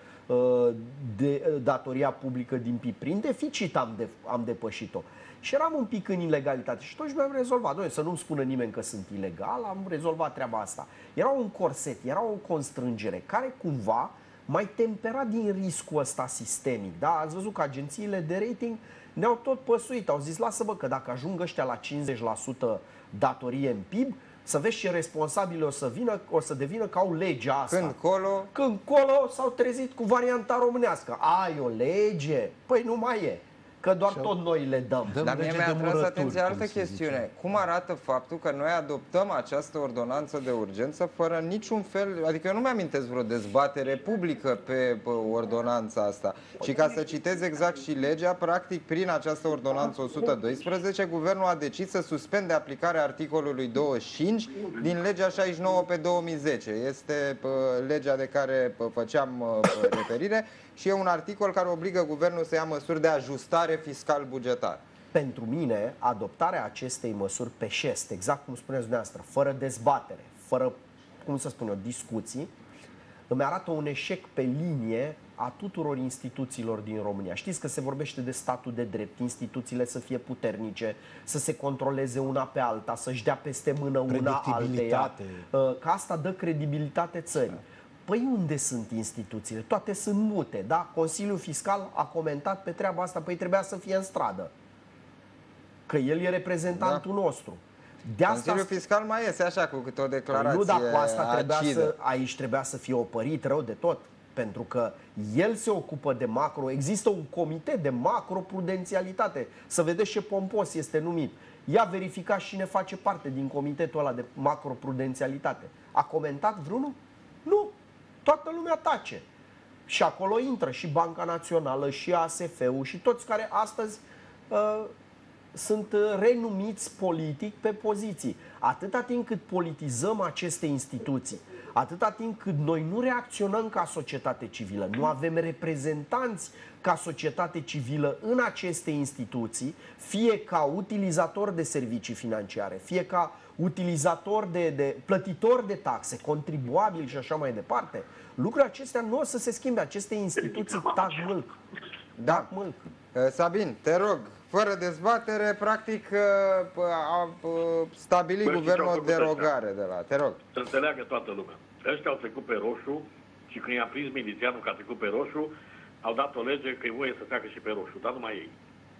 de datoria publică din P I B. Prin deficit am, de, am depășit-o. Și eram un pic în ilegalitate. Și totuși mi-am rezolvat. Noi, să nu-mi spună nimeni că sunt ilegal, am rezolvat treaba asta. Era un corset, era o constrângere care cumva mai tempera din riscul ăsta sistemic. Da? Ați văzut că agențiile de rating ne-au tot păsuit. Au zis: lasă-vă că dacă ajung ăștia la cincizeci la sută datorie în P I B, să vezi ce responsabili o să vină, o să devină că au legea asta. Când colo? Când colo s-au trezit cu varianta românească. Ai o lege? Păi nu mai e. Că doar tot noi le dăm. dăm Dar mie lege mi-a de atras murături, atenția altă cum se chestiune. zice. Cum arată faptul că noi adoptăm această ordonanță de urgență fără niciun fel... Adică eu nu mi-amintesc vreo dezbatere publică pe, pe ordonanța asta. Și ca să citez exact și legea, practic prin această ordonanță o sută doisprezece, guvernul a decis să suspende aplicarea articolului douăzeci și cinci din legea șaizeci și nouă pe două mii zece. Este pă, legea de care pă, făceam pă, referire și e un articol care obligă guvernul să ia măsuri de ajustare fiscal-bugetar. Pentru mine, adoptarea acestei măsuri pe șest, exact cum spuneți dumneavoastră, fără dezbatere, fără, cum să spun eu, discuții, îmi arată un eșec pe linie a tuturor instituțiilor din România. Știți că se vorbește de statul de drept, instituțiile să fie puternice, să se controleze una pe alta, să-și dea peste mână una alteia, că asta dă credibilitate țării. Păi unde sunt instituțiile? Toate sunt mute, da? Consiliul Fiscal a comentat pe treaba asta, păi trebuia să fie în stradă. Că el e reprezentantul da. nostru. De asta... Consiliul Fiscal mai iese așa cu câte o declarație păi nu, dar cu asta trebuia acidă. să, aici trebuia să fie opărit rău de tot. Pentru că el se ocupă de macro, există un comitet de macroprudențialitate. Să vedeți ce pompos este numit. Ia verifica și cine face parte din comitetul ăla de macroprudențialitate. A comentat vreunul? Nu. Toată lumea tace. Și acolo intră și Banca Națională, și A S F-ul, și toți care astăzi uh, sunt renumiți politic pe poziții. Atâta timp cât politizăm aceste instituții, atâta timp cât noi nu reacționăm ca societate civilă, nu avem reprezentanți ca societate civilă în aceste instituții, fie ca utilizator de servicii financiare, fie ca utilizator de, de plătitor de taxe, contribuabil și așa mai departe, lucrurile acestea nu o să se schimbe. Aceste instituții tac mâlc. Da. Mâlc. Sabin, te rog, fără dezbatere, practic a stabilit Bă, guvernul o știi ce au făcut derogare de la... Te rog. Să înțeleagă toată lumea. Ăștia au trecut pe roșu și când i-a prins milițianul că a trecut pe roșu, au dat o lege că e voie să treacă și pe roșu, dar numai ei.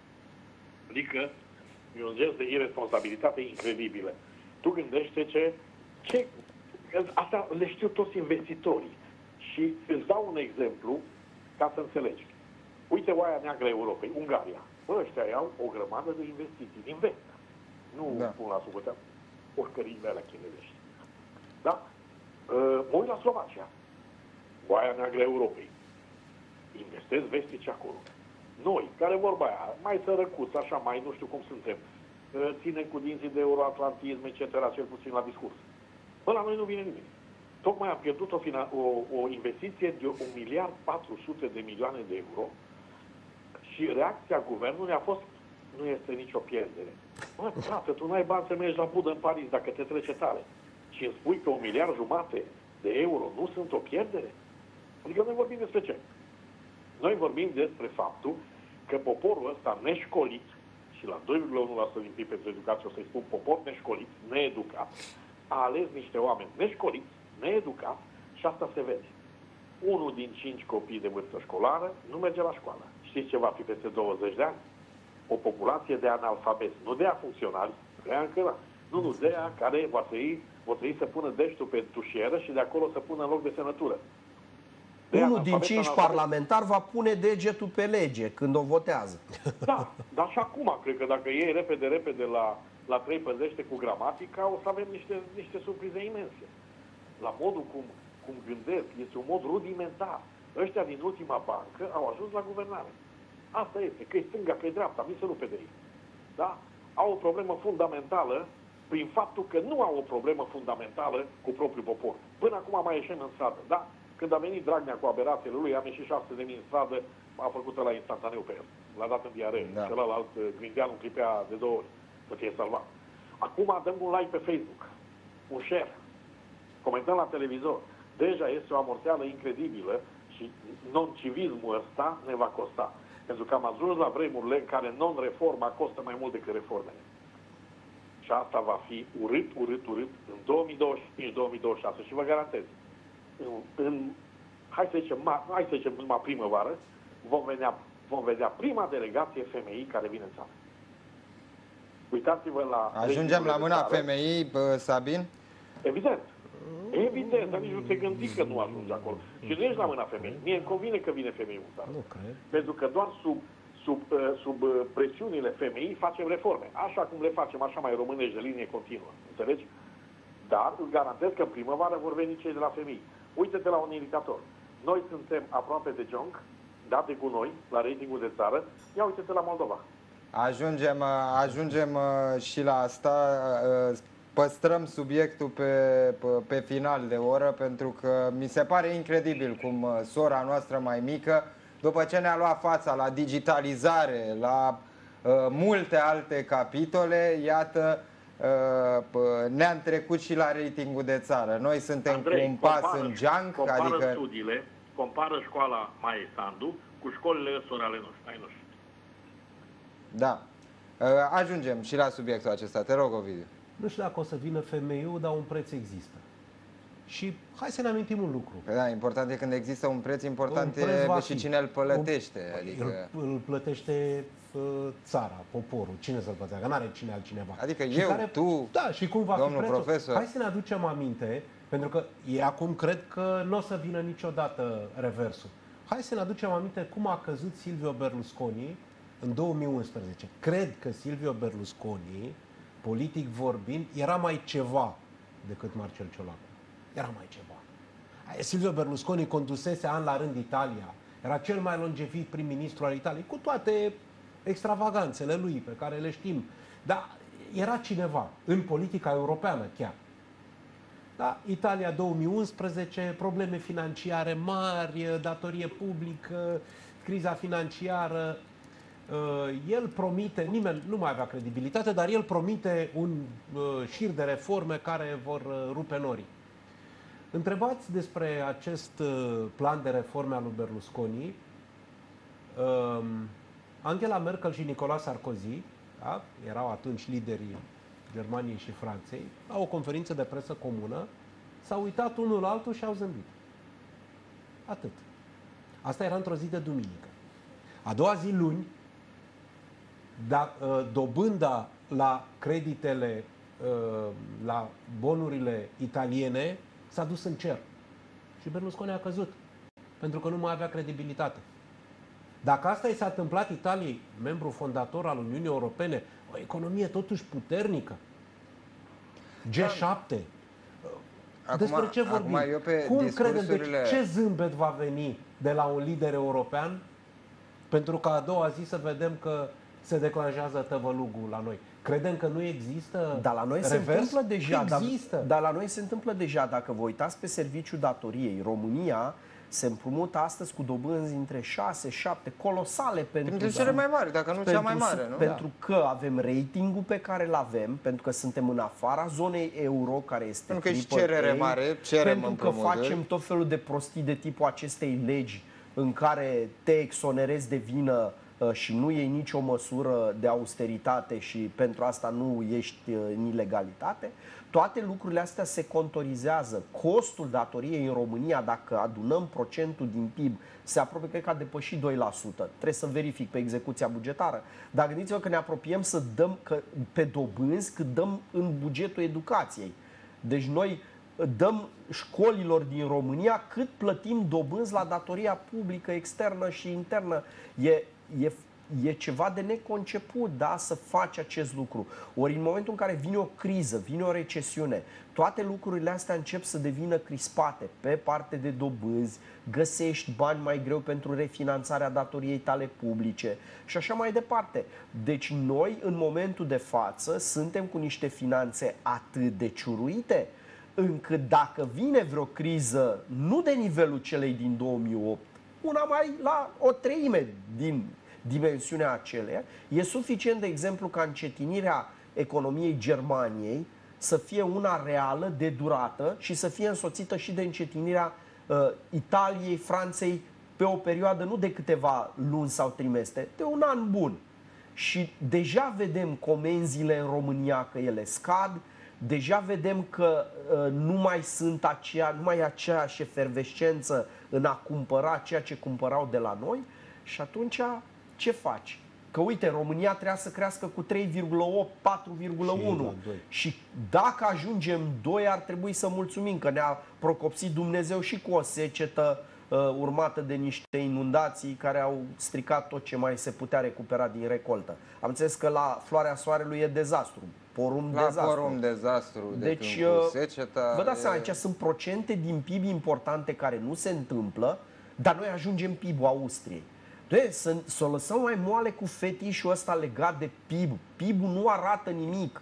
Adică e un gest de irresponsabilitate incredibilă. Tu gândește ce, ce... Asta le știu toți investitorii. Și îți dau un exemplu ca să înțelegi. Uite oaia neagră Europei, Ungaria. Bă, ăștia au o grămadă de investiții din vest. Nu da. Pun la subotea porcăriile alea chinezești. Da? Mă uit la Slovacia. Oaia neagră Europei. Investesc vestici acolo. Noi, care vorba aia, mai sărăcuți, așa, mai nu știu cum suntem, ținem cu dinții de euroatlantism, et cetera, cel puțin la discurs. Bă, la noi nu vine nimeni. Tocmai am pierdut o, o, o investiție de un miliard patru sute de milioane de euro și reacția guvernului a fost nu este nicio pierdere. Mă, frate, tu n-ai bani să mergi la Budă în Paris dacă te trece tare. Și îmi spui că un miliard jumate de euro nu sunt o pierdere? Adică noi vorbim despre ce? Noi vorbim despre faptul că poporul ăsta neșcolit, și la doi virgulă unu la sută din P I B pentru educație o să-i spun popor neșcolit, needucat, a ales niște oameni neșcoliți, needucați și asta se vede. Unul din cinci copii de vârstă școlară nu merge la școală. Știți ce va fi peste douăzeci de ani? O populație de analfabeti, nu de a funcționali, de a încă nu, nu, de a care va trebui, va trebui să pună deștul pe tușieră și de acolo să pună în loc de semnătură. De Unul din cinci parlamentari va pune degetul pe lege când o votează. Da, dar și acum, cred că dacă iei repede, repede la, la trei păzește cu gramatica, o să avem niște, niște surprize imense. La modul cum, cum gândesc, este un mod rudimentar. Ăștia din ultima bancă au ajuns la guvernare. Asta este, că e stânga, că e dreapta, mi se rupe de ei. Da? Au o problemă fundamentală prin faptul că nu au o problemă fundamentală cu propriul popor. Până acum mai ieșim în stradă, da? Când a venit Dragnea cu aberațiile lui, am ieșit șase sute de mii în stradă, a făcut la instantaneu pe el. L-a dat în diaree. Da. Celălalt, Grindeanu, clipea de două ori să fie salvat. Acum dăm un like pe Facebook, un share, comentăm la televizor. Deja este o amorțeală incredibilă și non-civismul ăsta ne va costa. Pentru că am ajuns la vremurile în care non-reforma costă mai mult decât reformele. Și asta va fi urât, urât, urât în două mii douăzeci și cinci două mii douăzeci și șase și vă garantez. În, în, hai să zicem, ma, hai să zicem numai primăvară, vom vedea, vom vedea prima delegație femeii care vine în țară. Uitați-vă la... Ajungem la mâna femeii, Sabin? Evident. Evident, dar nici nu te gândi că nu ajungi acolo. Și nu ești la mâna femeii. Mie îmi convine că vine femeii în țară. Nu cred. Pentru că doar sub, sub, sub presiunile femeii facem reforme. Așa cum le facem, așa mai românești, de linie continuă. Înțelegi? Dar îți garantez că în primăvară vor veni cei de la femei. Uite-te la un indicator. Noi suntem aproape de junk, date cu noi, la ratingul de țară. Ia uite-te la Moldova. Ajungem, ajungem și la asta. Păstrăm subiectul pe, pe, pe final de oră, pentru că mi se pare incredibil cum sora noastră mai mică, după ce ne-a luat fața la digitalizare, la uh, multe alte capitole, iată, uh, ne-am trecut și la ratingul de țară. Noi suntem Andrei, cu un pas compară, în junk, compară adică... studiile, compară școala Maie Sandu cu școlile sorale noștri, ai noștri. Da. Uh, ajungem și la subiectul acesta. Te rog, Ovidiu. Nu știu dacă o să vină femeiul, dar un preț există. Și hai să ne amintim un lucru. Da, important e când există un preț, important un preț e și cine îl plătește. Un, adică... îl, îl plătește uh, țara, poporul. Cine să-l plătească? N-are cine altcineva. Adică și eu, care, tu, da, și cum va domnul fi prețul? profesor. Hai să ne aducem aminte, pentru că e acum cred că nu o să vină niciodată reversul. Hai să ne aducem aminte cum a căzut Silvio Berlusconi în două mii unsprezece. Cred că Silvio Berlusconi, politic vorbind, era mai ceva decât Marcel Ciolacu. Era mai ceva. Silvio Berlusconi condusese an la rând Italia. Era cel mai longeviv prim-ministru al Italiei, cu toate extravaganțele lui pe care le știm. Dar era cineva în politica europeană chiar. Da? Italia două mii unsprezece, probleme financiare mari, datorie publică, criza financiară. El promite, nimeni nu mai avea credibilitate, dar el promite un uh, șir de reforme care vor uh, rupe norii. Întrebați despre acest uh, plan de reforme al lui Berlusconi, uh, Angela Merkel și Nicolas Sarkozy, da, erau atunci liderii Germaniei și Franței, la o conferință de presă comună, s-au uitat unul la altul și au zâmbit. Atât. Asta era într-o zi de duminică. A doua zi, luni, da, dobânda la creditele, la bonurile italiene s-a dus în cer. Și Berlusconi a căzut, pentru că nu mai avea credibilitate. Dacă asta i s-a întâmplat Italiei, membru fondator al Uniunii Europene, o economie totuși puternică, G șapte, acum, despre ce vorbim? Acum eu pe Cum discursurile... credeți? Deci, ce zâmbet va veni de la un lider european pentru că a doua zi să vedem că se declanșează tăvălugul la noi? Credem că nu există Dar la noi revers? se întâmplă deja. Există. Dar, dar la noi se întâmplă deja. Dacă vă uitați pe serviciul datoriei, România se împrumută astăzi cu dobânzi între șase șapte, colosale pentru... Pentru cele mai mari, dacă nu cea mai mare, nu? Pentru că avem ratingul pe care îl avem, pentru că suntem în afara zonei euro, care este pentru că și triple cerere A, mare, cerem pentru că împrumuturi. facem tot felul de prostii de tipul acestei legi în care te exonerezi de vină și nu iei nicio măsură de austeritate și pentru asta nu ești în ilegalitate. Toate lucrurile astea se contorizează. Costul datoriei în România, dacă adunăm procentul din P I B, se apropie, cred că a depășit doi la sută. Trebuie să verific pe execuția bugetară. Dar gândiți-vă că ne apropiem să dăm că, pe dobânzi cât dăm în bugetul educației. Deci noi dăm școlilor din România cât plătim dobânzi la datoria publică, externă și internă. E, e, e ceva de neconceput, da, să faci acest lucru. Ori în momentul în care vine o criză, vine o recesiune, toate lucrurile astea încep să devină crispate. Pe parte de dobânzi, găsești bani mai greu pentru refinanțarea datoriei tale publice și așa mai departe. Deci noi, în momentul de față, suntem cu niște finanțe atât de ciuruite, încât dacă vine vreo criză, nu de nivelul celei din două mii opt, una mai la o treime din dimensiunea aceleia, e suficient, de exemplu, ca încetinirea economiei Germaniei să fie una reală, de durată și să fie însoțită și de încetinirea uh, Italiei, Franței, pe o perioadă nu de câteva luni sau trimestre, de un an bun. Și deja vedem comenzile în România că ele scad, deja vedem că uh, nu mai sunt aceea, nu mai e aceeași efervescență în a cumpăra ceea ce cumpărau de la noi și atunci ce faci? Că uite, România trebuia să crească cu trei virgulă opt, patru virgulă unu și, și dacă ajungem doi, ar trebui să mulțumim că ne-a procopsit Dumnezeu și cu o secetă uh, urmată de niște inundații care au stricat tot ce mai se putea recupera din recoltă. Am înțeles că la Floarea Soarelui e dezastru. Porum la dezastru. porum dezastru. De deci, cu seceta, vă dați e... seama, aici sunt procente din P I B importante care nu se întâmplă, dar noi ajungem P I B-ul Austriei. Deci, să, să o lăsăm mai moale cu fetișul ăsta legat de P I B. P I B-ul nu arată nimic.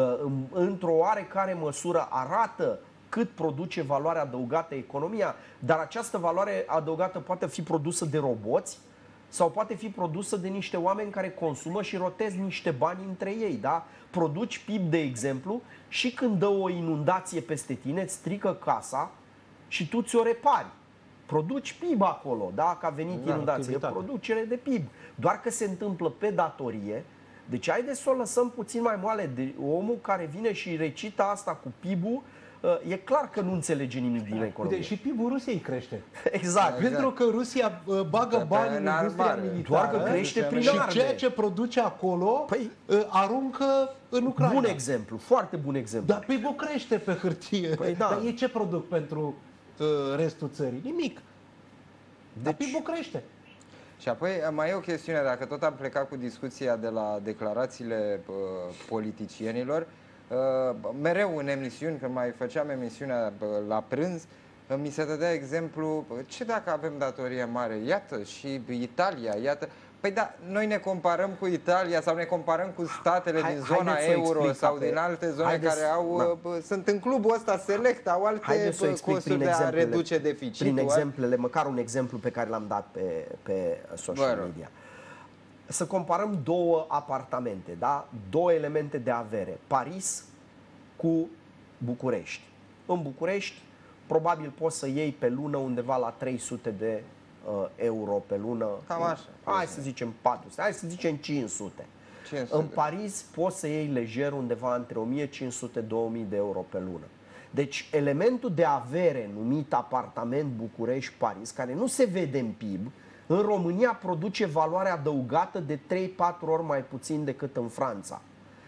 Într-o oarecare măsură arată cât produce valoare adăugată economia, dar această valoare adăugată poate fi produsă de roboți sau poate fi produsă de niște oameni care consumă și rotez niște bani între ei. Da? Produci P I B, de exemplu, și când dă o inundație peste tine, îți strică casa și tu ți-o repari. Produci P I B acolo, da? Că a venit da, inundație, producere de P I B. Doar că se întâmplă pe datorie. Deci haideți să o lăsăm puțin mai moale. De omul care vine și recită asta cu P I B-ul, e clar că nu înțelege nimic din economie. Uite, și P I B-ul Rusiei crește. Exact. Pentru că Rusia bagă bani în industria militară. Doar că crește prin și arme. ceea ce produce acolo păi, aruncă în Ucraina. Bun exemplu, foarte bun exemplu. Dar P I B-ul crește pe hârtie. Păi da. Dar ei ce produc pentru uh, restul țării? Nimic. Deci... Dar P I B-ul crește. Și apoi mai e o chestiune, dacă tot am plecat cu discuția de la declarațiile uh, politicienilor, uh, mereu în emisiuni, când mai făceam emisiunea uh, la prânz, uh, mi se dădea exemplu, ce dacă avem datorie mare? Iată, și Italia, iată. Păi da, noi ne comparăm cu Italia sau ne comparăm cu statele Hai, din zona euro sau pe... din alte zone haideți, care au, na. sunt în clubul ăsta select, au alte costuri de a reduce deficitul. Prin exemplele, măcar un exemplu pe care l-am dat pe, pe social Bă, media. Să comparăm două apartamente, da? Două elemente de avere. Paris cu București. În București, probabil poți să iei pe lună undeva la trei sute de uh, euro pe lună. Cam așa. Hai să zicem patru sute, hai să zicem cinci sute. cinci sute. În Paris poți să iei lejer undeva între o mie cinci sute - două mii de euro pe lună. Deci elementul de avere numit apartament București-Paris, care nu se vede în P I B, în România produce valoare adăugată de trei patru ori mai puțin decât în Franța.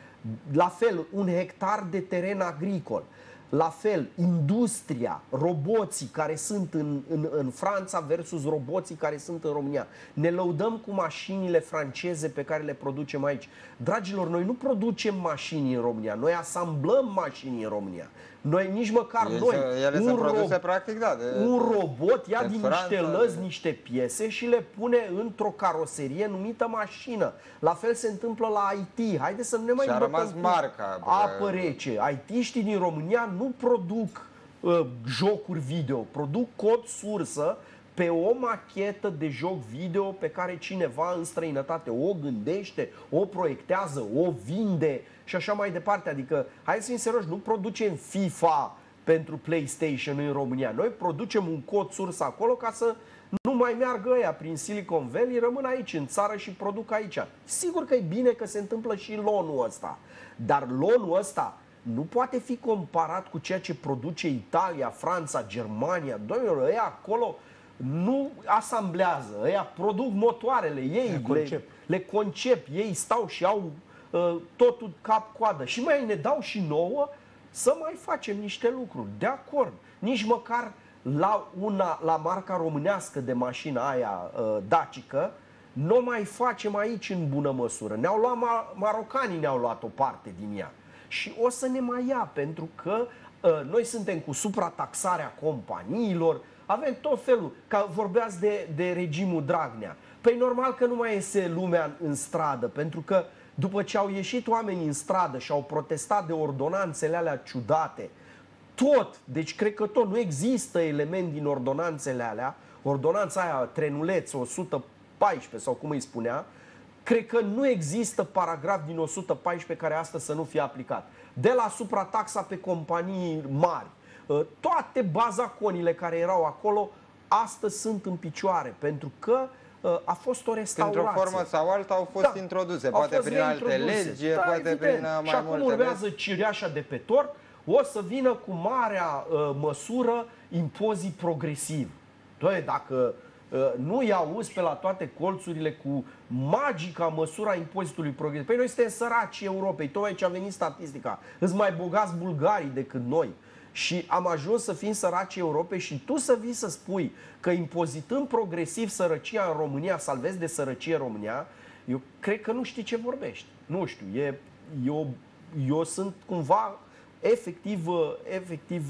La fel, un hectar de teren agricol. La fel, industria, roboții care sunt în, în, în Franța versus roboții care sunt în România. Ne lăudăm cu mașinile franceze pe care le producem aici. Dragilor, noi nu producem mașini în România, noi asamblăm mașini în România. Noi nici măcar Ele, noi. ele un sunt produse ro- practic, da. De, un robot ia de din Franța, niște lăzi de... niște piese și le pune într-o caroserie numită mașină. La fel se întâmplă la I T. Haideți să nu ne mai Și a îmbătăm rămas cu marca. apă rece. I T-știi din România nu produc uh, jocuri video, produc cod sursă pe o machetă de joc video pe care cineva în străinătate o gândește, o proiectează, o vinde și așa mai departe. Adică, hai să fim serioși, nu producem FIFA pentru PlayStation în România. Noi producem un cod sursă acolo ca să nu mai meargă ăia prin Silicon Valley, rămân aici în țară și produc aici. Sigur că e bine că se întâmplă și loan-ul ăsta, dar loan-ul ăsta nu poate fi comparat cu ceea ce produce Italia, Franța, Germania. Doamnelor, ăia acolo nu asamblează, ăia produc motoarele, ei le concep, le, le concep ei stau și au uh, totul cap-coadă și mai ne dau și nouă să mai facem niște lucruri, de acord. Nici măcar la, una, la marca românească de mașină aia uh, dacică, nu mai facem aici în bună măsură. Ne-au luat ma- marocanii, ne-au luat o parte din ea. Și o să ne mai ia, pentru că uh, noi suntem cu suprataxarea companiilor, avem tot felul, că vorbeați de, de regimul Dragnea. Păi normal că nu mai iese lumea în, în stradă, pentru că după ce au ieșit oamenii în stradă și au protestat de ordonanțele alea ciudate, tot, deci cred că tot, nu există element din ordonanțele alea, ordonanța aia trenuleț o sută paisprezece sau cum îi spunea, cred că nu există paragraf din o sută paisprezece care astăzi să nu fie aplicat. De la suprataxa pe companii mari, toate bazaconile care erau acolo astăzi sunt în picioare, pentru că a fost o restaurație. Într-o formă sau alta au fost da, introduse, au poate fost prin alte legi, da, poate evident. prin mai și acum multe urmează legi. cireașa de pe tort, o să vină cu marea uh, măsură impozit progresiv. Doamne, dacă uh, nu i auzi pe la toate colțurile cu magica măsura impozitului progresiv, păi noi suntem săraci Europei, tocmai ce a venit statistica, îți mai bogați bulgarii decât noi. Și am ajuns să fim săraci Europei și tu să vii să spui că impozitând progresiv sărăcia în România, salvezi de sărăcie România, eu cred că nu știi ce vorbești. Nu știu, e, eu, eu sunt cumva efectiv, efectiv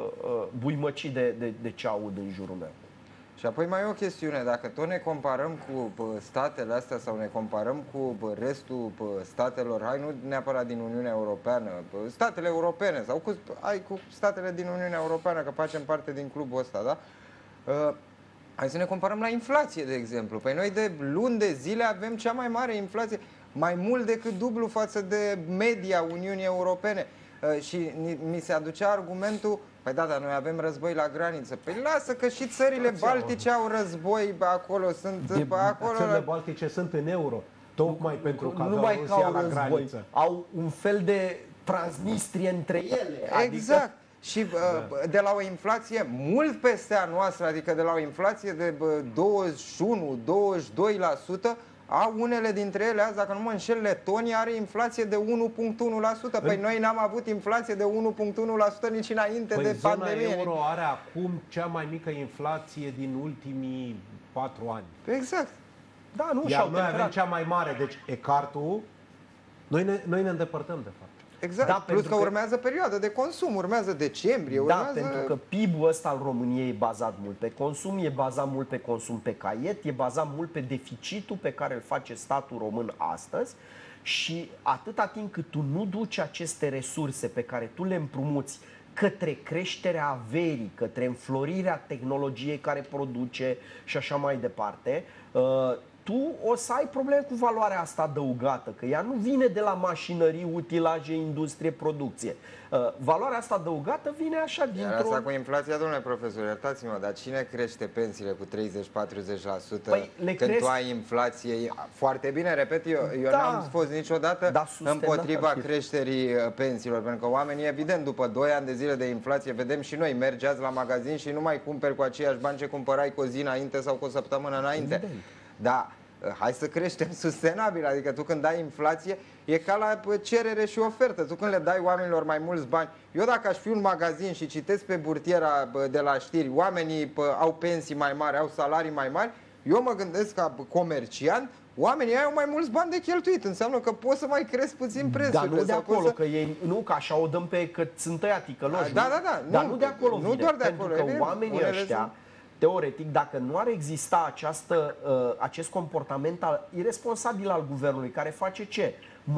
buimăcit de, de, de ce aud în jurul meu. Și apoi mai e o chestiune, dacă tot ne comparăm cu statele astea sau ne comparăm cu restul statelor, hai nu neapărat din Uniunea Europeană, statele europene sau cu, hai cu statele din Uniunea Europeană, că facem parte din clubul ăsta, da? Uh, hai să ne comparăm la inflație, de exemplu. Păi noi de luni de zile avem cea mai mare inflație, mai mult decât dublu față de media Uniunii Europene. Uh, și mi se aducea argumentul, păi da, dar noi avem război la graniță. Păi lasă că și țările baltice au război acolo, sunt De, acolo. Țările baltice sunt în euro, tocmai pentru că nu aveau mai Rusia ca la război, graniță. au un fel de Transnistrie între ele. Exact. Adică... Și uh, de la o inflație mult peste a noastră, adică de la o inflație de douăzeci și unu - douăzeci și doi la sută, au unele dintre ele, azi, dacă nu mă înșel, Letonia are inflație de unu virgulă unu la sută. Păi noi n-am avut inflație de unu virgulă unu la sută nici înainte Păi de zona pandemie. euro are acum cea mai mică inflație din ultimii patru ani. Exact. Da, nu, Iar noi avem cea mai mare, deci ecartul, noi ne, noi ne îndepărtăm de fapt. Exact, Da, plus că, pentru că- urmează perioada de consum, urmează decembrie, Da, urmează... pentru că P I B-ul ăsta al României e bazat mult pe consum, e bazat mult pe consum pe caiet, e bazat mult pe deficitul pe care îl face statul român astăzi și atâta timp cât tu nu duci aceste resurse pe care tu le împrumuți către creșterea averii, către înflorirea tehnologiei care produce și așa mai departe, tu o să ai probleme cu valoarea asta adăugată, că ea nu vine de la mașinării, utilaje, industrie, producție. Uh, valoarea asta adăugată vine așa dintr-o... Iar asta cu inflația, domnule profesor, iertați-mă, dar cine crește pensiile cu treizeci-patruzeci la sută Păi, când cresc... tu ai inflație? Foarte bine, repet, eu, eu Da. n-am fost niciodată Da, împotriva sustenabil. creșterii uh, pensiilor, pentru că oamenii, evident, după doi ani de zile de inflație, vedem și noi, mergi azi la magazin și nu mai cumperi cu aceiași bani ce cumpărai cu o zi înainte sau cu o săptămână înainte. Evident. Da, hai să creștem sustenabil, adică tu când dai inflație e ca la cerere și ofertă. Tu când le dai oamenilor mai mulți bani, eu dacă aș fi un magazin și citesc pe burtiera de la știri, oamenii au pensii mai mari, au salarii mai mari, eu mă gândesc ca comerciant, oamenii au mai mulți bani de cheltuit, înseamnă că poți să mai crezi puțin prețurile. Dar nu de sau acolo, poți să... că ei, nu, că așa o dăm pe că sunt tăia ticăloși. Da, da, da. Dar Nu, nu de acolo nu vine, doar de pentru acolo, că evident, oamenii unele ăștia, sunt- teoretic, dacă nu ar exista această, uh, acest comportament al, irresponsabil al guvernului, care face ce?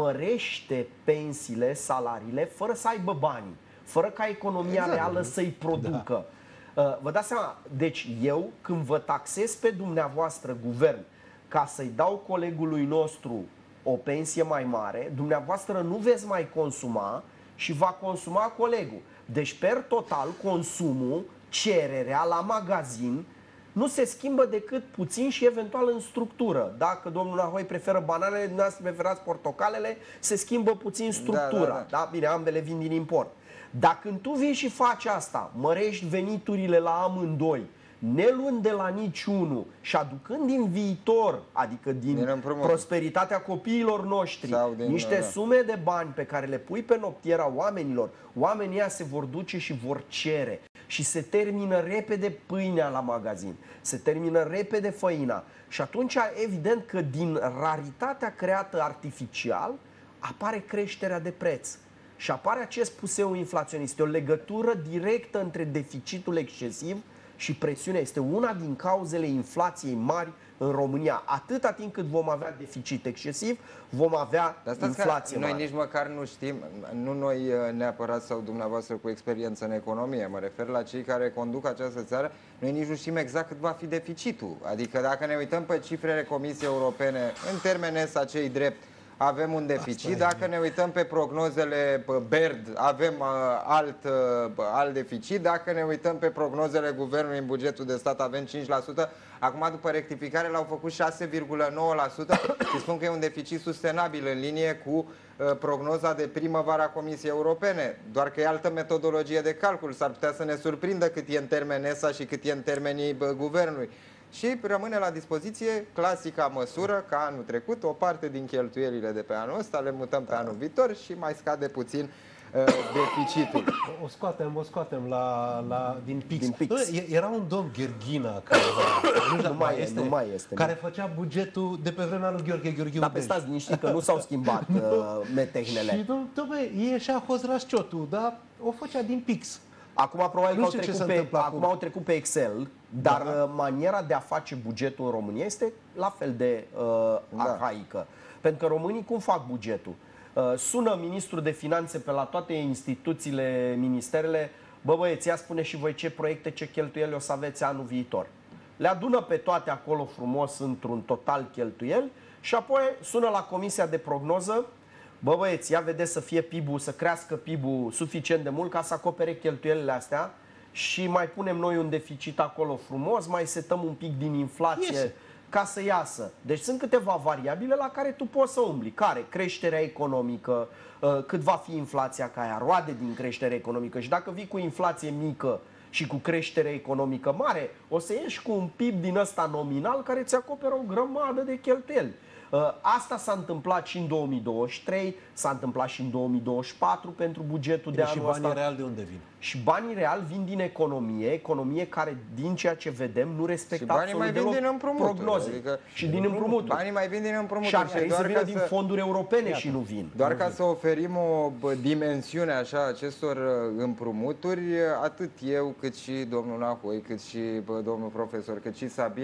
Mărește pensiile, salariile, fără să aibă banii, fără ca economia Exact. reală să-i producă. Da. Uh, vă dați seama, deci eu, când vă taxez pe dumneavoastră, guvern, ca să-i dau colegului nostru o pensie mai mare, dumneavoastră nu veți mai consuma și va consuma colegul. Deci, per total, consumul, cererea la magazin nu se schimbă decât puțin și eventual în structură. Dacă domnul Nahoi preferă bananele, dumneavoastră preferați portocalele, se schimbă puțin structura. Da, da, da. Da? Bine, ambele vin din import. Dar când tu vii și faci asta, mărești veniturile la amândoi, ne luând de la niciunul și aducând din viitor, adică din, Din împrumut. prosperitatea copiilor noștri, Sau din- niște da. sume de bani pe care le pui pe noptiera oamenilor, oamenii ăia se vor duce și vor cere. Și se termină repede pâinea la magazin, se termină repede făina. Și atunci, evident că din raritatea creată artificial, apare creșterea de preț. Și apare acest puseu inflaționist. E o legătură directă între deficitul excesiv și presiunea. Este una din cauzele inflației mari în România. Atâta timp cât vom avea deficit excesiv, vom avea Dar stați că inflație noi mare. nici măcar nu știm, nu noi neapărat sau dumneavoastră cu experiență în economie, mă refer la cei care conduc această țară, noi nici nu știm exact cât va fi deficitul. Adică dacă ne uităm pe cifrele Comisiei Europene, în termeni S A cei drept, avem un deficit. Dacă ne uităm pe prognozele B E R D, avem uh, alt, uh, alt deficit. Dacă ne uităm pe prognozele guvernului în bugetul de stat, avem cinci la sută. Acum, după rectificare, l-au făcut șase virgulă nouă la sută și spun că e un deficit sustenabil în linie cu uh, prognoza de primăvara Comisiei Europene. Doar că e altă metodologie de calcul. S-ar putea să ne surprindă cât e în termeni S A și cât e în termenii uh, guvernului. Și rămâne la dispoziție clasica măsură ca anul trecut, o parte din cheltuielile de pe anul ăsta le mutăm pe anul viitor și mai scade puțin uh, deficitul. O scoatem, o scoatem la, la, din Pix. Din Pix. Bă, e- era un domn Gherghina care, nu, știu Nu dacă mai e, nu mai este, care nu. făcea bugetul de pe vremea lui Gheorghe Gheorghiu Dar pe Dej. stați liniștit că nu s-au schimbat uh, metehnele. Și dom'le, e și a fost Rasciotu, dar o făcea din Pix. Acum probabil Nu că au știu ce trecut, se pe, întâmplă acum acum. au trecut pe Excel, dar Da. uh, maniera de a face bugetul în România este la fel de uh, Da. arhaică. Pentru că românii cum fac bugetul? Uh, sună ministrul de finanțe pe la toate instituțiile, ministerele, bă băieți, ia spune și voi ce proiecte, ce cheltuieli o să aveți anul viitor. Le adună pe toate acolo frumos într-un total cheltuieli și apoi sună la comisia de prognoză. Bă băieți, ia vedeți să fie P I B-ul, să crească P I B-ul suficient de mult ca să acopere cheltuielile astea și mai punem noi un deficit acolo frumos, mai setăm un pic din inflație Iese. ca să iasă. Deci sunt câteva variabile la care tu poți să umbli. Care? Creșterea economică, uh, cât va fi inflația ca aia, roade din creșterea economică. Și dacă vii cu inflație mică și cu creștere economică mare, o să ieși cu un P I B din ăsta nominal care ți acoperă o grămadă de cheltuieli. Uh, Asta s-a întâmplat și în două mii douăzeci și trei, s-a întâmplat și în două mii douăzeci și patru pentru bugetul de Bine, și anul banii ăsta. reali de unde vin? Și banii reali vin din economie, economie care, din ceea ce vedem, nu Și respectă banii absolut mai vin deloc din împrumuturi. prognoze. Adică Și din împrumuturi. Banii mai vin din împrumuturi. Și ar trebui să doar vină ca din să- fonduri europene și nu vin. Doar ca să oferim o bă, dimensiune așa acestor uh, împrumuturi, atât eu cât și domnul Nahoi, cât și bă, domnul profesor, cât și Sabin,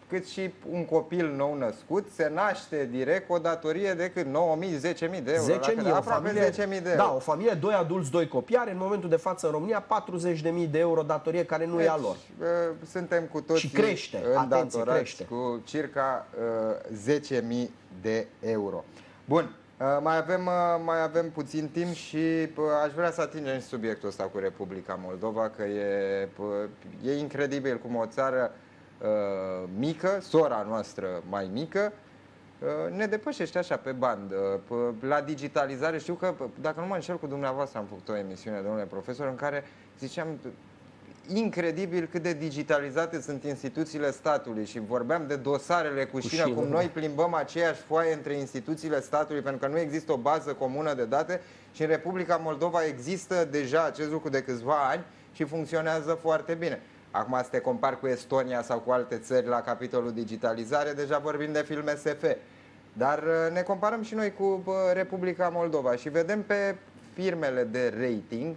cât și un copil nou născut se naște direct o datorie de cât? nouă mii, zece mii de euro. zece mii, aproape familie, zece mii de euro. Da, o familie, doi adulți, doi copii, are în momentul de față în România patruzeci de mii de euro datorie care nu deci, e a lor. Suntem cu toții Și crește, atenție, crește. cu circa uh, zece mii de euro. Bun. Mai avem, mai avem puțin timp și aș vrea să atingem subiectul ăsta cu Republica Moldova, că e, e incredibil cum o țară uh, mică, sora noastră mai mică, uh, ne depășește așa pe bandă. La digitalizare, știu că, dacă nu mă înșel, cu dumneavoastră am făcut o emisiune, domnule profesor, în care ziceam incredibil cât de digitalizate sunt instituțiile statului și vorbeam de dosarele cu șină, cum noi plimbăm aceeași foaie între instituțiile statului pentru că nu există o bază comună de date și în Republica Moldova există deja acest lucru de câțiva ani și funcționează foarte bine. Acum să te compari cu Estonia sau cu alte țări la capitolul digitalizare, deja vorbim de filme S F. Dar ne comparăm și noi cu Republica Moldova și vedem pe firmele de rating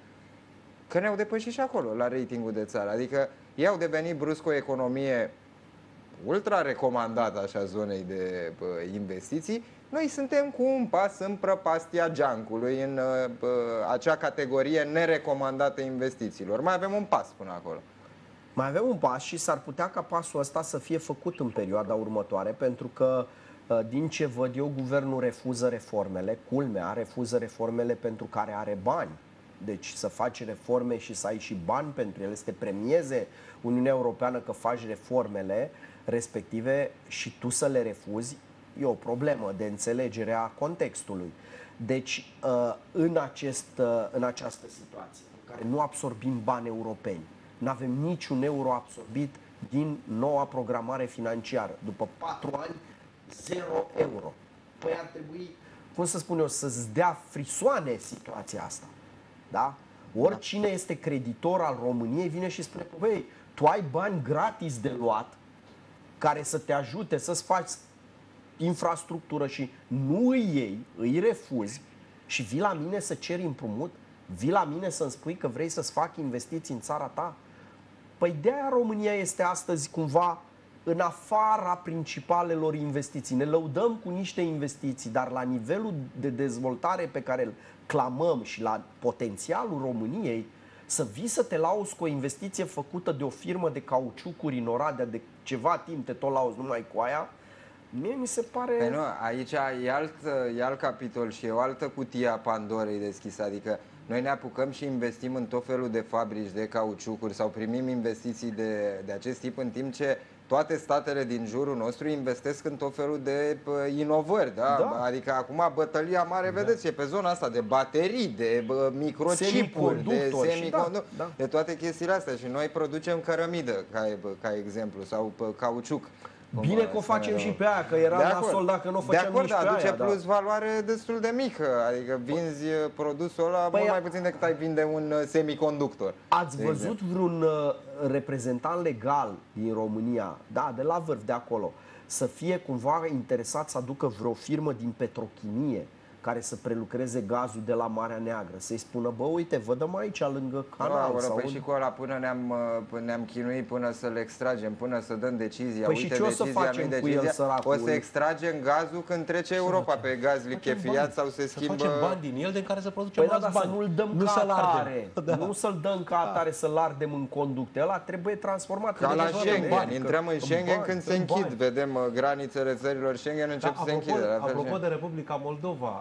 că ne-au depășit și acolo la ratingul de țară. Adică ei au devenit brusc o economie ultra recomandată așa zonei de bă, investiții. Noi suntem cu un pas în prăpastia geancului, în bă, acea categorie nerecomandată investițiilor. Mai avem un pas până acolo. Mai avem un pas și s-ar putea ca pasul ăsta să fie făcut în perioada următoare, pentru că din ce văd eu, guvernul refuză reformele, culmea, refuză reformele pentru care are bani. Deci să faci reforme și să ai și bani pentru ele, să te premieze Uniunea Europeană că faci reformele respective și tu să le refuzi, e o problemă de înțelegere a contextului. Deci în, acest, în această situație în care nu absorbim bani europeni, nu avem niciun euro absorbit din noua programare financiară, după patru ani, zero euro. Păi ar trebui, cum să spun eu, să-ți dea frisoane situația asta. Da? Oricine este creditor al României vine și spune, băi, tu ai bani gratis de luat care să te ajute să-ți faci infrastructură și nu îi iei, îi refuzi și vii la mine să ceri împrumut, vii la mine să-mi spui că vrei să-ți fac investiții în țara ta. Păi de-aia România este astăzi cumva în afara principalelor investiții. Ne lăudăm cu niște investiții, dar la nivelul de dezvoltare pe care îl clamăm și la potențialul României, să vii să te lauzi cu o investiție făcută de o firmă de cauciucuri în Oradea de ceva timp, te tot lauzi numai cu aia, mie mi se pare... Păi nu, aici e alt, e alt capitol și e o altă cutie a Pandorei deschisă, adică noi ne apucăm și investim în tot felul de fabrici de cauciucuri sau primim investiții de, de acest tip, în timp ce toate statele din jurul nostru investesc în tot felul de uh, inovări, da? Da. Adică acum bătălia mare, da. Vedeți, e pe zona asta de baterii, de uh, microchipuri, de semiconductori, da, da. de toate chestiile astea și noi producem cărămidă, ca, ca exemplu, sau uh, cauciuc. Bine că o facem și pe aia, că era nasol dacă nu o făceam nici pe aia. De acord, aduce plus valoare destul de mică, adică vinzi produsul ăla păi mult mai puțin decât ai vinde un semiconductor. Ați văzut vreun reprezentant legal din România, da, de la vârf, de acolo, să fie cumva interesat să aducă vreo firmă din petrochimie care să prelucreze gazul de la Marea Neagră, să-i spună, bă, uite, vă dăm aici lângă canal. Da, sau păi un... și cu ăla până ne-am ne-am chinuit până să-l extragem, până să dăm decizia. Păi uite, și ce o să facem cu el, săracul? O să extragem gazul când trece Europa pe gaz lichefiat sau se schimbă... Să facem bani din el de care să producem păi alți da, bani. Să nu-l dăm nu ca atare, da. nu să-l dăm ca atare, să-l ardem în conducte. Ăla trebuie transformat. Ca la Schengen, intrăm în Schengen când se închid. Vedem granițele țărilor Schengen încep să se închidă. Apropo de Republica Moldova,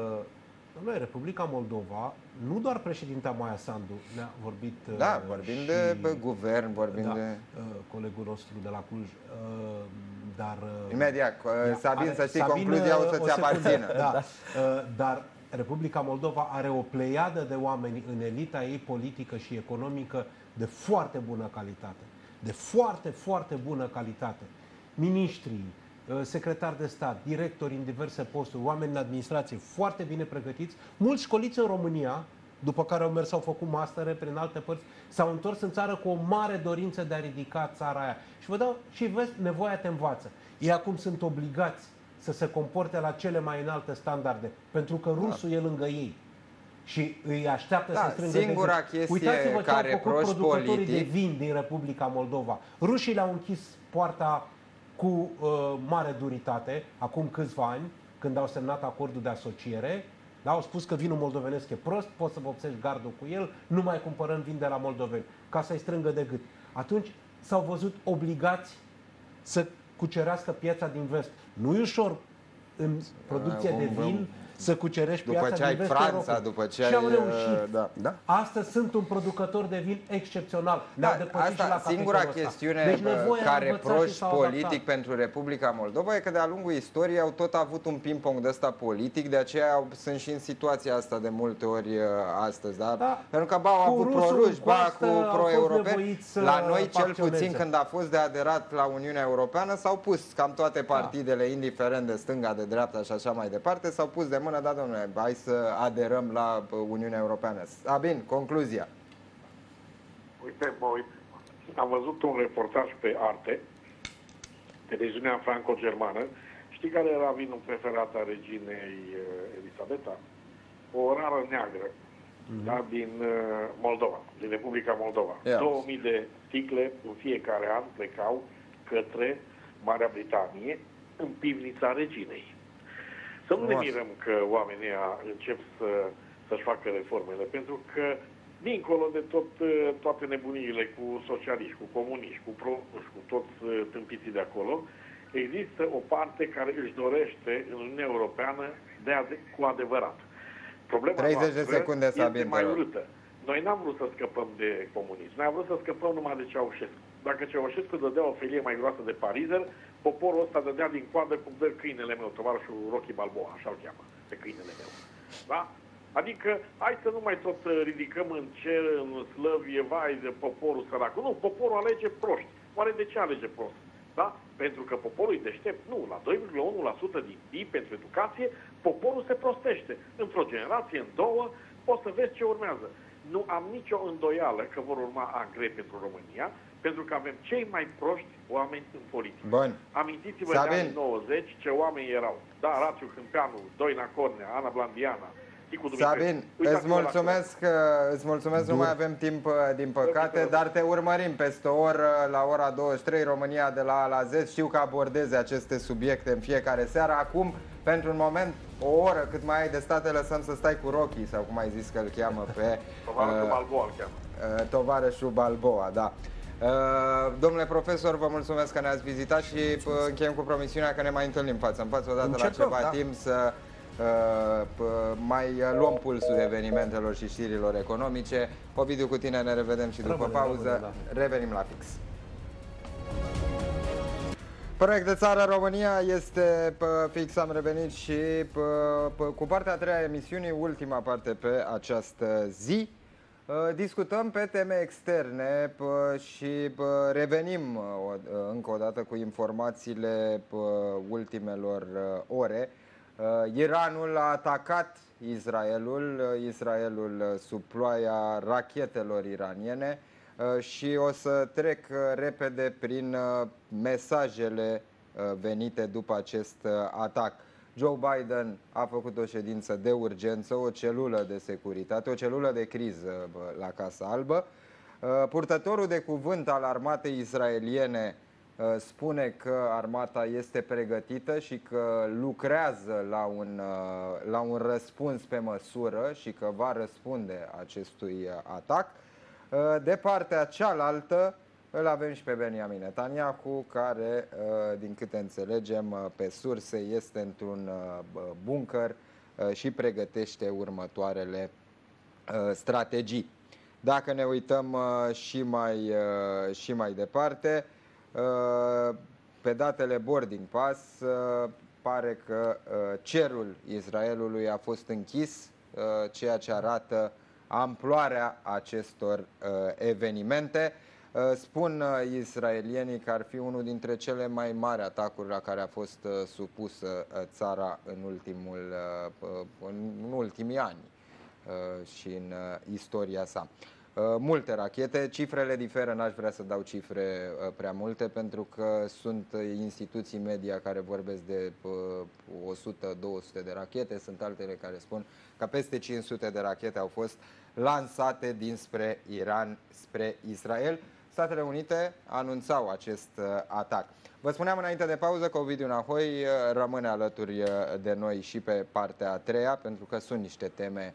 noi, Republica Moldova, nu doar președinta Maia Sandu ne-a vorbit... Da, vorbim și, de bă, guvern, vorbim da, de... colegul nostru de la Cluj, dar... Imediat, Sabin, are, să știi, Sabin, concluzia o să-ți aparțină. Da, da. Dar Republica Moldova are o pleiadă de oameni în elita ei politică și economică de foarte bună calitate. De foarte, foarte bună calitate. Miniștrii, secretari de stat, directori în diverse posturi, oameni în administrație foarte bine pregătiți, mulți școliți în România, după care au mers, au făcut mastere prin alte părți, s-au întors în țară cu o mare dorință de a ridica țara aia. Și vă dau, și vezi, nevoia te învață. Ei acum sunt obligați să se comporte la cele mai înalte standarde, pentru că rusul da. e lângă ei. Și îi așteaptă da, să strângă singura de chestie Uitați-vă ce care au făcut producătorii politic... de vin din Republica Moldova. Rușii le-au închis poarta cu uh, mare duritate, acum câțiva ani, când au semnat acordul de asociere. Da, au spus că vinul moldovenesc e prost, poți să vopsești gardul cu el, nu mai cumpărăm vin de la moldoveni, ca să-i strângă de gât. Atunci s-au văzut obligați să cucerească piața din vest. Nu e ușor în producție Uh, de vom- vin să cucerești După piața ce ai din vestul Franța, Europei. după ce Și au ai, reușit. da. Da. Astăzi sunt un producător de vin excepțional. Ne-au Da, depășit și la asta, singura capitolul ăsta. chestiune Deci bă, nevoia care a învățat și proști s-au politic adaptat. pentru Republica Moldova e că de-a lungul istoriei au tot avut un ping-pong de ăsta politic, de aceea au, sunt și în situația asta de multe ori uh, astăzi. Da? Da. Pentru că ba au Cu avut rusul pro-ruși, în ba coastă cu au fost pro-europeni. nevoiți să La noi, cel facționeze. puțin, când a fost de aderat la Uniunea Europeană, s-au pus cam toate partidele, indiferent de stânga, de dreapta și așa mai departe, s-au pus de mână, da, domnule, hai să aderăm la uh, Uniunea Europeană. Sabin, concluzia. Uite, mă uit. Am văzut un reportaj pe Arte, televiziunea franco-germană. Știi care era vinul preferat al reginei uh, Elisabeta? O rară neagră, mm-hmm. da, din uh, Moldova, din Republica Moldova. Ia. două mii de sticle în fiecare an plecau către Marea Britanie în pivnița reginei. Să nu ne Frumos. mirăm că oamenii ăia încep să, să-și facă reformele, pentru că dincolo de tot, toate nebuniile cu socialiști, cu comuniști, cu pro cu toți uh, tâmpiții de acolo, există o parte care își dorește în Uniunea Europeană de ade cu adevărat. Problema treizeci de noastră secunde, Sabin, este te mai rog. urâtă. Noi n-am vrut să scăpăm de comunism, noi am vrut să scăpăm numai de Ceaușescu. Dacă Ceaușescu dădea o felie mai groasă de parizer, poporul ăsta dădea din coadă cum dă câinele meu, tovarășul Rocky Balboa, așa-l cheamă, pe câinele meu. Da? Adică, hai să nu mai tot uh, ridicăm în cer, în slăvie, vai de poporul sărac. Nu, poporul alege proști. Oare de ce alege prost? Da? Pentru că poporul e deștept? Nu, la doi virgulă unu la sută din P I B pentru educație, poporul se prostește. Într-o generație, în două, poți să vezi ce urmează. Nu am nicio îndoială că vor urma ani grei pentru România, pentru că avem cei mai proști oameni în politică. Bun. Amintiți-vă de Sabin. anii nouăzeci ce oameni erau. Da, Rațiu Câmpeanu, Doina Cornea, Ana Blandiana, Ticu Dumitrescu. Sabin, Uitați-vă îți la mulțumesc, uh, îți mulțumesc, nu mai avem timp, uh, din păcate, dar te urmărim peste o oră, la ora douăzeci și trei, România de la A la Z. Știu că abordezi aceste subiecte în fiecare seară. Acum, pentru un moment, o oră cât mai ai de stat, te lăsăm să stai cu Rocky, sau cum ai zis că îl cheamă pe... Tovarășul uh, Balboa îl cheamă. uh, tovarășul Balboa, da. Uh, domnule profesor, vă mulțumesc că ne-ați vizitat și uh, încheiem cu promisiunea că ne mai întâlnim față în față odată la Începem, ceva da. timp să uh, p- mai uh, luăm pulsul evenimentelor și știrilor economice. Ovidiu, cu tine ne revedem și după Rămâne, pauză. rămâne, da. Revenim la fix. Proiect de țară România este p- fix, am revenit și p- p- cu partea a treia a emisiunii, ultima parte pe această zi. Uh, Discutăm pe teme externe p- și p- revenim uh, o- uh, încă o dată cu informațiile p- ultimelor uh, ore. Uh, Iranul a atacat Israelul, uh, Israelul uh, sub ploaia rachetelor iraniene. Uh, și o să trec uh, repede prin uh, mesajele uh, venite după acest uh, atac. Joe Biden a făcut o ședință de urgență, o celulă de securitate, o celulă de criză bă, la Casa Albă. Uh, Purtătorul de cuvânt al armatei israeliene uh, spune că armata este pregătită și că lucrează la un, uh, la un răspuns pe măsură și că va răspunde acestui uh, atac. De partea cealaltă îl avem și pe Benjamin Netanyahu, care, din câte înțelegem pe surse, este într-un bunker și pregătește următoarele strategii. Dacă ne uităm și mai, și mai departe, pe datele boarding pass, pare că cerul Israelului a fost închis, ceea ce arată amploarea acestor uh, evenimente. Uh, spun uh, israelienii că ar fi unul dintre cele mai mari atacuri la care a fost uh, supusă uh, țara în, ultimul, uh, uh, în ultimii ani uh, și în uh, istoria sa. Uh, multe rachete, cifrele diferă, n-aș vrea să dau cifre uh, prea multe, pentru că sunt uh, instituții media care vorbesc de uh, o sută două sute de rachete, sunt altele care spun că peste cinci sute de rachete au fost lansate dinspre Iran spre Israel. Statele Unite anunțau acest atac. Vă spuneam înainte de pauză că Ovidiu Nahoi rămâne alături de noi și pe partea a treia, pentru că sunt niște teme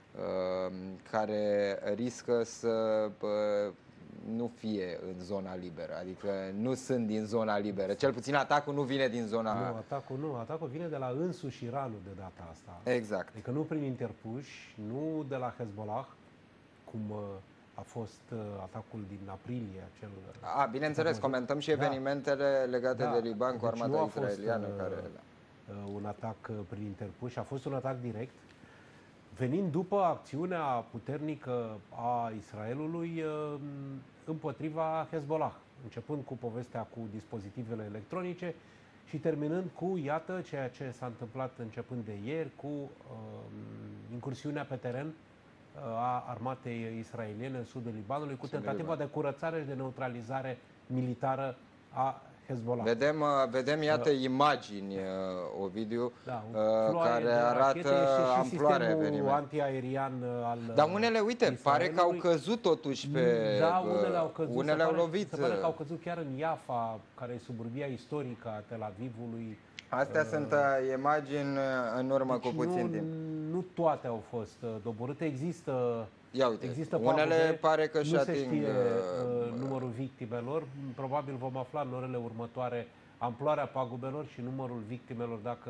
uh, care riscă să uh, nu fie în zona liberă, adică nu sunt din zona liberă. Cel puțin atacul nu vine din zona... Nu, atacul nu, atacul vine de la însuși Iranul de data asta. Exact. Adică nu prin interpuși, nu de la Hezbollah, cum uh, a fost uh, atacul din aprilie. Acel, a, bineînțeles, comentăm și evenimentele da. legate da. de Liban cu deci armata israeliană. Fost, care... uh, un atac uh, prin interpuși, a fost un atac direct, venind după acțiunea puternică a Israelului uh, împotriva Hezbollah, începând cu povestea cu dispozitivele electronice și terminând cu, iată, ceea ce s-a întâmplat începând de ieri, cu uh, incursiunea pe teren uh, a armatei israeliene în sudul Libanului, cu tentativa de curățare și de neutralizare militară a Hezbollah. Vedem, vedem iată, uh, imagini, uh, Ovidiu, da, uh, care arată amploarea evenimentului. Antiaerian al Dar unele, uite, pare că au căzut totuși pe... Da, unele au căzut. Unele au lovit. Se pare că au căzut chiar în Jaffa, care e suburbia istorică a Tel Avivului. Astea uh, sunt uh, imagini în urmă deci cu puțin nu, timp. Nu toate au fost uh, doborâte. Există... Ia uite, există unele pagube, pare că și ating... Nu se știe uh, numărul victimelor. Probabil vom afla în orele următoare amploarea pagubelor și numărul victimelor, dacă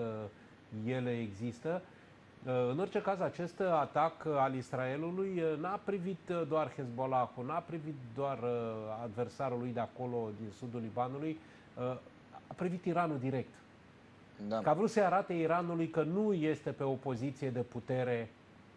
ele există. Uh, în orice caz, acest atac al Israelului uh, n-a privit doar Hezbollah-ul, n-a privit doar uh, adversarul lui de acolo, din sudul Libanului, uh, a privit Iranul direct. Da. Că a vrut să arate Iranului că nu este pe o poziție de putere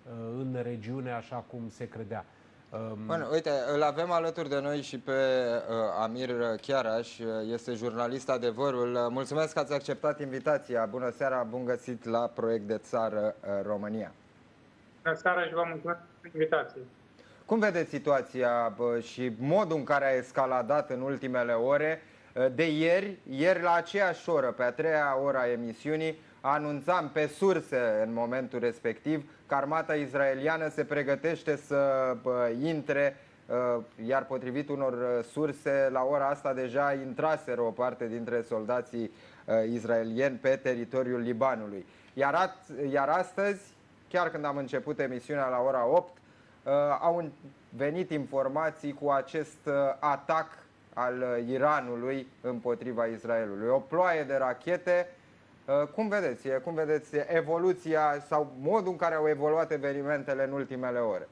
în regiune, așa cum se credea. Bun, uite, îl avem alături de noi și pe uh, Amir Chiaraș, este jurnalist Adevărul. Mulțumesc că ați acceptat invitația. Bună seara, bun găsit la Proiect de Țară uh, România. Bună seara și vă mulțumesc pentru invitație. Cum vedeți situația uh, și modul în care a escaladat în ultimele ore? Uh, de ieri, ieri la aceeași oră, pe a treia oră a emisiunii, anunțam pe surse în momentul respectiv că armata israeliană se pregătește să intre, iar potrivit unor surse, la ora asta deja intraseră o parte dintre soldații israelieni pe teritoriul Libanului. Iar, iar astăzi, chiar când am început emisiunea la ora opt, au venit informații cu acest atac al Iranului împotriva Israelului. O ploaie de rachete. Cum vedeți? Cum vedeți evoluția sau modul în care au evoluat evenimentele în ultimele ore?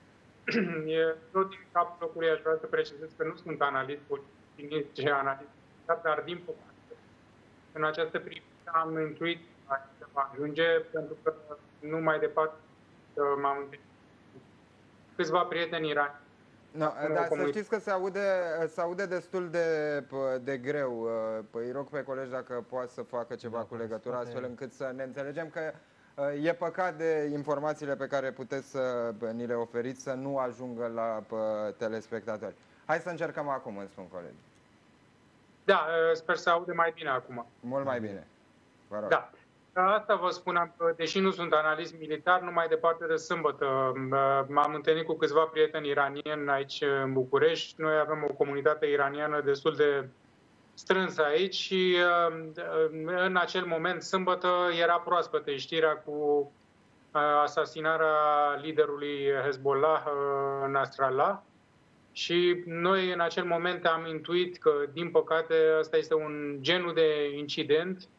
E tot din capul locului, aș vrea să precizez că nu sunt analist politic, ce analist, dar din păcate, în această privință am intuit că va ajunge, pentru că nu mai departe m-am întâlnit câțiva prieteni irani. No, dar să știți că se aude, se aude destul de, de greu. Îi rog pe colegi dacă poate să facă ceva da, cu legătura, astfel încât să ne înțelegem că e păcat de informațiile pe care puteți să ni le oferiți să nu ajungă la telespectatori. Hai să încercăm acum, îmi spun colegi. Da, sper să aude mai bine acum. Mult mai bine. Vă rog. Da. Asta vă spuneam, că deși nu sunt analist militar, nu mai departe de sâmbătă m-am întâlnit cu câțiva prieteni iranieni aici în București. Noi avem o comunitate iraniană destul de strânsă aici și în acel moment, sâmbătă, era proaspătă știrea cu asasinarea liderului Hezbollah, Nasrallah. Și noi în acel moment am intuit că, din păcate, ăsta este un genul de incident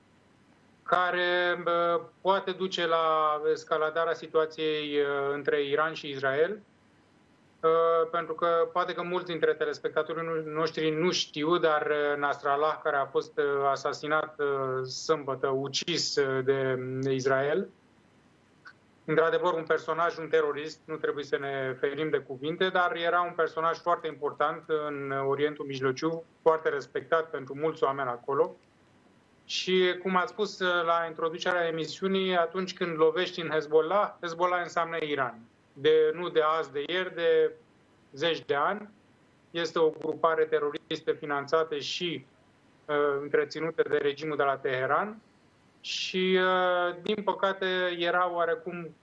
care uh, poate duce la escaladarea situației uh, între Iran și Israel, uh, pentru că poate că mulți dintre telespectatorii noștri nu știu, dar uh, Nasrallah, care a fost uh, asasinat uh, sâmbătă, ucis uh, de, de Israel, într-adevăr un personaj, un terorist, nu trebuie să ne ferim de cuvinte, dar era un personaj foarte important în Orientul Mijlociu, foarte respectat pentru mulți oameni acolo. Și, cum ați spus la introducerea emisiunii, atunci când lovești în Hezbollah, Hezbollah înseamnă Iran. De, nu de azi, de ieri, de zeci de ani. Este o grupare teroristă finanțată și uh, întreținută de regimul de la Teheran. Și, uh, din păcate, era oarecum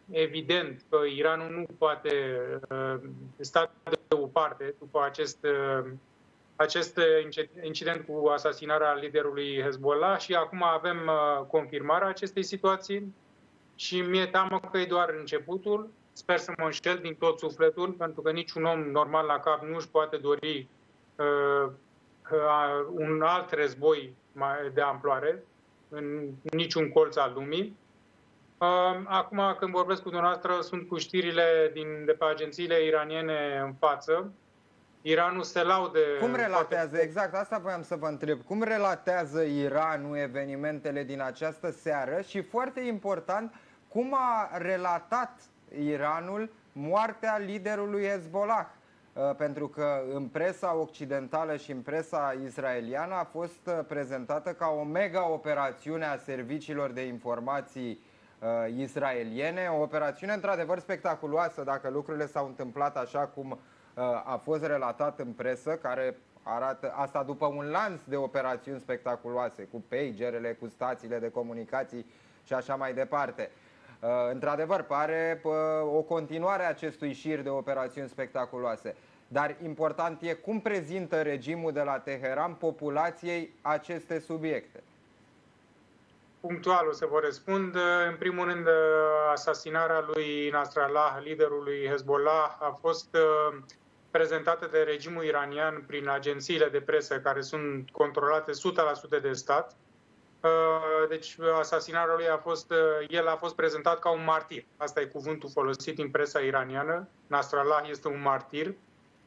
evident că Iranul nu poate sta deoparte după acest, acest incident cu asasinarea liderului Hezbollah și acum avem confirmarea acestei situații și mi-e teamă că e doar începutul. Sper să mă înșel din tot sufletul, pentru că niciun om normal la cap nu își poate dori uh, uh, un alt război mai de amploare în niciun colț al lumii. Uh, acum, când vorbesc cu dumneavoastră, sunt cu știrile din, de pe agențiile iraniene în față. Iranul se laude... Cum relatează, exact, asta voiam să vă întreb, cum relatează Iranul evenimentele din această seară și, foarte important, cum a relatat Iranul moartea liderului Hezbollah? Pentru că în presa occidentală și în presa israeliană a fost prezentată ca o mega operațiune a serviciilor de informații uh, israeliene, o operațiune într-adevăr spectaculoasă dacă lucrurile s-au întâmplat așa cum uh, a fost relatat în presă, care arată asta după un lanț de operațiuni spectaculoase, cu pagerele, cu stațiile de comunicații și așa mai departe. Uh, într-adevăr, pare uh, o continuare a acestui șir de operațiuni spectaculoase. Dar important e cum prezintă regimul de la Teheran populației aceste subiecte. Punctual o să vă răspund. În primul rând, asasinarea lui Nasrallah, liderului Hezbollah, a fost prezentată de regimul iranian prin agențiile de presă care sunt controlate o sută la sută de stat. Deci asasinarea lui a fost, el a fost prezentat ca un martir. Asta e cuvântul folosit în presa iraniană. Nasrallah este un martir.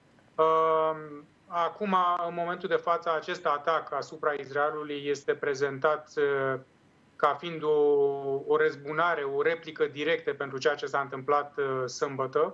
Acum, în momentul de față, acest atac asupra Israelului este prezentat ca fiind o, o răzbunare, o replică directă pentru ceea ce s-a întâmplat sâmbătă.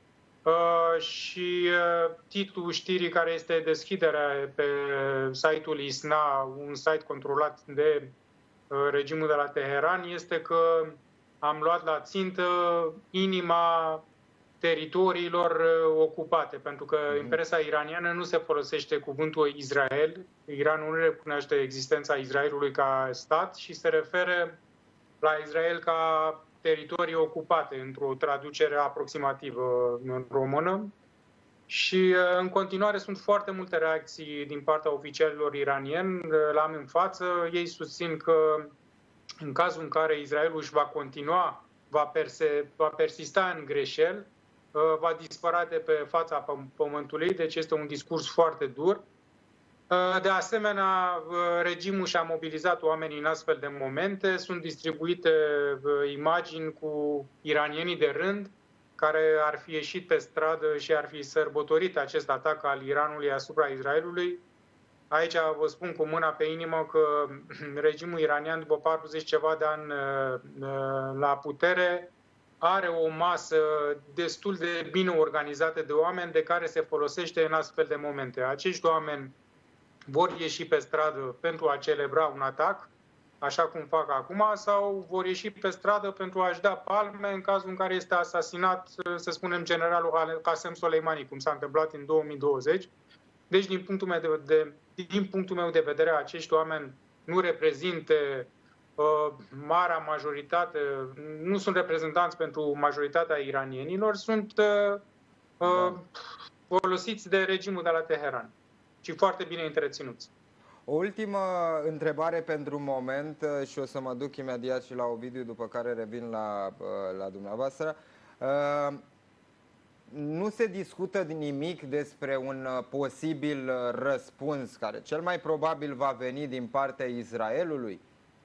Și titlul știrii, care este deschiderea pe site-ul ISNA, un site controlat de regimul de la Teheran, este că am luat la țintă inima teritoriilor ocupate, pentru că în presa iraniană nu se folosește cuvântul Israel. Iranul nu recunoaște existența Israelului ca stat și se referă la Israel ca teritorii ocupate, într-o traducere aproximativă în română. Și în continuare sunt foarte multe reacții din partea oficialilor iranieni, l-am în față. Ei susțin că în cazul în care Israelul își va continua, va, perse, va persista în greșeli, va dispărea de pe fața pământului, deci este un discurs foarte dur. De asemenea, regimul și-a mobilizat oamenii în astfel de momente, sunt distribuite imagini cu iranienii de rând care ar fi ieșit pe stradă și ar fi sărbătorit acest atac al Iranului asupra Israelului. Aici vă spun cu mâna pe inimă că regimul iranian, după patruzeci ceva de ani la putere, are o masă destul de bine organizată de oameni de care se folosește în astfel de momente. Acești oameni vor ieși pe stradă pentru a celebra un atac, așa cum fac acum, sau vor ieși pe stradă pentru a-și da palme în cazul în care este asasinat, să spunem, generalul Qasem Soleimani, cum s-a întâmplat în două mii douăzeci. Deci, din punctul meu de, de, din punctul meu de vedere, acești oameni nu reprezintă uh, marea majoritate, nu sunt reprezentanți pentru majoritatea iranienilor, sunt uh, uh, folosiți de regimul de la Teheran și foarte bine întreținuți. O ultimă întrebare pentru moment și o să mă duc imediat și la Ovidiu, după care revin la, la dumneavoastră. Nu se discută nimic despre un posibil răspuns care cel mai probabil va veni din partea Israelului?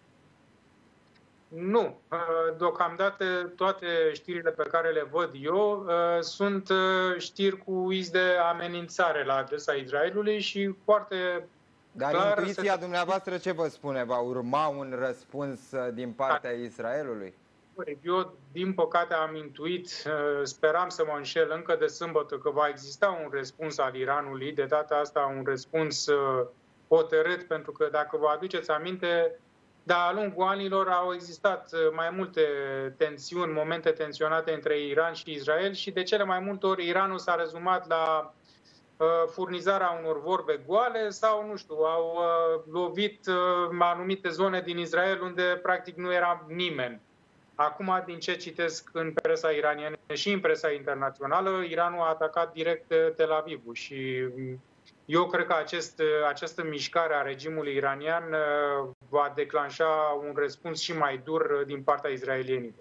Nu. Deocamdată toate știrile pe care le văd eu sunt știri cu iz de amenințare la adresa Israelului și foarte Dar clar... intuiția se... dumneavoastră ce vă spune? Va urma un răspuns din partea da. Israelului? Eu, din păcate, am intuit, speram să mă înșel încă de sâmbătă, că va exista un răspuns al Iranului, de data asta un răspuns hotărât, pentru că, dacă vă aduceți aminte, de-a lungul anilor au existat mai multe tensiuni, momente tensionate între Iran și Israel și de cele mai multe ori Iranul s-a rezumat la uh, furnizarea unor vorbe goale sau, nu știu, au uh, lovit uh, anumite zone din Israel unde practic nu era nimeni. Acum, din ce citesc în presa iraniană și în presa internațională, Iranul a atacat direct Tel Avivul și eu cred că acest, această mișcare a regimului iranian va declanșa un răspuns și mai dur din partea izraelienilor.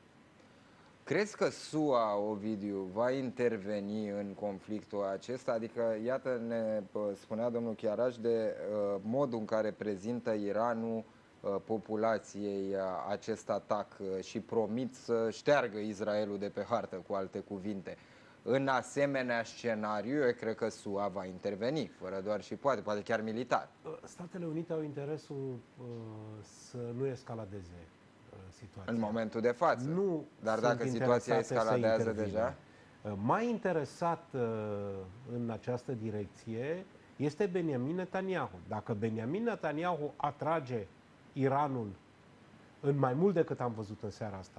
Crezi că S U A, Ovidiu, va interveni în conflictul acesta? Adică, iată, ne spunea domnul Chiaraș de uh, modul în care prezintă Iranul uh, populației uh, acest atac uh, și promit să șteargă Israelul de pe hartă, cu alte cuvinte. În asemenea scenariu, eu cred că S U A va interveni, fără doar și poate, poate chiar militar. Statele Unite au interesul uh, să nu escaladeze situația. În momentul de față. Nu. Dar dacă situația escaladează deja? Mai interesat în această direcție este Benjamin Netanyahu. Dacă Benjamin Netanyahu atrage Iranul în mai mult decât am văzut în seara asta,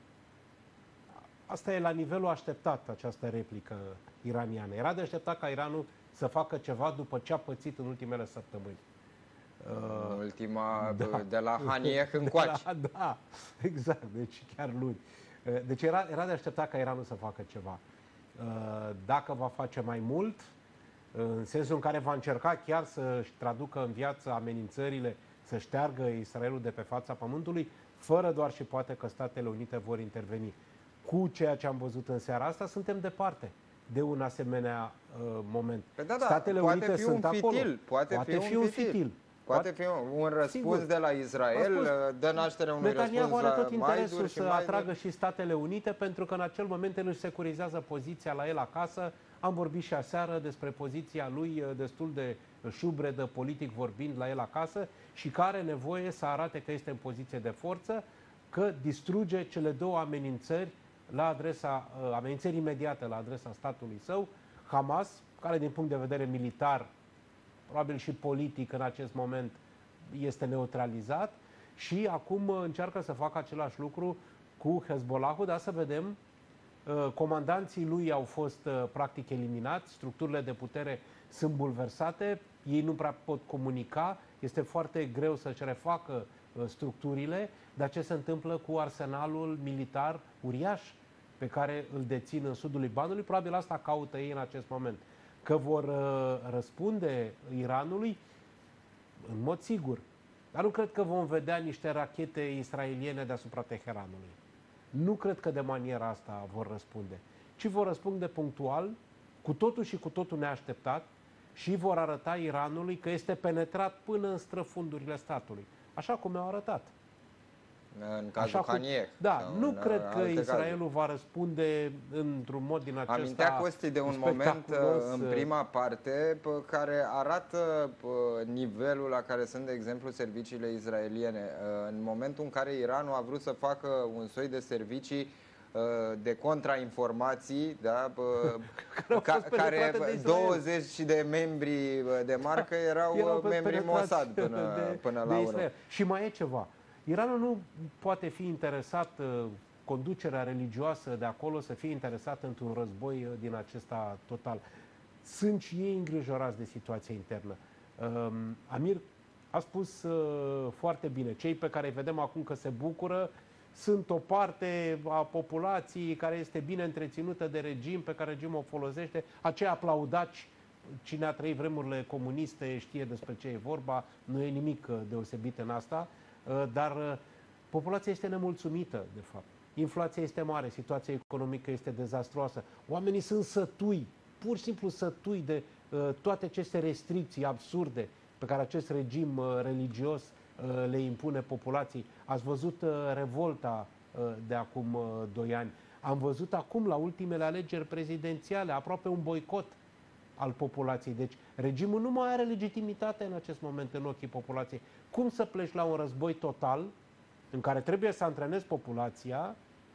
asta e la nivelul așteptat, această replică iraniană. Era de așteptat ca Iranul să facă ceva după ce a pățit în ultimele săptămâni. În ultima, da. de la Hanieh încoace. Da, da, exact, deci chiar luni. Deci era, era de așteptat ca Iranul să facă ceva. Dacă va face mai mult, în sensul în care va încerca chiar să-și traducă în viață amenințările, să șteargă Israelul de pe fața pământului, fără doar și poate că Statele Unite vor interveni. Cu ceea ce am văzut în seara asta, suntem departe de un asemenea uh, moment. Păi da, da, Statele poate Unite fi sunt un fitil, acolo. Poate, poate fi, fi un un fitil. fitil. Poate fi un răspuns Sigur. de la Israel, răspuns. dă naștere unui Netanyahu răspuns are tot interesul și să mai atragă și Statele Unite, pentru că în acel moment el își securizează poziția la el acasă. Am vorbit și aseară despre poziția lui destul de șubredă, politic vorbind, la el acasă și care are nevoie să arate că este în poziție de forță, că distruge cele două amenințări la adresa, amenințări imediate la adresa statului său, Hamas, care din punct de vedere militar, probabil și politic în acest moment, este neutralizat și acum încearcă să facă același lucru cu Hezbollahul, dar să vedem, comandanții lui au fost practic eliminați, structurile de putere sunt bulversate, ei nu prea pot comunica, este foarte greu să-și refacă structurile, dar ce se întâmplă cu arsenalul militar uriaș pe care îl dețin în sudul Libanului? Probabil asta caută ei în acest moment. Că vor răspunde Iranului, în mod sigur. Dar nu cred că vom vedea niște rachete israeliene deasupra Teheranului. Nu cred că de maniera asta vor răspunde, ci vor răspunde punctual, cu totul și cu totul neașteptat, și vor arăta Iranului că este penetrat până în străfundurile statului. Așa cum au arătat. În cazul Hanieh. Da, nu cred că Israelul cazuri. va răspunde într-un mod din acesta. Amintea Costi de un moment în prima parte care arată nivelul la care sunt, de exemplu, serviciile izraeliene. În momentul în care Iranul a vrut să facă un soi de servicii de contrainformații, da, ca, care de douăzeci de membri de marcă erau, erau membrii Mossad până, de, până de la Israel. urmă. Și mai e ceva. Iranul nu poate fi interesat, conducerea religioasă de acolo să fie interesată într-un război din acesta total. Sunt și ei îngrijorați de situația internă. Amir a spus foarte bine, cei pe care îi vedem acum că se bucură sunt o parte a populației care este bine întreținută de regim, pe care regimul o folosește, acei aplaudaci. Cine a trăit vremurile comuniste știe despre ce e vorba, nu e nimic deosebit în asta, dar populația este nemulțumită, de fapt. Inflația este mare, situația economică este dezastruoasă, oamenii sunt sătui, pur și simplu sătui de toate aceste restricții absurde pe care acest regim religios le impune populației. Ați văzut revolta de acum doi ani. Am văzut acum, la ultimele alegeri prezidențiale, aproape un boicot al populației. Deci, regimul nu mai are legitimitate în acest moment în ochii populației. Cum să pleci la un război total, în care trebuie să antrenezi populația,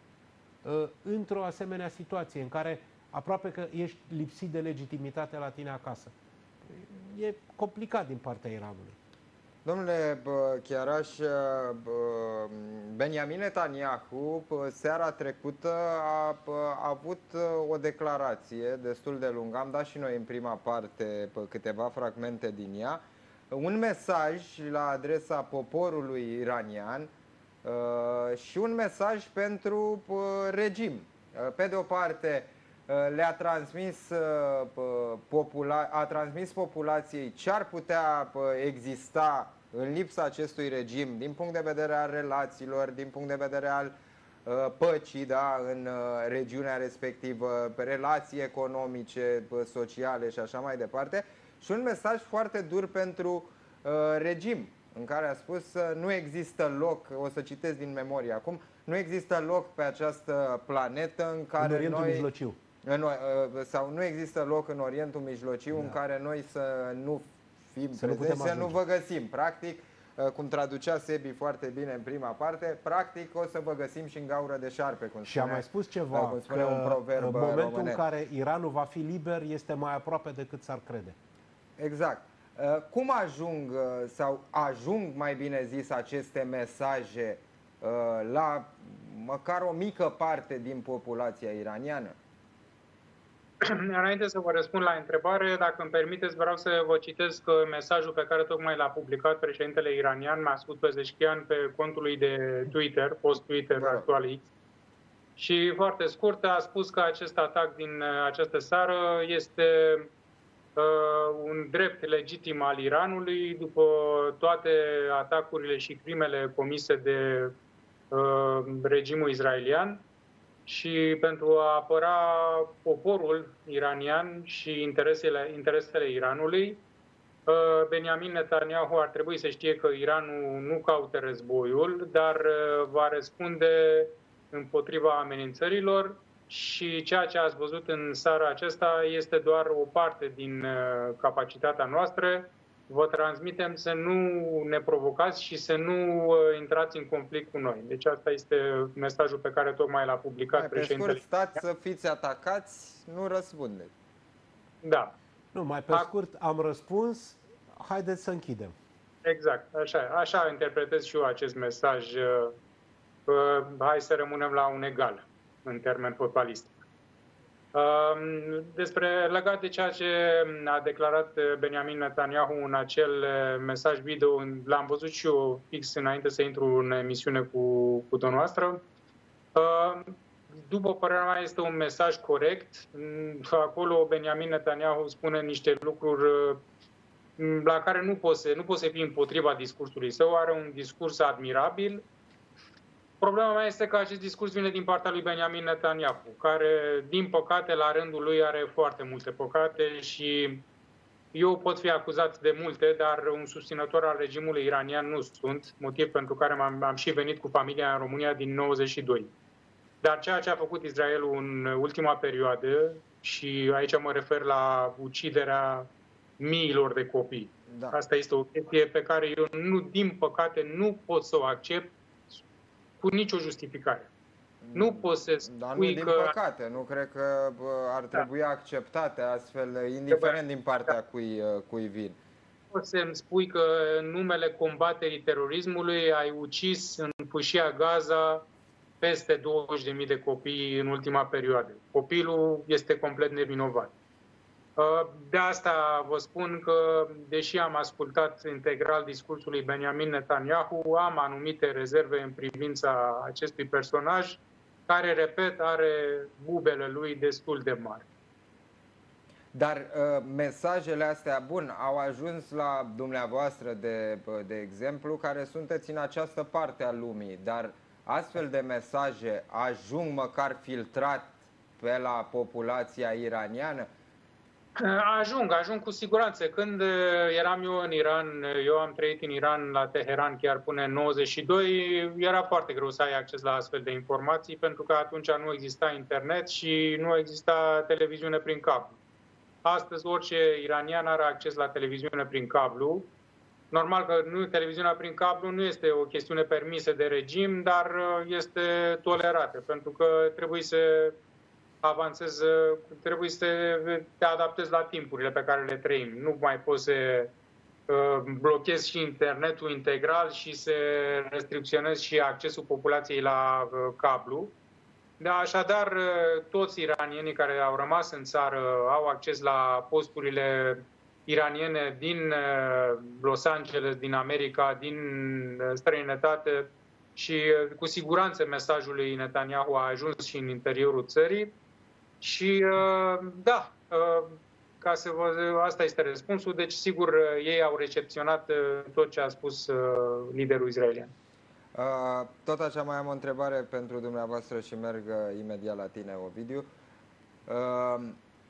într-o asemenea situație, în care aproape că ești lipsit de legitimitate la tine acasă? E complicat din partea Iranului. Domnule Chiaraș, Benjamin Netanyahu seara trecută a, a avut o declarație destul de lungă, am dat și noi în prima parte câteva fragmente din ea, un mesaj la adresa poporului iranian uh, și un mesaj pentru uh, regim. Uh, pe de o parte, uh, le-a transmis, uh, popula a transmis populației ce ar putea uh, exista în lipsa acestui regim, din punct de vedere al relațiilor, din punct de vedere al uh, păcii, da, în uh, regiunea respectivă, relații economice, uh, sociale și așa mai departe, și un mesaj foarte dur pentru uh, regim, în care a spus că nu există loc, o să citesc din memorie acum, nu există loc pe această planetă în care în Orientul noi... Mijlociu. În, uh, sau nu există loc în Orientul Mijlociu, da, în care noi să nu fim să prezenți, nu să nu vă găsim. Practic, cum traducea Sebi foarte bine în prima parte, practic o să vă găsim și în gaură de șarpe. Cum și am mai spus ceva, cum spune că un proverb în momentul românesc. în care Iranul va fi liber, este mai aproape decât s-ar crede. Exact. Cum ajung, sau ajung mai bine zis, aceste mesaje la măcar o mică parte din populația iraniană? Înainte să vă răspund la întrebare, dacă îmi permiteți, vreau să vă citesc mesajul pe care tocmai l-a publicat președintele iranian, Masoud Pezeshkian, pe contul lui de Twitter, post-Twitter actual X. Și foarte scurt a spus că acest atac din această seară este uh, un drept legitim al Iranului după toate atacurile și crimele comise de uh, regimul israelian. Și pentru a apăra poporul iranian și interesele, interesele Iranului, Benjamin Netanyahu ar trebui să știe că Iranul nu caută războiul, dar va răspunde împotriva amenințărilor și ceea ce ați văzut în seara aceasta este doar o parte din capacitatea noastră. Vă transmitem să nu ne provocați și să nu intrați în conflict cu noi. Deci asta este mesajul pe care tocmai l-a publicat mai președintele. Pe scurt, stați să fiți atacați, nu răspundeți. Da. Nu, mai pe scurt, am răspuns, haideți să închidem. Exact, așa, așa interpretez și eu acest mesaj. Hai să rămânem la un egal, în termen fotbalist. Despre legat de ceea ce a declarat Benjamin Netanyahu în acel mesaj video, l-am văzut și eu fix înainte să intru în emisiune cu, cu dumneavoastră. După părerea mea, este un mesaj corect. Acolo Benjamin Netanyahu spune niște lucruri la care nu poți să, nu poți să fii împotriva discursului său. Are un discurs admirabil. Problema mea este că acest discurs vine din partea lui Benjamin Netanyahu, care, din păcate, la rândul lui are foarte multe păcate și eu pot fi acuzat de multe, dar un susținător al regimului iranian nu sunt, motiv pentru care am, am și venit cu familia în România din nouăzeci și doi. Dar ceea ce a făcut Israelul în ultima perioadă, și aici mă refer la uciderea miilor de copii, da. Asta este o chestie pe care eu, nu, din păcate, nu pot să o accept cu nicio justificare. Nu poți să spui Dar nu din că... păcate, nu cred că ar trebui da. acceptate astfel, indiferent din partea da. cui, cui vin. Poți să-mi spui că în numele combaterii terorismului ai ucis în fâșia Gaza peste douăzeci de mii de copii în ultima perioadă. Copilul este complet nevinovat. De asta vă spun că, deși am ascultat integral discursul lui Benjamin Netanyahu, am anumite rezerve în privința acestui personaj, care, repet, are bubele lui destul de mari. Dar uh, mesajele astea, bun, au ajuns la dumneavoastră, de, de exemplu, care sunteți în această parte a lumii, dar astfel de mesaje ajung măcar filtrat pe la populația iraniană? Ajung, ajung cu siguranță. Când eram eu în Iran, eu am trăit în Iran, la Teheran, chiar până în nouăzeci și doi, era foarte greu să ai acces la astfel de informații, pentru că atunci nu exista internet și nu exista televiziune prin cablu. Astăzi, orice iranian are acces la televiziune prin cablu. Normal că nu, televiziunea prin cablu nu este o chestiune permisă de regim, dar este tolerată, pentru că trebuie să avansezi, trebuie să te adaptezi la timpurile pe care le trăim. Nu mai poți să blochezi și internetul integral și să restricționezi și accesul populației la cablu. Da, așadar, toți iranienii care au rămas în țară au acces la posturile iraniene din Los Angeles, din America, din străinătate și cu siguranță mesajul lui Netanyahu a ajuns și în interiorul țării. Și da, ca să vă, asta este răspunsul. Deci, sigur, ei au recepționat tot ce a spus liderul israelian. Uh, tot așa mai am o întrebare pentru dumneavoastră și merg uh, imediat la tine, Ovidiu. Uh,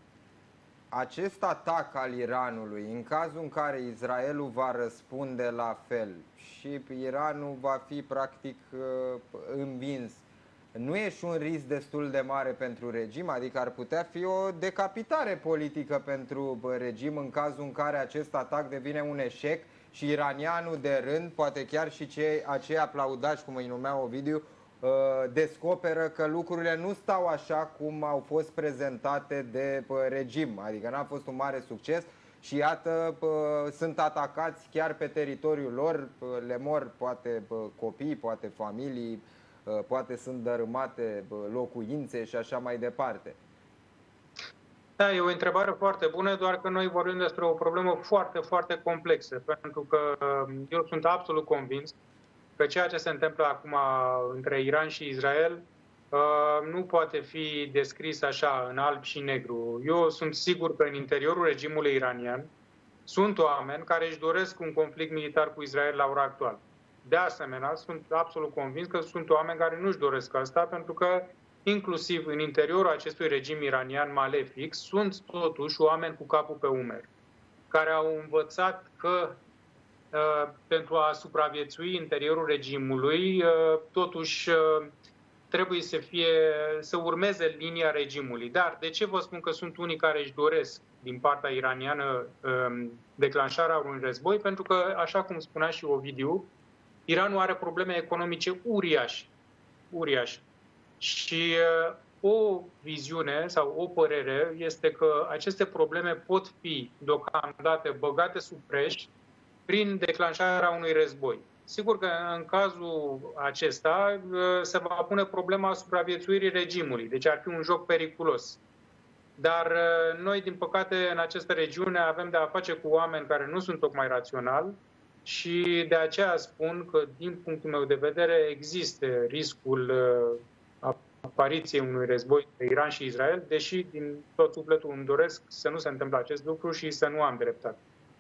acest atac al Iranului, în cazul în care Israelul va răspunde la fel și Iranul va fi practic uh, învins, nu e și un risc destul de mare pentru regim? Adică ar putea fi o decapitare politică pentru regim în cazul în care acest atac devine un eșec și iranianul de rând, poate chiar și cei, acei aplaudași, cum îi numea Ovidiu, descoperă că lucrurile nu stau așa cum au fost prezentate de regim. Adică n-a fost un mare succes și iată, sunt atacați chiar pe teritoriul lor, le mor poate copii, poate familii, poate sunt dărâmate locuințe și așa mai departe. Da, e o întrebare foarte bună, doar că noi vorbim despre o problemă foarte, foarte complexă, pentru că eu sunt absolut convins că ceea ce se întâmplă acum între Iran și Israel nu poate fi descris așa în alb și negru. Eu sunt sigur că în interiorul regimului iranian sunt oameni care își doresc un conflict militar cu Israel la ora actuală. De asemenea, sunt absolut convins că sunt oameni care nu își doresc asta, pentru că inclusiv în interiorul acestui regim iranian malefic, sunt totuși oameni cu capul pe umeri, care au învățat că uh, pentru a supraviețui interiorul regimului, uh, totuși uh, trebuie să, fie, să urmeze linia regimului. Dar de ce vă spun că sunt unii care își doresc din partea iraniană uh, declanșarea unui război? Pentru că, așa cum spunea și Ovidiu, Iranul are probleme economice uriașe. uriașe. Și uh, o viziune sau o părere este că aceste probleme pot fi deocamdată băgate sub preș prin declanșarea unui război. Sigur că în cazul acesta uh, se va pune problema supraviețuirii regimului, deci ar fi un joc periculos. Dar uh, noi, din păcate, în această regiune avem de a face cu oameni care nu sunt tocmai raționali și de aceea spun că, din punctul meu de vedere, există riscul uh, apariției unui război de Iran și Israel, deși din tot sufletul îmi doresc să nu se întâmple acest lucru și să nu am dreptate.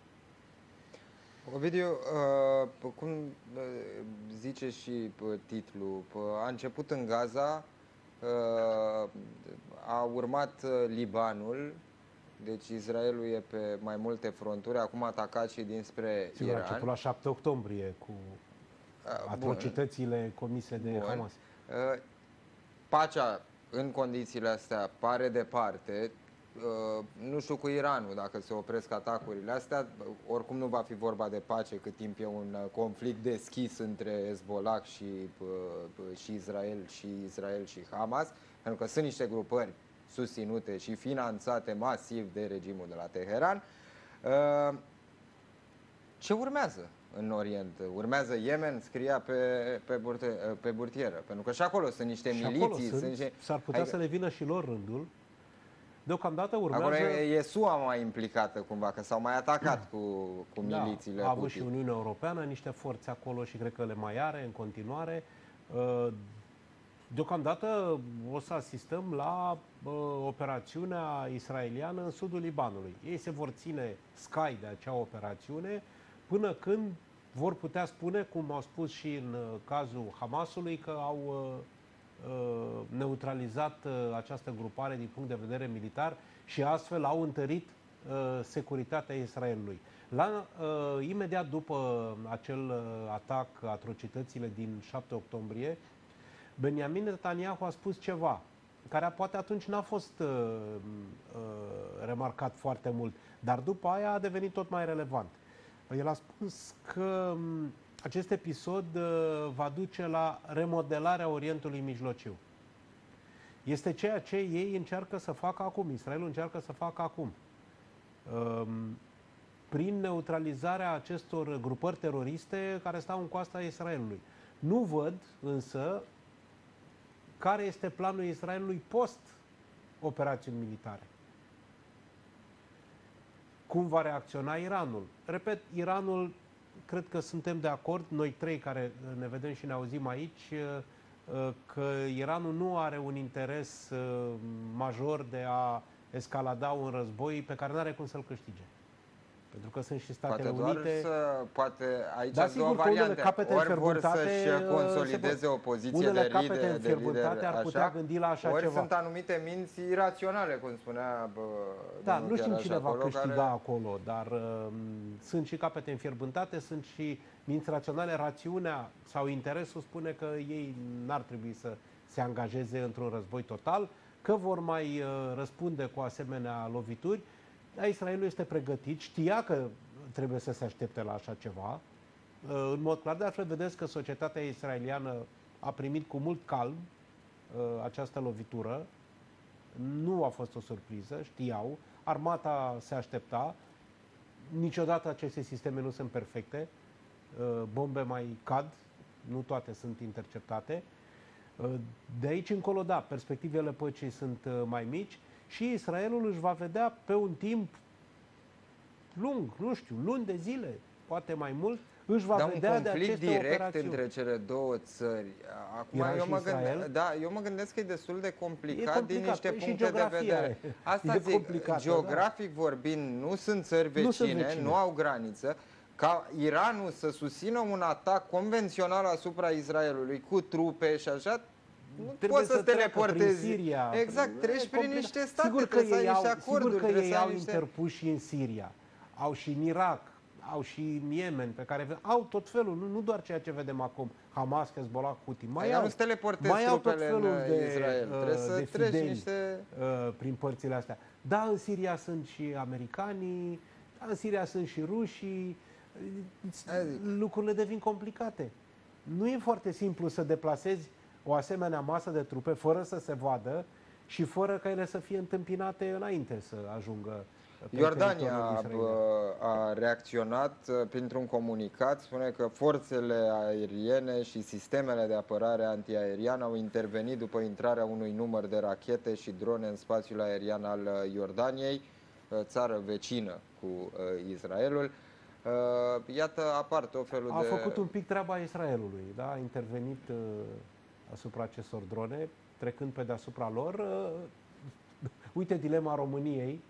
Ovidiu, cum zice și titlul, a început în Gaza, a urmat Libanul, deci Israelul e pe mai multe fronturi, acum atacat și dinspre Sigur, Iran. a început la șapte octombrie cu atrocitățile comise de Bun. Hamas. Pacea în condițiile astea pare departe. Nu știu cu Iranul, dacă se opresc atacurile astea, oricum nu va fi vorba de pace cât timp e un conflict deschis între Hezbollah și, și Israel și Israel și Hamas, pentru că sunt niște grupări susținute și finanțate masiv de regimul de la Teheran. Ce urmează în Orient? Urmează Yemen, scria pe, pe, burte, pe burtieră, pentru că și acolo sunt niște și miliții. Sunt, sunt niște... S-ar putea adică... să le vină și lor rândul. Deocamdată urmează... Acolo e, e S U A mai implicată cumva, că s-au mai atacat cu, cu milițiile. Da, a avut și Uniunea Europeană niște forțe acolo și cred că le mai are în continuare. Deocamdată o să asistăm la uh, operațiunea israeliană în sudul Libanului. Ei se vor ține scai de acea operațiune până când vor putea spune, cum au spus și în uh, cazul Hamasului, că au uh, uh, neutralizat uh, această grupare din punct de vedere militar și astfel au întărit uh, securitatea Israelului. La, uh, imediat după acel uh, atac, atrocitățile din șapte octombrie, Benjamin Netanyahu a spus ceva care poate atunci n-a fost uh, uh, remarcat foarte mult, dar după aia a devenit tot mai relevant. El a spus că um, acest episod uh, va duce la remodelarea Orientului Mijlociu. Este ceea ce ei încearcă să facă acum, Israelul încearcă să facă acum. Um, prin neutralizarea acestor grupări teroriste care stau în coasta Israelului. Nu văd însă care este planul Israelului post-operațiuni militare. Cum va reacționa Iranul? Repet, Iranul cred că suntem de acord, noi trei care ne vedem și ne auzim aici, că Iranul nu are un interes major de a escalada un război pe care nu are cum să-l câștige. Pentru că sunt și Statele poate doar Unite. Să, poate aici da, două variante. Ori vor să-și consolideze se o poziție de lider, de lider ar putea așa, gândi la așa ori ceva. sunt anumite minți iraționale, cum spunea bă, Da, nu știm cine va acolo, câștiga care... acolo, dar uh, sunt și capete înfierbântate, sunt și minți raționale. Rațiunea sau interesul spune că ei n-ar trebui să se angajeze într-un război total, că vor mai uh, răspunde cu asemenea lovituri. Da, Israelul este pregătit, știa că trebuie să se aștepte la așa ceva. În mod clar, de altfel, vedeți că societatea israeliană a primit cu mult calm această lovitură. Nu a fost o surpriză, știau. Armata se aștepta. Niciodată aceste sisteme nu sunt perfecte. Bombe mai cad, nu toate sunt interceptate. De aici încolo, da, perspectivele păcii sunt mai mici. Și Israelul își va vedea pe un timp lung, nu știu, luni de zile, poate mai mult, își va da, vedea un de aceste conflict direct operațiuni. între cele două țări. Acum Iran eu și mă, Israel? gândesc, da, eu mă gândesc că e destul de complicat, E complicat din niște păi și puncte de vedere. e. Asta E zic, complicată, geografic da. vorbind, nu sunt țări vecine, nu, sunt vecine. nu au graniță. Ca Iranul să susțină un atac convențional asupra Israelului cu trupe și așa, nu trebuie poți să, să te teleportezi. Prin Siria. Exact, treci prin niște state, sigur că trebuie să ai ei niște au, acorduri. Sigur că ei au niște... interpuși în Siria, au și în Irak, au și în Yemen, pe care au tot felul, nu, nu doar ceea ce vedem acum, Hamas, Hezbollah, Houthi. Mai au, nu teleportezi mai au tot felul în de, Israel. Trebuie să de treci fideli, niște... prin părțile astea. Da, în Siria sunt și americanii, da, în Siria sunt și rușii, lucrurile devin complicate. Nu e foarte simplu să deplasezi o asemenea masă de trupe fără să se vadă și fără ca ele să fie întâmpinate înainte să ajungă pe Iordania a reacționat printr-un comunicat, spune că forțele aeriene și sistemele de apărare antiaeriană au intervenit după intrarea unui număr de rachete și drone în spațiul aerian al Iordaniei, țară vecină cu Israelul. Iată, apar tot felul a de... A făcut un pic treaba Israelului, da? A intervenit uh, asupra acestor drone, trecând pe deasupra lor. Uh, uite dilema României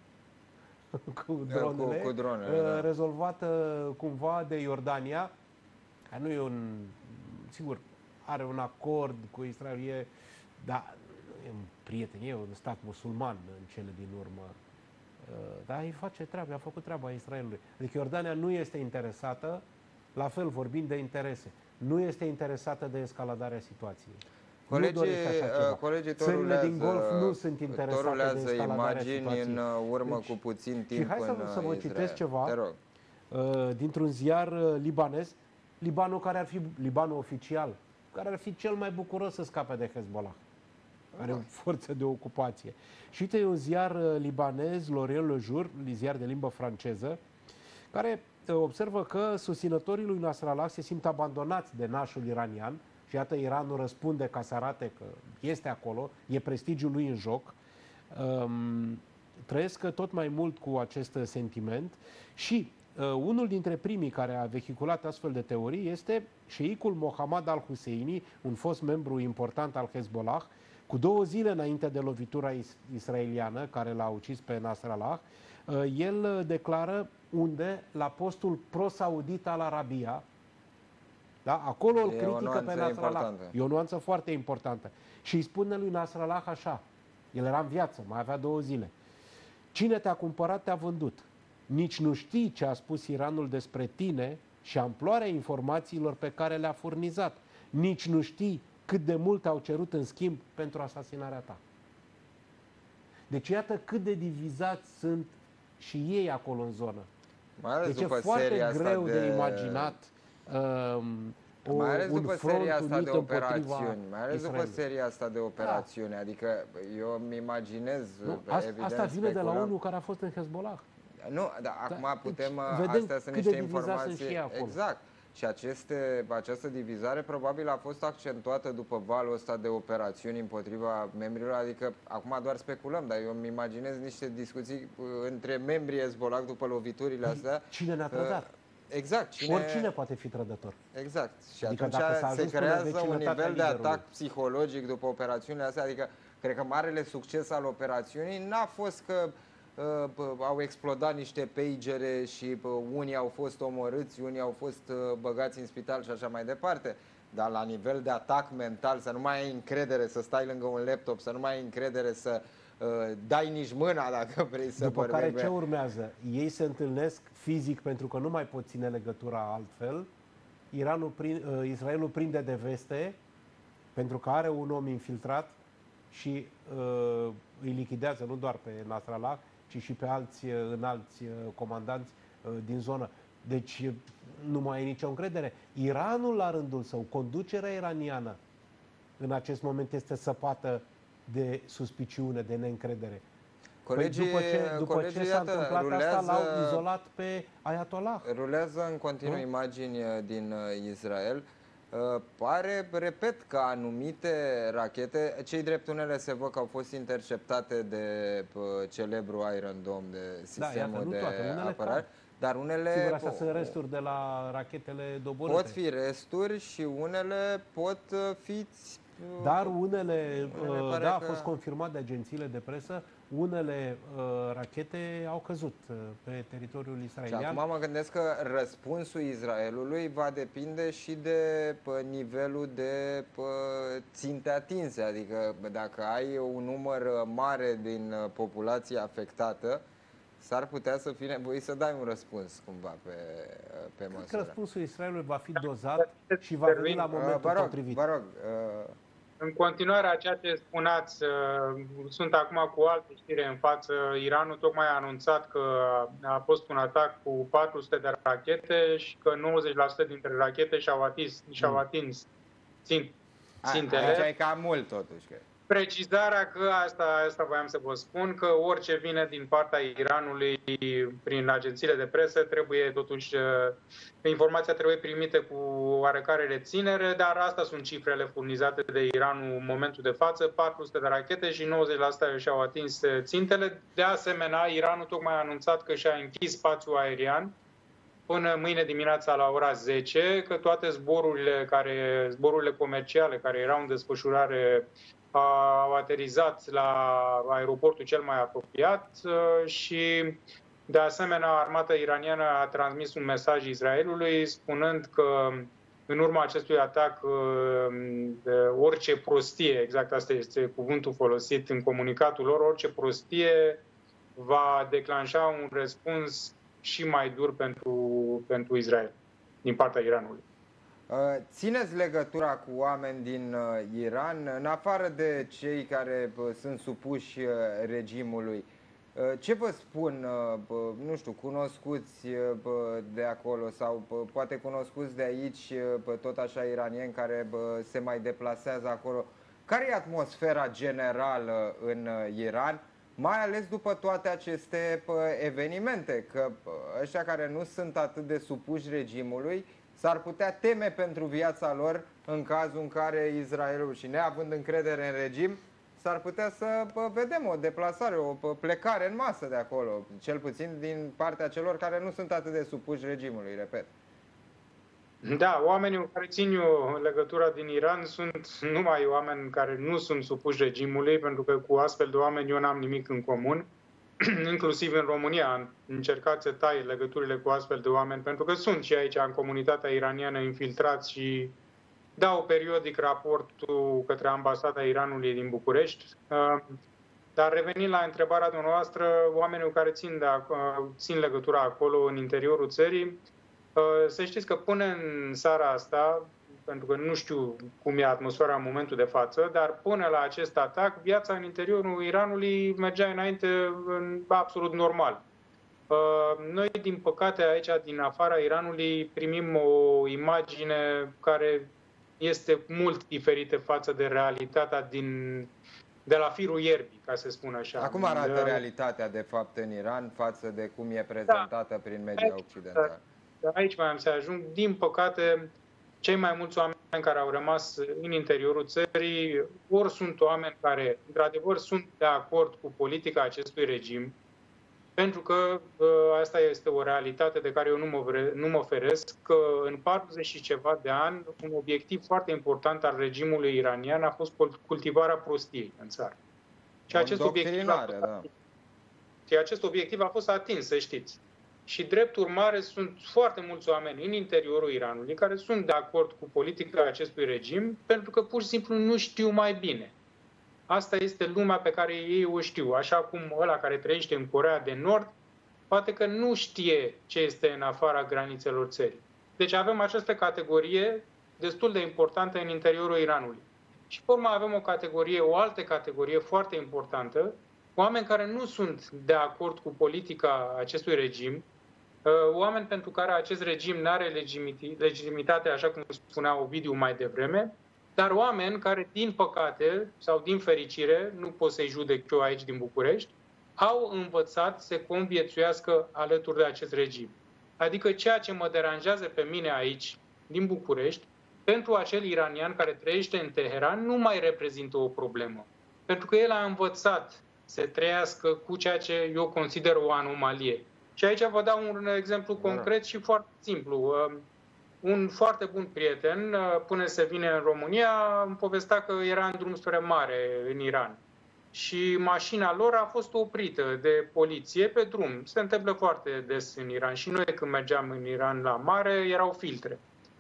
cu dronele, cu, cu dronele uh, da. rezolvată cumva de Iordania. Nu e un... Sigur, are un acord cu Israel, e, dar e un prieten, e un stat musulman în cele din urmă. Dar îi face treaba, a făcut treaba Israelului. Adică Iordania nu este interesată, la fel vorbind de interese, nu este interesată de escaladarea situației. Colegii, colegii Țările din Golf nu sunt interesate de escaladarea imagini situației. în urmă deci, cu puțin timp. Și hai să, să vă citesc ceva uh, dintr-un ziar libanez, Libanul care ar fi Libanul oficial, care ar fi cel mai bucuros să scape de Hezbollah. Are o forță de ocupație. Și uite, e un ziar libanez, L'Orient Le Jour, ziar de limbă franceză, care observă că susținătorii lui Nasrallah se simt abandonați de nașul iranian și iată, Iranul răspunde ca să arate că este acolo, e prestigiul lui în joc. Um, trăiesc tot mai mult cu acest sentiment și uh, unul dintre primii care a vehiculat astfel de teorii este șeicul Mohammad al-Husseini, un fost membru important al Hezbollah, cu două zile înainte de lovitura israeliană care l-a ucis pe Nasrallah. El declară unde? La postul pro-saudit al Arabia. Da? Acolo îl critică pe Nasrallah. Importantă. E o nuanță foarte importantă. Și îi spune lui Nasrallah așa, el era în viață, mai avea două zile. Cine te-a cumpărat, te-a vândut. Nici nu știi ce a spus Iranul despre tine și amploarea informațiilor pe care le-a furnizat. Nici nu știi cât de mult au cerut în schimb pentru asasinarea ta. Deci iată cât de divizați sunt și ei acolo în zonă. Mai ales deci după e foarte seria greu de... de imaginat um, o, mai ales un după front seria asta unit de operațiuni. Mai ales Israel. după seria asta de operațiuni. Da. Adică eu îmi imaginez, nu, evident, asta vine speculam. de la unul care a fost în Hezbollah. Nu, dar da, acum putem, deci, astea sunt niște informații. Sunt și acolo. Exact. Și aceste, această divizare probabil a fost accentuată după valul ăsta de operațiuni împotriva membrilor, adică acum doar speculăm, dar eu îmi imaginez niște discuții între membrii Hezbollah după loviturile astea. Cine ne-a trădat? Exact. Cine... Oricine poate fi trădător. Exact. Și adică atunci se creează un nivel de atac psihologic după operațiunile astea. Adică, cred că marele succes al operațiunii n-a fost că uh, au explodat niște pagere și uh, unii au fost omorâți, unii au fost uh, băgați în spital și așa mai departe. Dar la nivel de atac mental, să nu mai ai încredere să stai lângă un laptop, să nu mai ai încredere să uh, dai nici mâna dacă vrei să După vorbești. care ce urmează? Ei se întâlnesc fizic pentru că nu mai pot ține legătura altfel. Iranul prin, uh, Israelul prinde de veste pentru că are un om infiltrat și uh, îi lichidează nu doar pe Nasrallah, ci și pe alți uh, înalți uh, comandanți uh, din zonă. Deci nu mai e nicio încredere. Iranul, la rândul său, conducerea iraniană, în acest moment este săpată de suspiciune, de neîncredere. Colegii, păi după ce, după colegii, ce s-a iată, întâmplat rulează, asta, l-au izolat pe Ayatollah. Rulează în continuu nu? imagini din Israel. Pare, repet, că anumite rachete, cei drept unele se văd că au fost interceptate de celebru Iron Dome, de sistemul da, iată, de toate, apărare. Dar unele... Sigur, astea sunt resturi de la rachetele doborâte. Pot fi resturi și unele pot fi... Dar unele, unele da, că... a fost confirmat de agențiile de presă, unele uh, rachete au căzut uh, pe teritoriul israelian. Și acum mă gândesc că răspunsul Israelului va depinde și de pă, nivelul de pă, ținte atinse. Adică dacă ai un număr mare din populația afectată, s-ar putea să fie nevoit să dai un răspuns cumva pe, pe măsură. Cred că răspunsul Israelului va fi dozat și va veni la momentul vă rog, potrivit. Vă rog, uh... În continuare a ceea ce spuneați, sunt acum cu altă știre în față. Iranul tocmai a anunțat că a fost un atac cu patru sute de rachete și că nouăzeci la sută dintre rachete și-au atins, și-au atins țin, țintele. Aici e cam mult totuși. Că... Precizarea că asta, asta voiam să vă spun, că orice vine din partea Iranului prin agențiile de presă trebuie totuși, informația trebuie primită cu oarecare reținere, dar asta sunt cifrele furnizate de Iranul în momentul de față, patru sute de rachete și nouăzeci la sută și-au atins țintele. De asemenea, Iranul tocmai a anunțat că și-a închis spațiul aerian până mâine dimineața la ora zece, că toate zborurile, care, zborurile comerciale care erau în desfășurare au aterizat la aeroportul cel mai apropiat și, de asemenea, armata iraniană a transmis un mesaj Israelului spunând că, în urma acestui atac, orice prostie, exact asta este cuvântul folosit în comunicatul lor, orice prostie va declanșa un răspuns și mai dur pentru, pentru Israel, din partea Iranului. Țineți legătura cu oameni din Iran, în afară de cei care sunt supuși regimului. Ce vă spun, nu știu, cunoscuți de acolo sau poate cunoscuți de aici, tot așa iranieni care se mai deplasează acolo? Care e atmosfera generală în Iran? Mai ales după toate aceste evenimente, că ăștia care nu sunt atât de supuși regimului s-ar putea teme pentru viața lor în cazul în care Israelul, și neavând încredere în regim, s-ar putea să vedem o deplasare, o plecare în masă de acolo, cel puțin din partea celor care nu sunt atât de supuși regimului, repet. Da, oamenii cu care țin eu legătura din Iran sunt numai oameni care nu sunt supuși regimului, pentru că cu astfel de oameni eu n-am nimic în comun. Inclusiv în România am încercat să tai legăturile cu astfel de oameni, pentru că sunt și aici în comunitatea iraniană infiltrați și dau periodic raportul către ambasada Iranului din București. Dar revenind la întrebarea dumneavoastră, oamenii care țin, de, țin legătura acolo în interiorul țării, să știți că până în seara asta, pentru că nu știu cum e atmosfera în momentul de față, dar până la acest atac, viața în interiorul Iranului mergea înainte în absolut normal. Noi, din păcate, aici, din afara Iranului, primim o imagine care este mult diferită față de realitatea din, de la firul ierbii, ca să spun așa. Acum arată de... realitatea, de fapt, în Iran față de cum e prezentată da. prin media occidentală. Aici mai am să ajung. Din păcate, cei mai mulți oameni care au rămas în interiorul țării, ori sunt oameni care, într-adevăr, sunt de acord cu politica acestui regim, Pentru că asta este o realitate de care eu nu mă, vre, nu mă feresc, că în patruzeci și ceva de ani, un obiectiv foarte important al regimului iranian a fost cultivarea prostiei în țară. Și acest obiectiv, a fost, da. și acest obiectiv a fost atins, să știți. Și drept urmare sunt foarte mulți oameni în interiorul Iranului care sunt de acord cu politica acestui regim pentru că pur și simplu nu știu mai bine. Asta este lumea pe care ei o știu, așa cum ăla care trăiește în Coreea de Nord poate că nu știe ce este în afara granițelor țării. Deci avem această categorie destul de importantă în interiorul Iranului. Și pe urmă avem o categorie, o altă categorie foarte importantă, oameni care nu sunt de acord cu politica acestui regim, oameni pentru care acest regim nu are legitimitate, așa cum spunea Ovidiu mai devreme, dar oameni care, din păcate sau din fericire, nu pot să-i judec eu aici din București, au învățat să conviețuiască alături de acest regim. Adică ceea ce mă deranjează pe mine aici, din București, pentru acel iranian care trăiește în Teheran, nu mai reprezintă o problemă. Pentru că el a învățat să trăiască cu ceea ce eu consider o anomalie. Și aici vă dau un exemplu concret și foarte simplu. Un foarte bun prieten, până să vină în România, îmi povestea că era în drum spre mare în Iran. Și mașina lor a fost oprită de poliție pe drum. Se întâmplă foarte des în Iran. Și noi când mergeam în Iran la mare, erau filtre.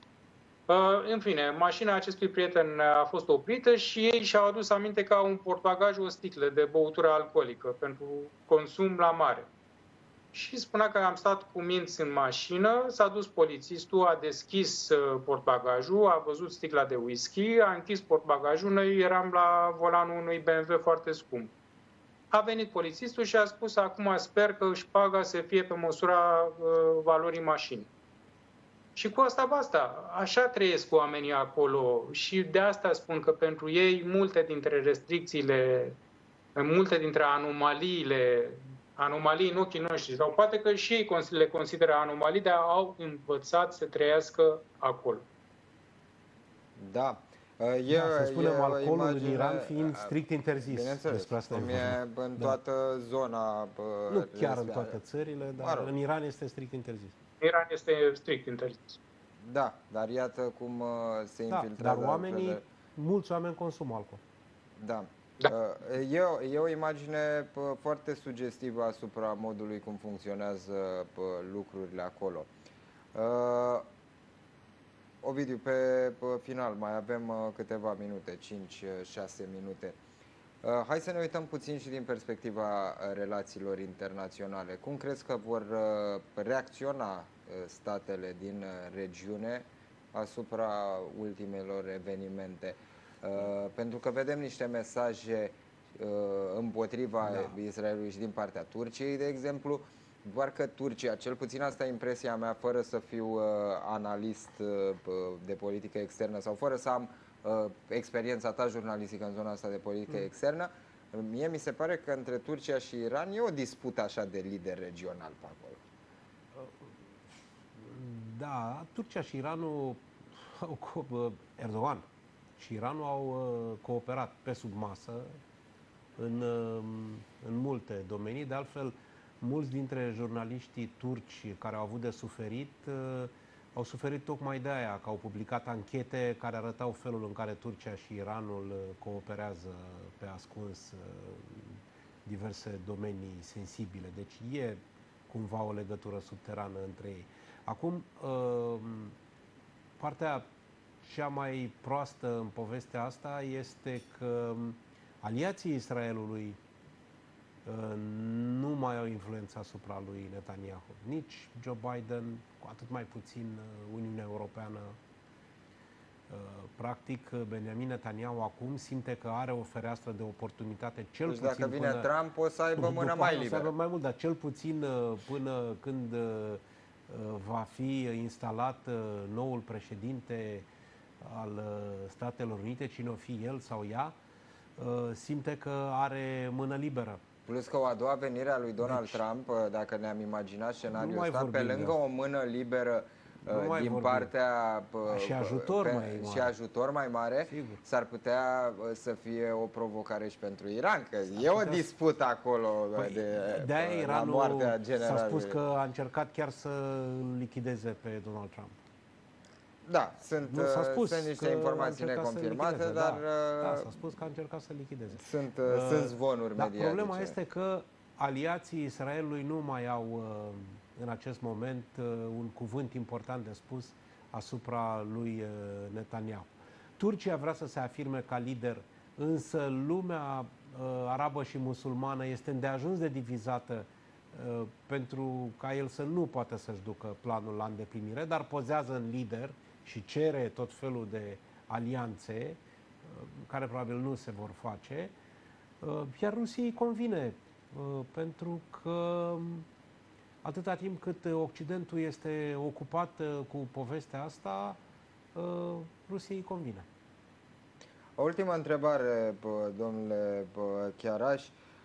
În fine, mașina acestui prieten a fost oprită și ei și-au adus aminte că au în portbagaj o sticlă de băutură alcoolică pentru consum la mare. Și spunea că am stat cu minți în mașină, s-a dus polițistul, a deschis portbagajul, a văzut sticla de whisky, a închis portbagajul, noi eram la volanul unui B M W foarte scump. A venit polițistul și a spus, acum sper că își paga să fie pe măsura uh, valorii mașinii. Și cu asta basta. Așa trăiesc oamenii acolo și de asta spun că pentru ei multe dintre restricțiile, multe dintre anomaliile, anomalii în ochii noștri, sau poate că și ei le consideră anomalii, dar au învățat să trăiască acolo. Da. E, da, să spunem, e alcoolul imagine, în Iran fiind strict interzis. Despre asta e în toată da. zona. Nu chiar în toate țările, dar Maro. în Iran este strict interzis. În Iran este strict interzis. Da, dar iată cum se da, infiltrează. Dar oamenii, de... mulți oameni consumă alcool. Da. Da. E, o, e o imagine foarte sugestivă asupra modului cum funcționează lucrurile acolo. Uh, Ovidiu, pe, pe final mai avem câteva minute, cinci șase minute. Uh, hai să ne uităm puțin și din perspectiva relațiilor internaționale. Cum crezi că vor reacționa statele din regiune asupra ultimelor evenimente? Uh, pentru că vedem niște mesaje uh, împotriva da. Israelului și din partea Turciei, de exemplu, doar că Turcia, cel puțin asta e impresia mea, fără să fiu uh, analist uh, de politică externă sau fără să am uh, experiența ta jurnalistică în zona asta de politică mm. externă, mie mi se pare că între Turcia și Iran e o dispută așa de lider regional pe acolo. Da, Turcia și Iranul, Erdogan și Iranul au uh, cooperat pe sub masă în, uh, în multe domenii. De altfel, mulți dintre jurnaliștii turci care au avut de suferit uh, au suferit tocmai de aia, că au publicat anchete care arătau felul în care Turcia și Iranul uh, cooperează pe ascuns uh, diverse domenii sensibile. Deci e cumva o legătură subterană între ei. Acum, uh, partea cea mai proastă în povestea asta este că aliații Israelului uh, nu mai au influență asupra lui Netanyahu. Nici Joe Biden, cu atât mai puțin uh, Uniunea Europeană. Uh, practic, Benjamin Netanyahu acum simte că are o fereastră de oportunitate cel deci puțin dacă vine până, Trump, o să aibă mâna mai liberă. O să aibă mai mult, dar cel puțin uh, până când uh, va fi instalat uh, noul președinte al Statelor Unite, cine o fi el sau ea, simte că are mână liberă. Plus că o a doua venire a lui Donald deci, Trump, dacă ne-am imaginat scenariul ăsta, pe lângă o mână liberă mai din vorbim. partea și ajutor pe, mai mare. și ajutor mai mare, s-ar putea să fie o provocare și pentru Iran, că e o dispută acolo păi, de, de la Iranul moartea generalului. s-a spus că a încercat chiar să îl lichideze pe Donald Trump. Da, sunt, nu, s-a spus sunt niște că informații neconfirmate, dar... Da, da, s-a spus că a încercat să lichideze. Sunt, uh, sunt zvonuri dar mediatice. Problema este că aliații Israelului nu mai au uh, în acest moment uh, un cuvânt important de spus asupra lui uh, Netanyahu. Turcia vrea să se afirme ca lider, însă lumea uh, arabă și musulmană este îndeajuns de divizată uh, pentru ca el să nu poată să-și ducă planul la îndeplinire, dar pozează în lider și cere tot felul de alianțe uh, care probabil nu se vor face, uh, iar Rusiei convine, uh, pentru că atâta timp cât Occidentul este ocupat cu povestea asta, Rusiei convine. O ultimă întrebare, domnule Chiaraș.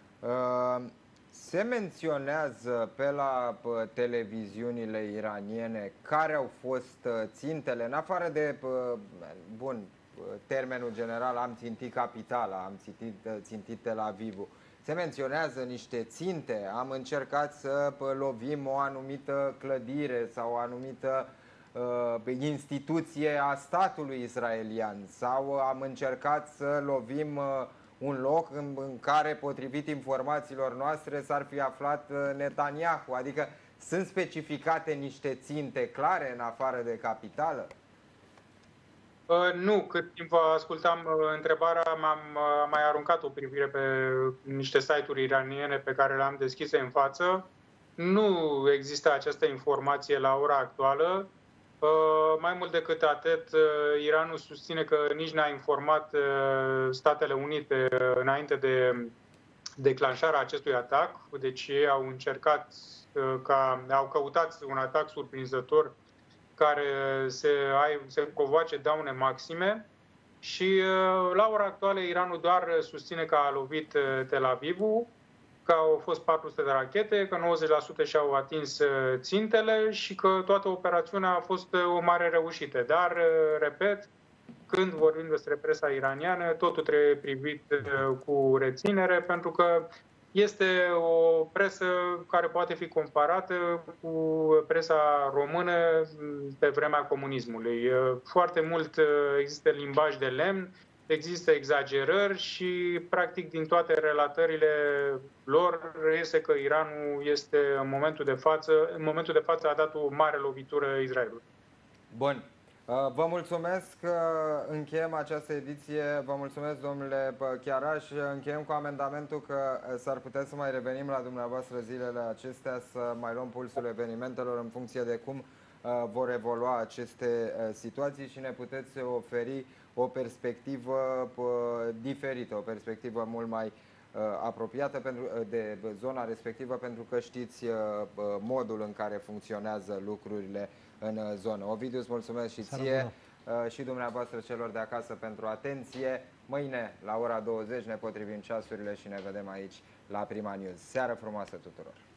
Se menționează pe la televiziunile iraniene care au fost țintele, în afară de, bun, termenul general, am țintit capitala, am țintit, țintit Tel Avivul. Se menționează niște ținte, am încercat să lovim o anumită clădire sau o anumită uh, instituție a statului israelian, sau am încercat să lovim uh, un loc în, în care, potrivit informațiilor noastre, s-ar fi aflat uh, Netanyahu. Adică sunt specificate niște ținte clare în afară de capitală? Uh, nu, cât timp vă ascultam uh, întrebarea, m-am uh, mai aruncat o privire pe niște site-uri iraniene pe care le-am deschise în față. Nu există această informație la ora actuală. Uh, mai mult decât atât, uh, Iranul susține că nici n-a informat uh, Statele Unite uh, înainte de declanșarea acestui atac. Deci ei au încercat, uh, ca, au căutat un atac surprinzător care se, ai, se provoace daune maxime și la ora actuală Iranul doar susține că a lovit Tel Avivul, că au fost patru sute de rachete, că nouăzeci la sută și-au atins țintele și că toată operațiunea a fost o mare reușită. Dar, repet, când vorbim despre presa iraniană, totul trebuie privit cu reținere, pentru că este o presă care poate fi comparată cu presa română pe vremea comunismului. Foarte mult există limbaj de lemn, există exagerări și, practic, din toate relatările lor, reiese că Iranul este, în momentul de față, în momentul de față a dat o mare lovitură Israelului. Bun. Vă mulțumesc că încheiem această ediție. Vă mulțumesc, domnule Chiaraș. Încheiem cu amendamentul că s-ar putea să mai revenim la dumneavoastră zilele acestea, să mai luăm pulsul evenimentelor în funcție de cum vor evolua aceste situații și ne puteți oferi o perspectivă diferită, o perspectivă mult mai apropiată pentru, de zona respectivă, pentru că știți modul în care funcționează lucrurile în zonă. Ovidiu, îți mulțumesc și ție și dumneavoastră celor de acasă pentru atenție. Mâine, la ora douăzeci, ne potrivim ceasurile și ne vedem aici la Prima News. Seară frumoasă tuturor!